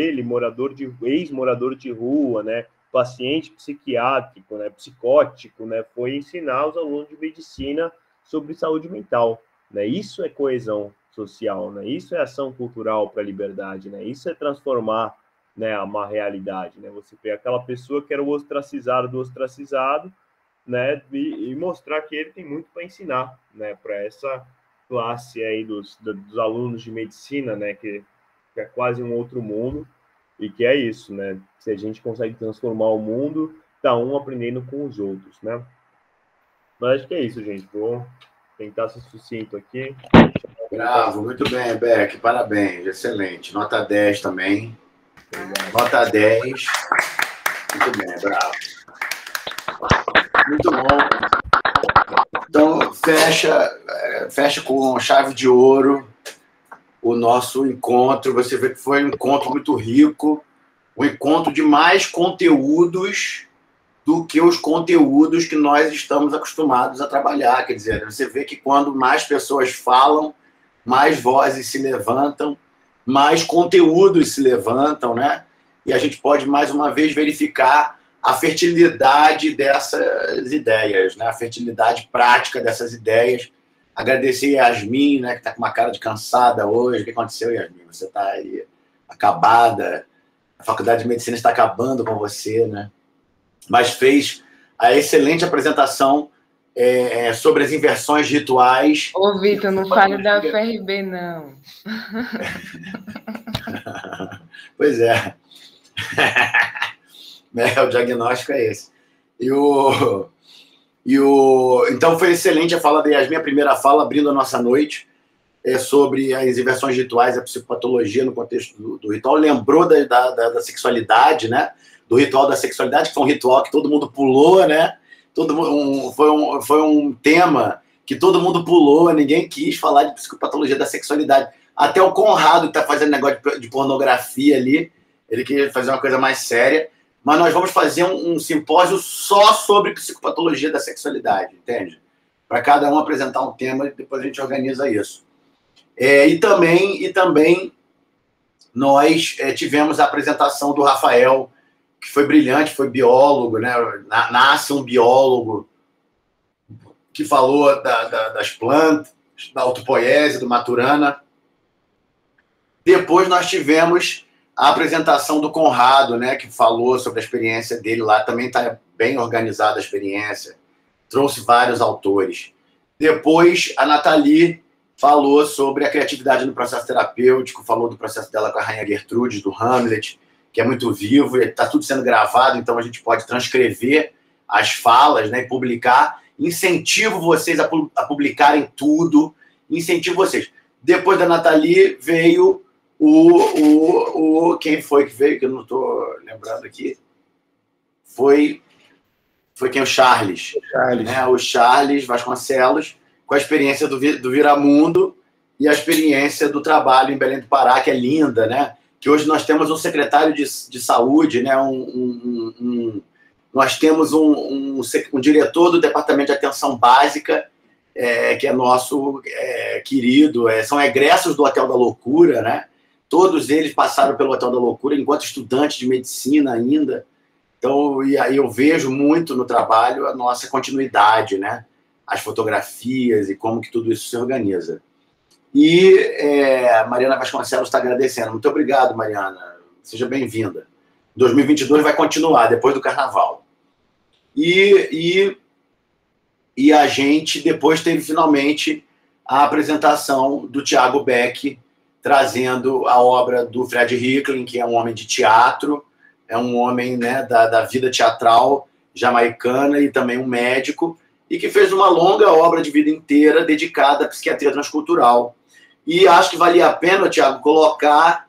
ex-morador de rua, né, paciente psiquiátrico, né, psicótico, né, foi ensinar os alunos de medicina sobre saúde mental, né, isso é coesão social, né? Isso é ação cultural para a liberdade, né? Isso é transformar, né, uma realidade, né? Você pega aquela pessoa que era o ostracizado do ostracizado, né, e mostrar que ele tem muito para ensinar, né, para essa classe aí dos alunos de medicina, né, que é quase um outro mundo, e que é isso, né? Se a gente consegue transformar o mundo, tá um aprendendo com os outros, né? Mas acho que é isso, gente. Vou tentar ser sucinto aqui. Bravo, muito bem, Beck, parabéns, excelente. Nota 10 também. Nota 10. Muito bem, bravo. Muito bom. Então, fecha com chave de ouro o nosso encontro. Você vê que foi um encontro muito rico, um encontro de mais conteúdos do que os conteúdos que nós estamos acostumados a trabalhar. Quer dizer, você vê que quando mais pessoas falam, mais vozes se levantam, mais conteúdos se levantam, né? E a gente pode, mais uma vez, verificar a fertilidade dessas ideias, né? A fertilidade prática dessas ideias. Agradecer a Yasmin, né, que está com uma cara de cansada hoje. O que aconteceu, Yasmin? Você está aí acabada. A Faculdade de Medicina está acabando com você, né? Mas fez a excelente apresentação sobre as inversões rituais. Ô, Vitor, não fale da UFRB, não. Pois é. O diagnóstico é esse. Então foi excelente a fala da Yasmin, a primeira fala, abrindo a nossa noite, sobre as inversões rituais, a psicopatologia no contexto do ritual. Lembrou da sexualidade, né? Do ritual da sexualidade, que foi um ritual que todo mundo pulou, né? Foi um tema que todo mundo pulou, ninguém quis falar de psicopatologia da sexualidade. Até o Conrado, que está fazendo negócio de pornografia ali, ele queria fazer uma coisa mais séria. Mas nós vamos fazer um simpósio só sobre psicopatologia da sexualidade, entende? Para cada um apresentar um tema e depois a gente organiza isso. E também nós tivemos a apresentação do Rafael, que foi brilhante, foi biólogo, né? Nasce um biólogo que falou das plantas, da autopoiese, do Maturana. Depois nós tivemos a apresentação do Conrado, né, que falou sobre a experiência dele lá. Também está bem organizada a experiência. Trouxe vários autores. Depois, a Nathalie falou sobre a criatividade no processo terapêutico, falou do processo dela com a Rainha Gertrudes, do Hamlet, que é muito vivo, e está tudo sendo gravado, então a gente pode transcrever as falas, né, e publicar. Incentivo vocês a publicarem tudo, incentivo vocês. Depois da Nathalie veio quem foi que veio, que eu não estou lembrando aqui, foi quem? O Charles. Né? O Charles Vasconcelos, com a experiência do Viramundo e a experiência do trabalho em Belém do Pará, que é linda, né? Que hoje nós temos um secretário de saúde, né? Nós temos um diretor do Departamento de Atenção Básica, que é nosso querido, são egressos do Hotel da Loucura, né? Todos eles passaram pelo Hotel da Loucura enquanto estudantes de medicina ainda. Então, e aí eu vejo muito no trabalho a nossa continuidade, né? As fotografias e como que tudo isso se organiza. E a Mariana Vasconcelos está agradecendo. Muito obrigado, Mariana. Seja bem-vinda. 2022 vai continuar, depois do Carnaval. E a gente depois teve, finalmente, a apresentação do Tiago Beck, trazendo a obra do Fred Hicklin, que é um homem de teatro, é um homem, né, da vida teatral jamaicana e também um médico, e que fez uma longa obra de vida inteira dedicada à psiquiatria transcultural. E acho que valia a pena, Tiago, colocar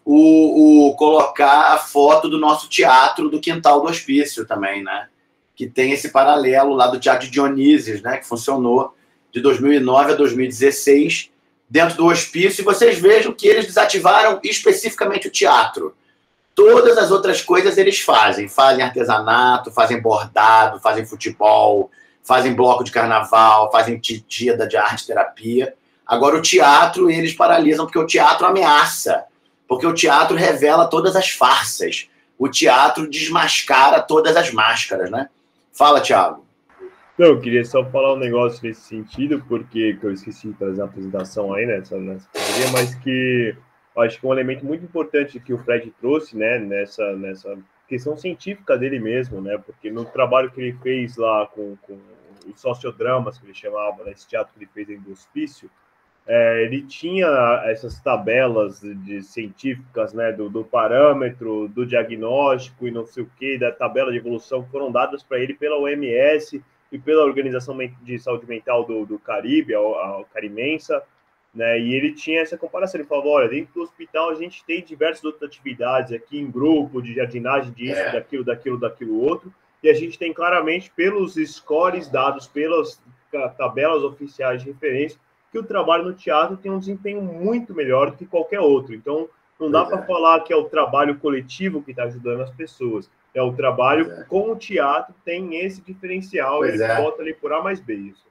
a foto do nosso teatro do Quintal do Hospício também, né? Que tem esse paralelo lá do Teatro de Dionísios, né? Que funcionou de 2009 a 2016 dentro do hospício, e vocês vejam que eles desativaram especificamente o teatro. Todas as outras coisas eles fazem artesanato, fazem bordado, fazem futebol, fazem bloco de carnaval, fazem dia de arte-terapia. Agora o teatro eles paralisam, porque o teatro ameaça, porque o teatro revela todas as farsas, o teatro desmascara todas as máscaras, né? Fala, Thiago. Não, eu queria só falar um negócio nesse sentido, porque eu esqueci de fazer a apresentação aí nessa categoria, mas que eu acho que um elemento muito importante que o Fred trouxe, né, nessa questão científica dele mesmo, né, porque no trabalho que ele fez lá com os sociodramas, que ele chamava, né, esse teatro que ele fez em hospício, ele tinha essas tabelas científicas, né, do parâmetro, do diagnóstico e não sei o que, da tabela de evolução, que foram dadas para ele pela OMS e pela Organização de Saúde Mental do Caribe, a Carimensa, né? E ele tinha essa comparação, ele falava, olha, dentro do hospital a gente tem diversas outras atividades aqui em grupo, de jardinagem, disso, daquilo, outro, e a gente tem claramente, pelos scores dados pelas tabelas oficiais de referência, que o trabalho no teatro tem um desempenho muito melhor do que qualquer outro. Então, não dá para falar que é o trabalho coletivo que está ajudando as pessoas. É o trabalho com o teatro, tem esse diferencial, ele bota ali por A mais B. Isso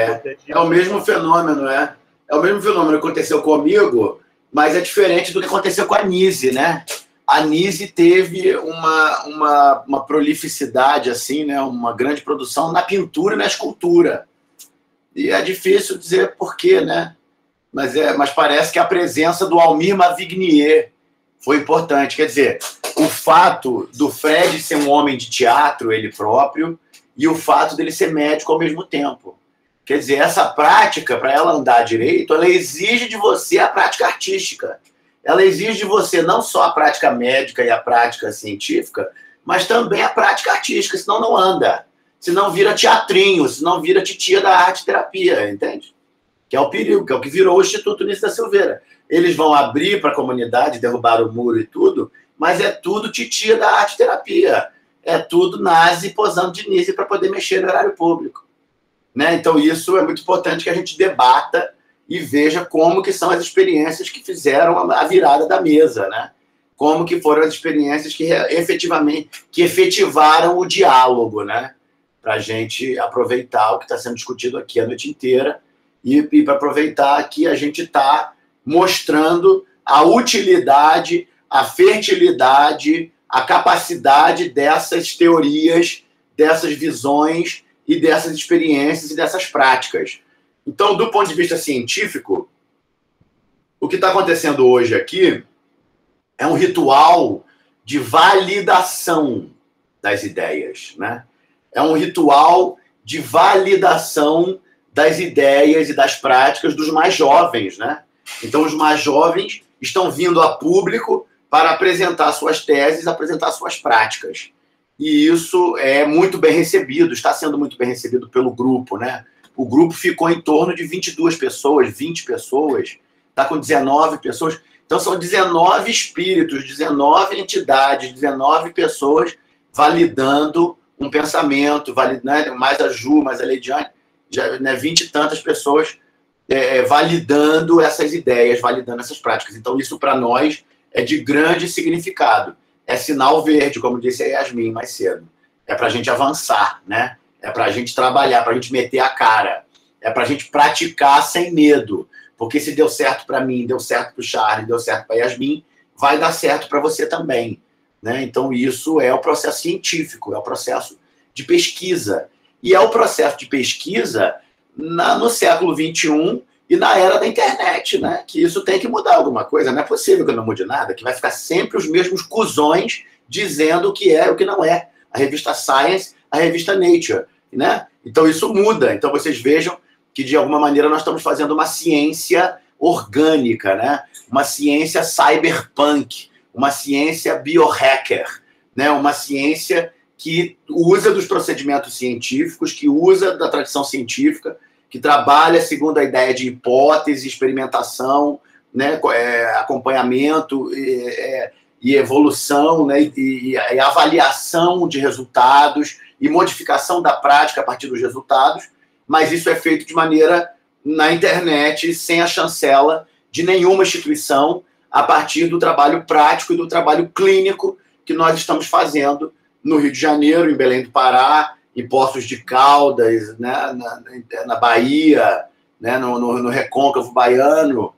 é o mesmo fenômeno, né? É o mesmo fenômeno que aconteceu comigo, mas é diferente do que aconteceu com a Nise, né? A Nise teve uma prolificidade, assim, né? Uma grande produção na pintura e na escultura. E é difícil dizer por quê, né? Mas parece que a presença do Almir Mavignier foi importante. Quer dizer, o fato do Fred ser um homem de teatro, ele próprio, e o fato dele ser médico ao mesmo tempo. Quer dizer, essa prática, para ela andar direito, ela exige de você a prática artística. Ela exige de você não só a prática médica e a prática científica, mas também a prática artística, senão não anda. Senão vira teatrinho, senão vira titia da arte-terapia, entende? Que é o perigo, que é o que virou o Instituto Nice da Silveira. Eles vão abrir para a comunidade, derrubar o muro e tudo, mas é tudo titia da arte-terapia. É tudo nazi posando de Nice para poder mexer no horário público. Né? Então, isso é muito importante que a gente debata e veja como que são as experiências que fizeram a virada da mesa, né? Como que foram as experiências que efetivaram o diálogo, né? Para a gente aproveitar o que está sendo discutido aqui a noite inteira e para aproveitar que a gente está mostrando a utilidade, a fertilidade, a capacidade dessas teorias, dessas visões e dessas experiências e dessas práticas. Então, do ponto de vista científico, o que está acontecendo hoje aqui é um ritual de validação das ideias, né? É um ritual de validação das ideias e das práticas dos mais jovens, né? Então, os mais jovens estão vindo a público para apresentar suas teses, apresentar suas práticas. E isso é muito bem recebido, está sendo muito bem recebido pelo grupo, né? O grupo ficou em torno de 22 pessoas, 20 pessoas, está com 19 pessoas. Então, são 19 espíritos, 19 entidades, 19 pessoas validando um pensamento, validando, mais a Ju, mais a Leidiane, já, né, 20 e tantas pessoas validando essas ideias, validando essas práticas. Então, isso para nós é de grande significado. É sinal verde, como disse a Yasmin mais cedo. É para a gente avançar, né? É para a gente trabalhar, para a gente meter a cara. É para a gente praticar sem medo. Porque se deu certo para mim, deu certo para o Charlie, deu certo para a Yasmin, vai dar certo para você também. Né? Então, isso é o processo científico, é o processo de pesquisa. E é o processo de pesquisa no século XXI e na era da internet, né? Que isso tem que mudar alguma coisa. Não é possível que não mude nada, que vai ficar sempre os mesmos cuzões dizendo o que é e o que não é. A revista Science, a revista Nature, né? Então, isso muda. Então, vocês vejam que, de alguma maneira, nós estamos fazendo uma ciência orgânica, né? Uma ciência cyberpunk, uma ciência biohacker, né? Uma ciência que usa dos procedimentos científicos, que usa da tradição científica, que trabalha segundo a ideia de hipótese, experimentação, né? Acompanhamento e evolução, né? E avaliação de resultados e modificação da prática a partir dos resultados, mas isso é feito de maneira na internet, sem a chancela de nenhuma instituição, a partir do trabalho prático e do trabalho clínico que nós estamos fazendo no Rio de Janeiro, em Belém do Pará, em Poços de Caldas, né, na Bahia, né, no Recôncavo Baiano,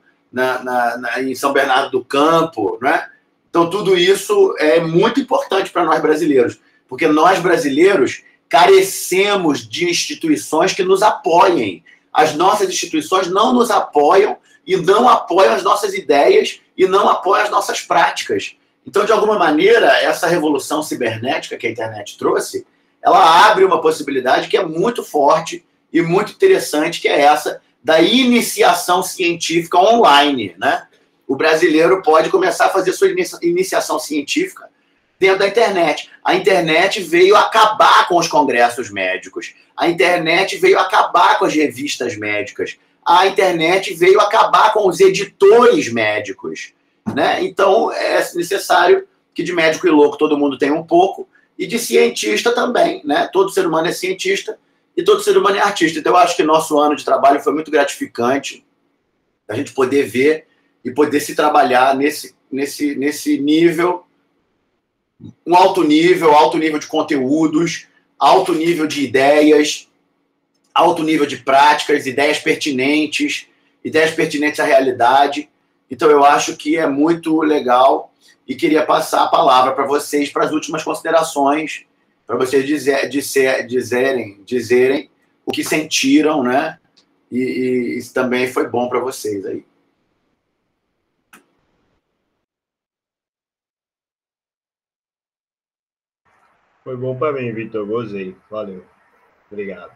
em São Bernardo do Campo. Né? Então, tudo isso é muito importante para nós brasileiros, porque nós brasileiros carecemos de instituições que nos apoiem. As nossas instituições não nos apoiam e não apoiam as nossas ideias e não apoiam as nossas práticas. Então, de alguma maneira, essa revolução cibernética que a internet trouxe, ela abre uma possibilidade que é muito forte e muito interessante, que é essa da iniciação científica online. Né? O brasileiro pode começar a fazer sua iniciação científica dentro da internet. A internet veio acabar com os congressos médicos. A internet veio acabar com as revistas médicas. a internet veio acabar com os editores médicos, né? Então, é necessário que de médico e louco todo mundo tenha um pouco, e de cientista também, né? Todo ser humano é cientista e todo ser humano é artista. Então, eu acho que nosso ano de trabalho foi muito gratificante, a gente poder ver e poder se trabalhar nesse nível, um alto nível de conteúdos, alto nível de ideias, alto nível de práticas, ideias pertinentes à realidade. Então, eu acho que é muito legal e queria passar a palavra para vocês, para as últimas considerações, para vocês dizerem o que sentiram, né? E isso também foi bom para vocês aí. Foi bom para mim, Vitor. Gozei. Valeu. Obrigado.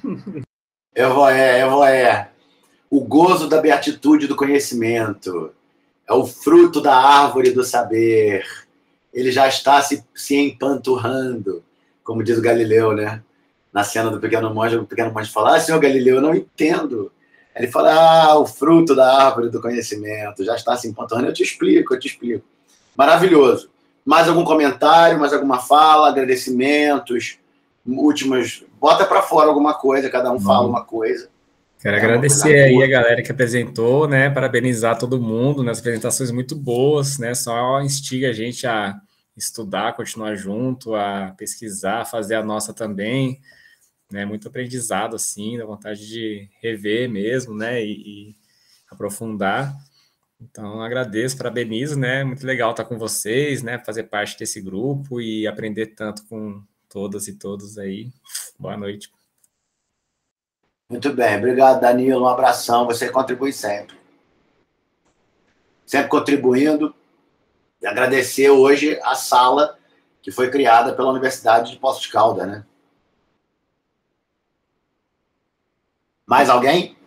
O gozo da beatitude do conhecimento é o fruto da árvore do saber. Ele já está se empanturrando, como diz o Galileu, né? Na cena do Pequeno Monge, o Pequeno Monge fala: senhor Galileu, eu não entendo. Ele fala: o fruto da árvore do conhecimento já está se empanturrando. Eu te explico. Maravilhoso. Mais algum comentário, mais alguma fala, agradecimentos, últimas... Bota para fora alguma coisa, cada um fala uma coisa. Quero agradecer aí a galera que apresentou, né? Parabenizar todo mundo nas apresentações muito boas, né? Só instiga a gente a estudar, continuar junto, a pesquisar, fazer a nossa também, né? Muito aprendizado, assim, dá vontade de rever mesmo, né? E aprofundar. Então, agradeço, parabenizo, né? Muito legal estar com vocês, né? Fazer parte desse grupo e aprender tanto com todas e todos aí. Boa noite. Muito bem, obrigado, Danilo. Um abração. Você contribui sempre. Sempre contribuindo. E agradecer hoje a sala que foi criada pela Universidade de Poços de Caldas, né? Mais alguém?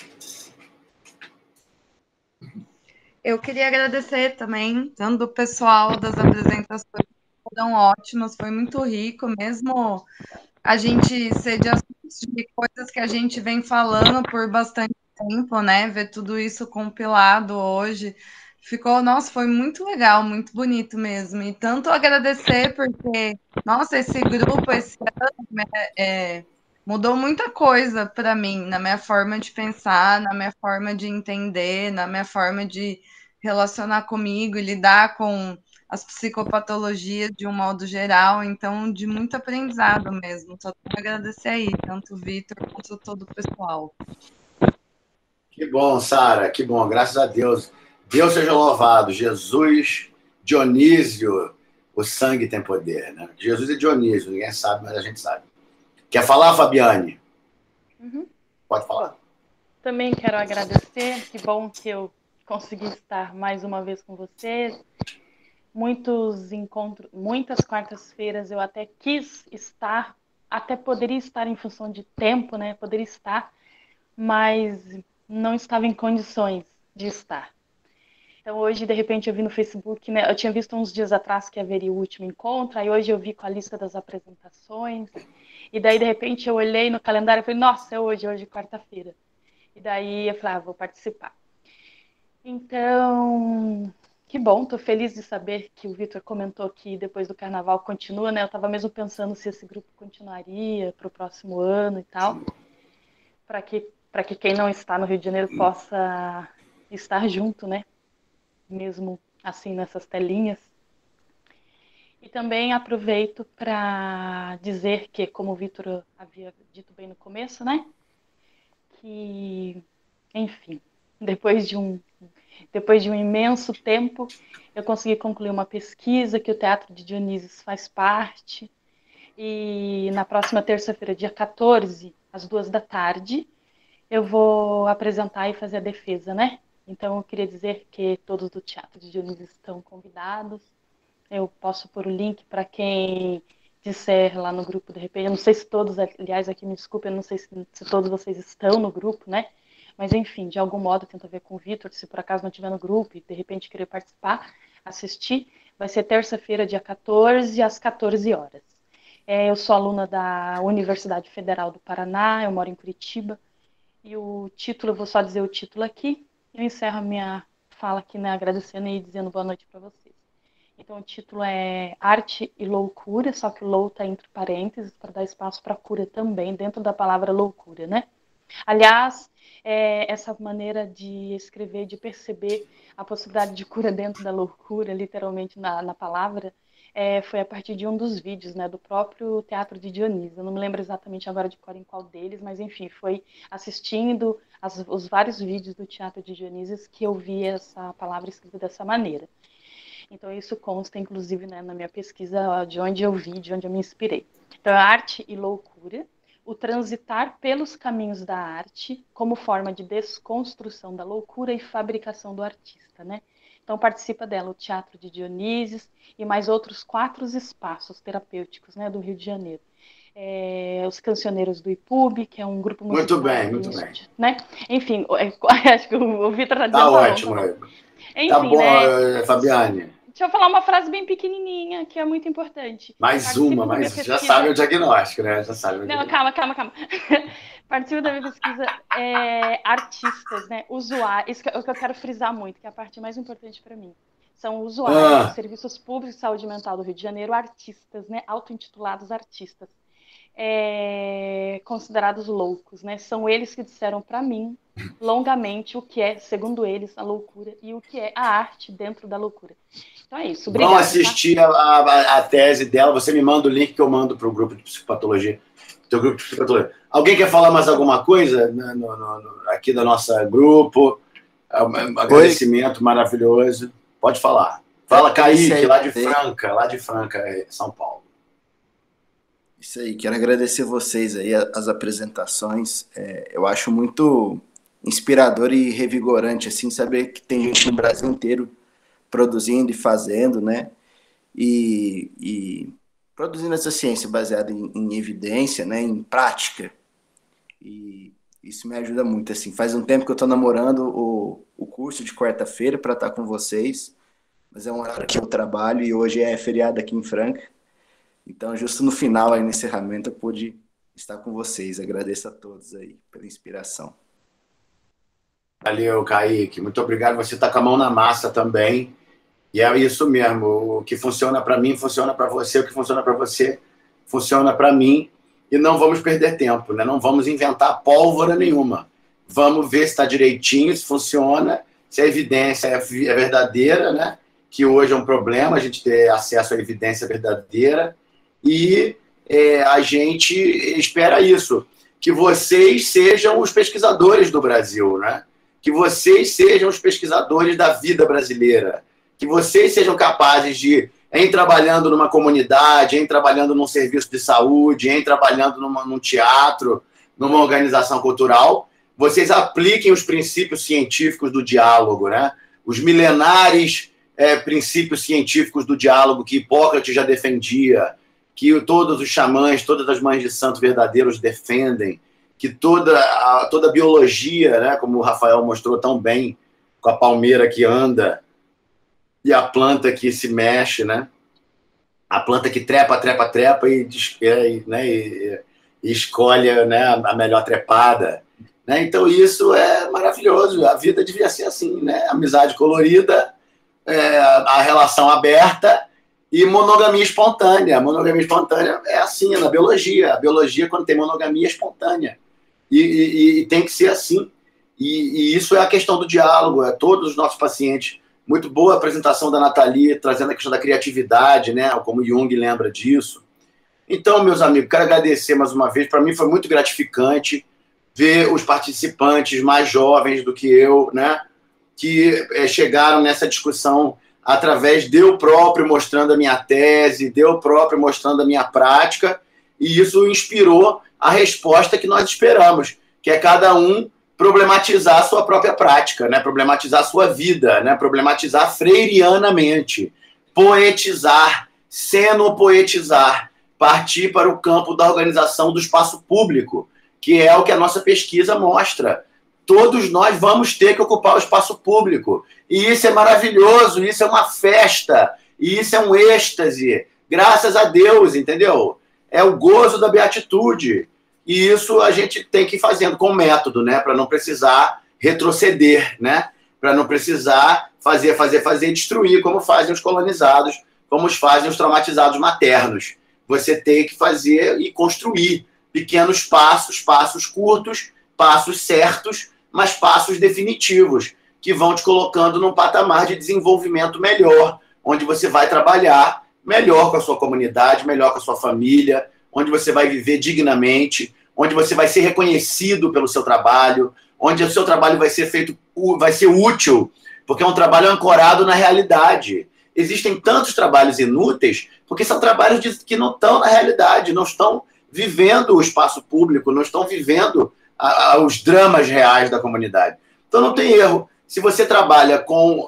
Eu queria agradecer também, tanto o pessoal das apresentações, foram ótimas, foi muito rico, mesmo a gente ser de assuntos de coisas que a gente vem falando por bastante tempo, né? Ver tudo isso compilado hoje, nossa, foi muito legal, muito bonito mesmo. E tanto agradecer porque, nossa, esse grupo, esse ano, mudou muita coisa para mim, na minha forma de pensar, na minha forma de entender, na minha forma de relacionar comigo e lidar com as psicopatologias de um modo geral, então, de muito aprendizado mesmo. Só tenho a agradecer aí, tanto o Vitor quanto todo o pessoal. Que bom, Sara, que bom, graças a Deus. Deus seja louvado. Jesus, Dionísio, o sangue tem poder, né? Jesus e Dionísio, ninguém sabe, mas a gente sabe. Quer falar, Fabiane? Uhum. Pode falar. Também quero agradecer, que bom que eu consegui estar mais uma vez com vocês. Muitos encontros, muitas quartas-feiras eu até quis estar, até poderia estar em função de tempo, né? Poderia estar, mas não estava em condições de estar. Então hoje, de repente, eu vi no Facebook, né? Eu tinha visto uns dias atrás que haveria o último encontro, aí hoje eu vi com a lista das apresentações, e daí, de repente, eu olhei no calendário e falei, nossa, é hoje quarta-feira. E daí eu falei, vou participar. Então, que bom, estou feliz de saber que o Vitor comentou que depois do carnaval continua, né? Eu estava mesmo pensando se esse grupo continuaria para o próximo ano e tal, para que quem não está no Rio de Janeiro possa estar junto, né? Mesmo assim nessas telinhas. E também aproveito para dizer que, como o Vitor havia dito bem no começo, né? Que, enfim, depois de um imenso tempo, eu consegui concluir uma pesquisa que o Teatro de Dionísio faz parte. E na próxima terça-feira, dia 14, às 14h, eu vou apresentar e fazer a defesa, né? Então, eu queria dizer que todos do Teatro de Dionísio estão convidados. Eu posso pôr o link para quem disser lá no grupo, de repente. Eu não sei se todos, aliás, aqui me desculpe, eu não sei se todos vocês estão no grupo, né? Mas, enfim, de algum modo, tenta ver com o Vitor, se por acaso não estiver no grupo e, de repente, querer participar, assistir. Vai ser terça-feira, dia 14, às 14h. Eu sou aluna da Universidade Federal do Paraná, eu moro em Curitiba. E o título, eu vou só dizer o título aqui. Eu encerro a minha fala aqui, né, agradecendo e dizendo boa noite para vocês. Então, o título é Arte e Loucura, só que o lou está entre parênteses para dar espaço para cura também, dentro da palavra loucura, né? Aliás, essa maneira de escrever, de perceber a possibilidade de cura dentro da loucura, literalmente na palavra, foi a partir de um dos vídeos, né, do próprio Teatro de Dionísio. Eu não me lembro exatamente agora de qual em qual deles, mas enfim, foi assistindo os vários vídeos do Teatro de Dionísio que eu vi essa palavra escrita dessa maneira. Então isso consta, inclusive, né, na minha pesquisa de onde eu vi, de onde eu me inspirei. Então, arte e loucura, o transitar pelos caminhos da arte como forma de desconstrução da loucura e fabricação do artista, né? Então, participa dela o Teatro de Dionísio e mais outros 4 espaços terapêuticos, né, do Rio de Janeiro. Os Cancioneiros do IPUB, que é um grupo musical. Muito bem. Né? Enfim, acho que o Vitor está dizendo... Tá ótimo. Enfim, tá bom, né? Fabiane. Deixa eu falar uma frase bem pequenininha, que é muito importante. Mais uma. Já sabe o diagnóstico, né? Não, calma. Participo da minha pesquisa artistas, né? Usuários, isso é o que eu quero frisar muito, que é a parte mais importante para mim. São usuários dos serviços públicos de saúde mental do Rio de Janeiro, artistas, né? Auto-intitulados artistas, considerados loucos, né? São eles que disseram para mim, longamente, o que é, segundo eles, a loucura e o que é a arte dentro da loucura. Então é isso. Obrigada. Vamos assistir a tese dela. Você me manda o link que eu mando para o grupo de psicopatologia. Teu grupo de psicopatologia. Alguém quer falar mais alguma coisa aqui do nosso grupo? Agradecimento maravilhoso. Pode falar. Fala, Kaique, lá de Franca, São Paulo. Isso aí, quero agradecer vocês aí, as apresentações. Eu acho muito inspirador e revigorante, assim, saber que tem gente no Brasil inteiro produzindo e fazendo, né? E produzindo essa ciência baseada em evidência, né? Em prática. E isso me ajuda muito, assim. Faz um tempo que eu estou namorando o curso de quarta-feira para estar com vocês, mas é um horário que eu trabalho e hoje é feriado aqui em Franca. Então, justo no final, aí no encerramento, eu pude estar com vocês. Agradeço a todos aí pela inspiração. Valeu, Kaique. Muito obrigado. Você está com a mão na massa também. E é isso mesmo. O que funciona para mim, funciona para você. O que funciona para você, funciona para mim. E não vamos perder tempo, né? Não vamos inventar pólvora nenhuma. Vamos ver se está direitinho, se funciona, se a evidência é verdadeira, né? Que hoje é um problema a gente ter acesso à evidência verdadeira. E a gente espera isso, que vocês sejam os pesquisadores do Brasil, né? Que vocês sejam os pesquisadores da vida brasileira, que vocês sejam capazes de, em trabalhando numa comunidade, em trabalhando num serviço de saúde, em trabalhando num teatro, numa organização cultural, vocês apliquem os princípios científicos do diálogo, né? Os milenares princípios científicos do diálogo que Hipócrates já defendia, que todos os xamãs, todas as mães de santos verdadeiros defendem, que toda a biologia, né, como o Rafael mostrou tão bem, com a palmeira que anda e a planta que se mexe, né? A planta que trepa e escolhe, né, a melhor trepada. Né? Então isso é maravilhoso. A vida devia ser assim, né? Amizade colorida, a relação aberta e monogamia espontânea. A monogamia espontânea é assim, na biologia. A biologia, quando tem monogamia, é espontânea. E tem que ser assim. E isso é a questão do diálogo. Todos os nossos pacientes. Muito boa a apresentação da Nathalie, trazendo a questão da criatividade, né? Como Jung lembra disso. Então, meus amigos, quero agradecer mais uma vez. Para mim foi muito gratificante ver os participantes mais jovens do que eu, né? Que chegaram nessa discussão através de eu próprio mostrando a minha tese, de eu próprio mostrando a minha prática, e isso inspirou a resposta que nós esperamos, que é cada um problematizar a sua própria prática, né? Problematizar a sua vida, né? Problematizar freirianamente, poetizar, senopoetizar, partir para o campo da organização do espaço público, que é o que a nossa pesquisa mostra. Todos nós vamos ter que ocupar o espaço público. E isso é maravilhoso, isso é uma festa, e isso é um êxtase. Graças a Deus, entendeu? É o gozo da beatitude. E isso a gente tem que ir fazendo com método, né? Para não precisar retroceder, né? Para não precisar fazer, destruir, como fazem os colonizados, como fazem os traumatizados maternos. Você tem que fazer e construir pequenos passos curtos, passos certos, mas passos definitivos, que vão te colocando num patamar de desenvolvimento melhor, onde você vai trabalhar melhor com a sua comunidade, melhor com a sua família, onde você vai viver dignamente, onde você vai ser reconhecido pelo seu trabalho, onde o seu trabalho vai ser feito, vai ser útil, porque é um trabalho ancorado na realidade. Existem tantos trabalhos inúteis, porque são trabalhos que não estão na realidade, não estão vivendo o espaço público, não estão vivendo os dramas reais da comunidade. Então não tem erro. Se você trabalha com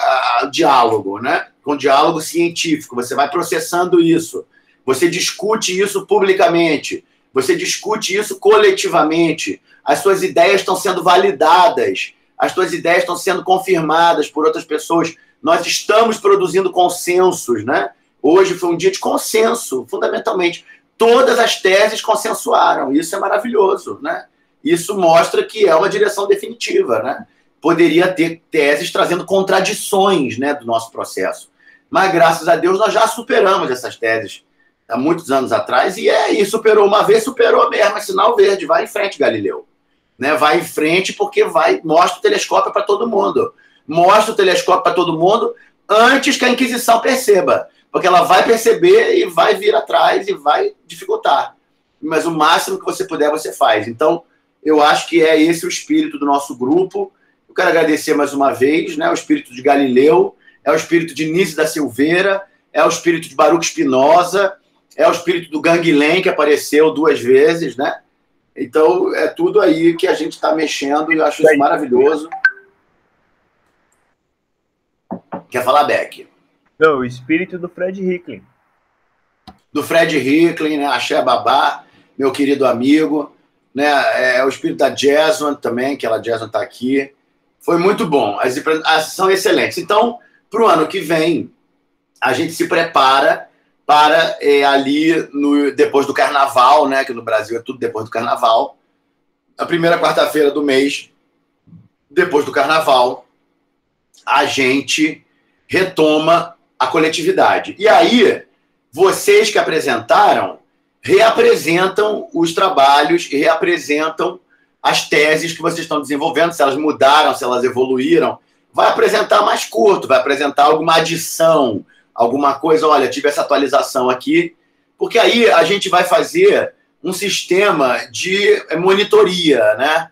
diálogo, né? Com diálogo científico, você vai processando isso, você discute isso publicamente, você discute isso coletivamente, as suas ideias estão sendo validadas, as suas ideias estão sendo confirmadas por outras pessoas. Nós estamos produzindo consensos, né? Hoje foi um dia de consenso, fundamentalmente. Todas as teses consensuaram, isso é maravilhoso, né? Isso mostra que é uma direção definitiva, né? Poderia ter teses trazendo contradições, né, do nosso processo. Mas, graças a Deus, nós já superamos essas teses há muitos anos atrás, e superou uma vez, superou mesmo, é sinal verde, vai em frente, Galileu. Né? Vai em frente porque mostra o telescópio para todo mundo. Mostra o telescópio para todo mundo antes que a Inquisição perceba, porque ela vai perceber e vai vir atrás e vai dificultar. Mas o máximo que você puder, você faz. Então, eu acho que é esse o espírito do nosso grupo. Eu quero agradecer mais uma vez, né, o espírito de Galileu, é o espírito de Nício da Silveira, é o espírito de Baruch Spinoza, é o espírito do Gang Len, que apareceu 2 vezes, né? Então, é tudo aí que a gente está mexendo e eu acho isso maravilhoso. Quer falar, Beck? Não, o espírito do Fred Hicklin. Do Fred Hicklin, né? Axé Babá, meu querido amigo, né? É o espírito da Jason também, que ela Jason está aqui. Foi muito bom, as são excelentes. Então, para o ano que vem, a gente se prepara para ali, depois do Carnaval, né? Que no Brasil é tudo depois do Carnaval. A primeira quarta-feira do mês, depois do Carnaval, a gente retoma a coletividade. E aí, vocês que apresentaram, reapresentam os trabalhos e reapresentam as teses que vocês estão desenvolvendo, se elas mudaram, se elas evoluíram. Vai apresentar mais curto, vai apresentar alguma adição, alguma coisa, olha, tive essa atualização aqui, porque aí a gente vai fazer um sistema de monitoria, né,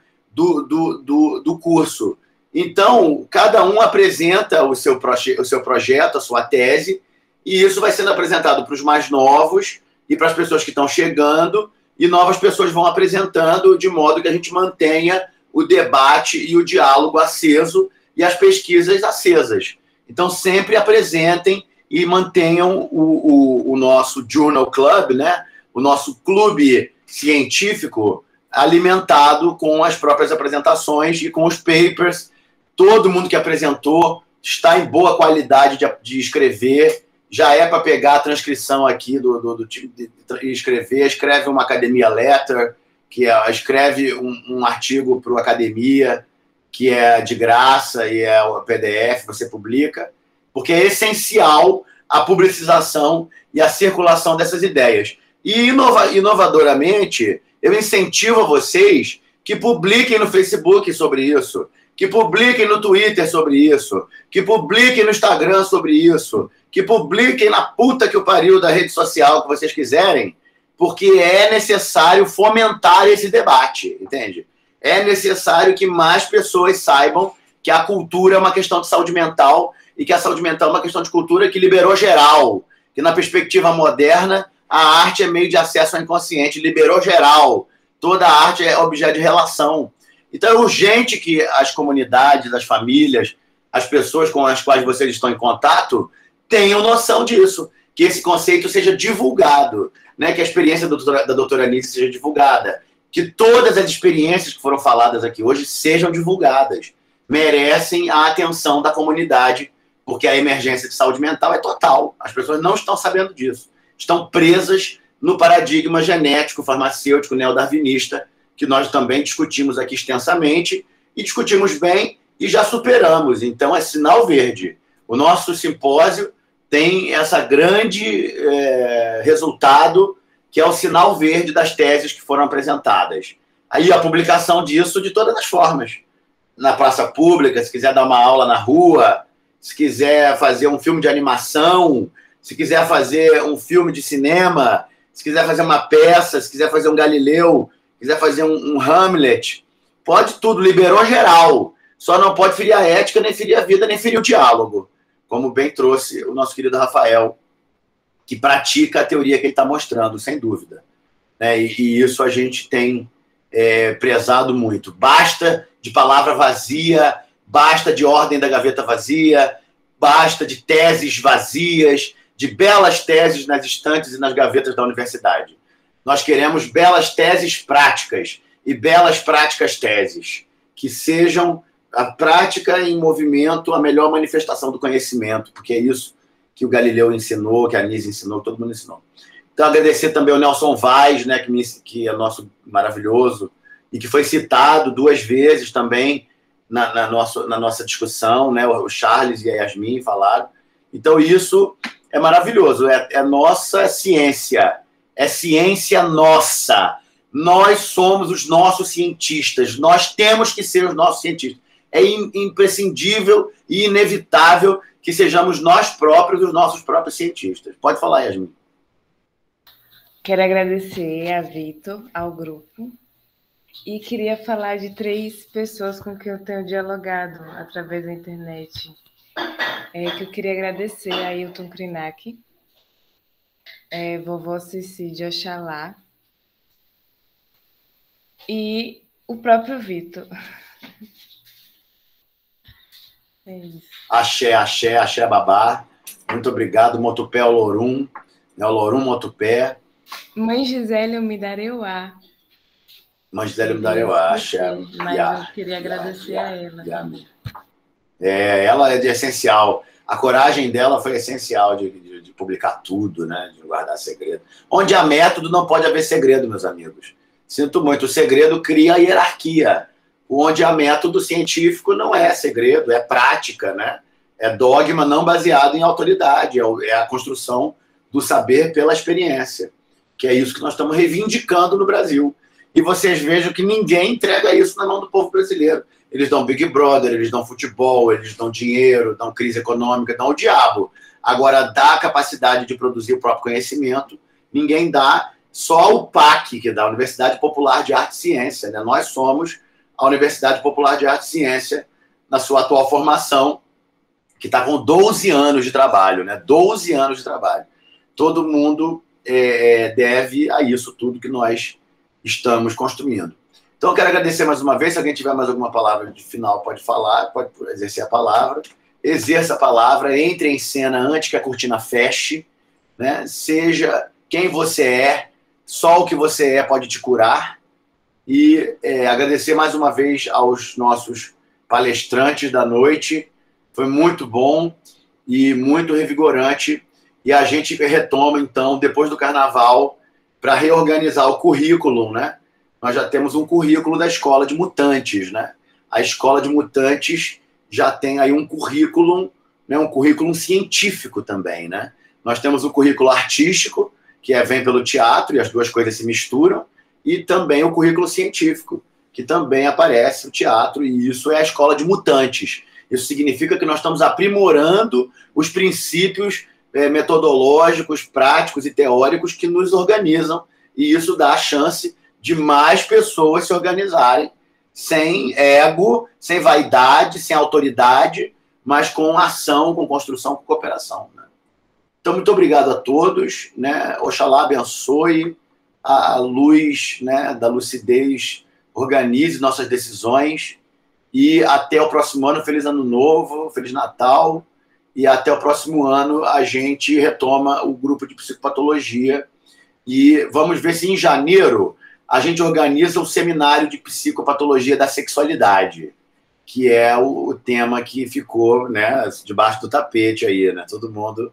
do curso. Então, cada um apresenta o seu projeto, a sua tese, e isso vai sendo apresentado para os mais novos e para as pessoas que estão chegando, e novas pessoas vão apresentando, de modo que a gente mantenha o debate e o diálogo aceso e as pesquisas acesas. Então, sempre apresentem e mantenham o nosso Journal Club, né? O nosso clube científico alimentado com as próprias apresentações e com os papers. Todo mundo que apresentou está em boa qualidade de escrever. Já é para pegar a transcrição aqui do time de escrever. Escreve uma Academia Letter, que escreve um artigo para o Academia, que é de graça e é o PDF, você publica, porque é essencial a publicização e a circulação dessas ideias. E, inovadoramente, eu incentivo vocês que publiquem no Facebook sobre isso, que publiquem no Twitter sobre isso, que publiquem no Instagram sobre isso, que publiquem na puta que o pariu da rede social que vocês quiserem, porque é necessário fomentar esse debate, entende? É necessário que mais pessoas saibam que a cultura é uma questão de saúde mental e que a saúde mental é uma questão de cultura que liberou geral, que na perspectiva moderna a arte é meio de acesso ao inconsciente, liberou geral, toda a arte é objeto de relação. Então é urgente que as comunidades, as famílias, as pessoas com as quais vocês estão em contato tenham noção disso, que esse conceito seja divulgado, né? Que a experiência da doutora Anice seja divulgada, que todas as experiências que foram faladas aqui hoje sejam divulgadas, merecem a atenção da comunidade, porque a emergência de saúde mental é total, as pessoas não estão sabendo disso, estão presas no paradigma genético, farmacêutico, neodarwinista, que nós também discutimos aqui extensamente, e discutimos bem e já superamos. Então, é sinal verde. O nosso simpósio tem essa grande resultado, que é o sinal verde das teses que foram apresentadas. Aí a publicação disso de todas as formas. Na praça pública, se quiser dar uma aula na rua, se quiser fazer um filme de animação, se quiser fazer um filme de cinema, se quiser fazer uma peça, se quiser fazer um Galileu, se quiser fazer um Hamlet, pode tudo, liberou geral. Só não pode ferir a ética, nem ferir a vida, nem ferir o diálogo, como bem trouxe o nosso querido Rafael, que pratica a teoria que ele está mostrando, sem dúvida. E isso a gente tem prezado muito. Basta de palavra vazia, basta de ordem da gaveta vazia, basta de teses vazias, de belas teses nas estantes e nas gavetas da universidade. Nós queremos belas teses práticas e belas práticas teses, que sejam a prática em movimento a melhor manifestação do conhecimento, porque é isso que o Galileu ensinou, que a Anísia ensinou, todo mundo ensinou. Então, agradecer também ao Nelson Vaz, né, que é nosso maravilhoso, e que foi citado 2 vezes também na nossa discussão, né, o Charles e a Yasmin falaram. Então, isso é maravilhoso, é nossa ciência, é ciência nossa. Nós somos os nossos cientistas, nós temos que ser os nossos cientistas. É imprescindível e inevitável que sejamos nós próprios os nossos próprios cientistas. Pode falar, Yasmin. Quero agradecer a Vitor, ao grupo, e queria falar de 3 pessoas com quem eu tenho dialogado através da internet. Que eu queria agradecer a Ailton Krenak, vovó Cici de Oxalá, e o próprio Vitor. É isso. Axé, axé, axé babá. Muito obrigado, Motupé Olorum, Olorum Motupé. Mãe Gisele Umidareuá. Mãe Gisele Umidareuá, axé. Mas eu queria agradecer a ela. Ela é essencial. A coragem dela foi essencial de publicar tudo, né? De guardar segredo. Onde há método, não pode haver segredo, meus amigos. Sinto muito. O segredo cria a hierarquia. Onde há método científico não é segredo, é prática, né? É dogma não baseado em autoridade, é a construção do saber pela experiência, que é isso que nós estamos reivindicando no Brasil. E vocês vejam que ninguém entrega isso na mão do povo brasileiro. Eles dão Big Brother, eles dão futebol, eles dão dinheiro, dão crise econômica, dão o diabo. Agora, dá a capacidade de produzir o próprio conhecimento, ninguém dá, só o PAC, que dá a Universidade Popular de Arte e Ciência, né? Nós somos a Universidade Popular de Arte e Ciência, na sua atual formação, que está com 12 anos de trabalho, né? 12 anos de trabalho. Todo mundo deve a isso tudo que nós estamos construindo. Então, eu quero agradecer mais uma vez. Se alguém tiver mais alguma palavra de final, pode falar, pode exercer a palavra. Exerça a palavra, entre em cena antes que a cortina feche, né? Seja quem você é, só o que você é pode te curar. E agradecer mais uma vez aos nossos palestrantes da noite. Foi muito bom e muito revigorante. E a gente retoma, então, depois do Carnaval, para reorganizar o currículo, né? Nós já temos um currículo da Escola de Mutantes, né? A Escola de Mutantes já tem aí um currículo, né? Um currículo científico também, né? Nós temos o currículo artístico, que vem pelo teatro, e as duas coisas se misturam, e também o currículo científico, que também aparece o teatro, e isso é a Escola de Mutantes. Isso significa que nós estamos aprimorando os princípios metodológicos, práticos e teóricos que nos organizam, e isso dá a chance de mais pessoas se organizarem sem ego, sem vaidade, sem autoridade, mas com ação, com construção, com cooperação, né? Então, muito obrigado a todos, né? Oxalá abençoe, a luz, né, da lucidez organize nossas decisões, e até o próximo ano. Feliz Ano Novo, Feliz Natal, e até o próximo ano a gente retoma o grupo de psicopatologia, e vamos ver se em janeiro a gente organiza o seminário de psicopatologia da sexualidade, que é o tema que ficou, né, debaixo do tapete aí, né? Todo mundo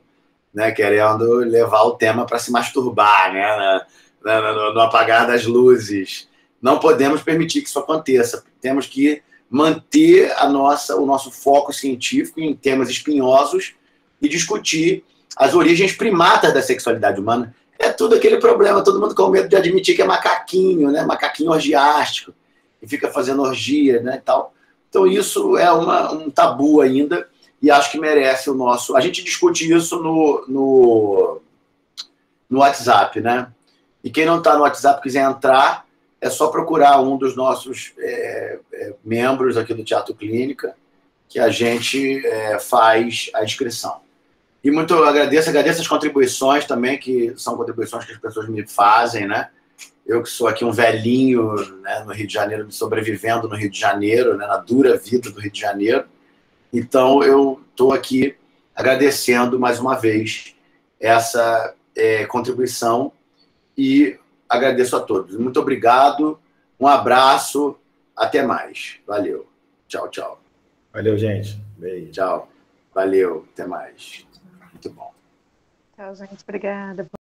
né, querendo levar o tema para se masturbar, né, no apagar das luzes. Não podemos permitir que isso aconteça. Temos que manter o nosso foco científico em temas espinhosos e discutir as origens primatas da sexualidade humana. É tudo aquele problema, todo mundo com medo de admitir que é macaquinho, né, macaquinho orgiástico, e fica fazendo orgia, né, e tal. Então isso é um tabu ainda, e acho que merece o nosso... A gente discute isso no WhatsApp, né? E quem não está no WhatsApp quiser entrar, é só procurar um dos nossos membros aqui do Teatro Clínica, que a gente faz a inscrição. E muito agradeço as contribuições também, que são contribuições que as pessoas me fazem, né? Eu que sou aqui um velhinho, né, no Rio de Janeiro, sobrevivendo no Rio de Janeiro, né, na dura vida do Rio de Janeiro. Então, eu estou aqui agradecendo mais uma vez essa contribuição e agradeço a todos. Muito obrigado, um abraço, até mais. Valeu. Tchau, tchau. Valeu, gente. Beijo. Tchau. Valeu, até mais. Muito bom. Tchau, gente. Obrigada.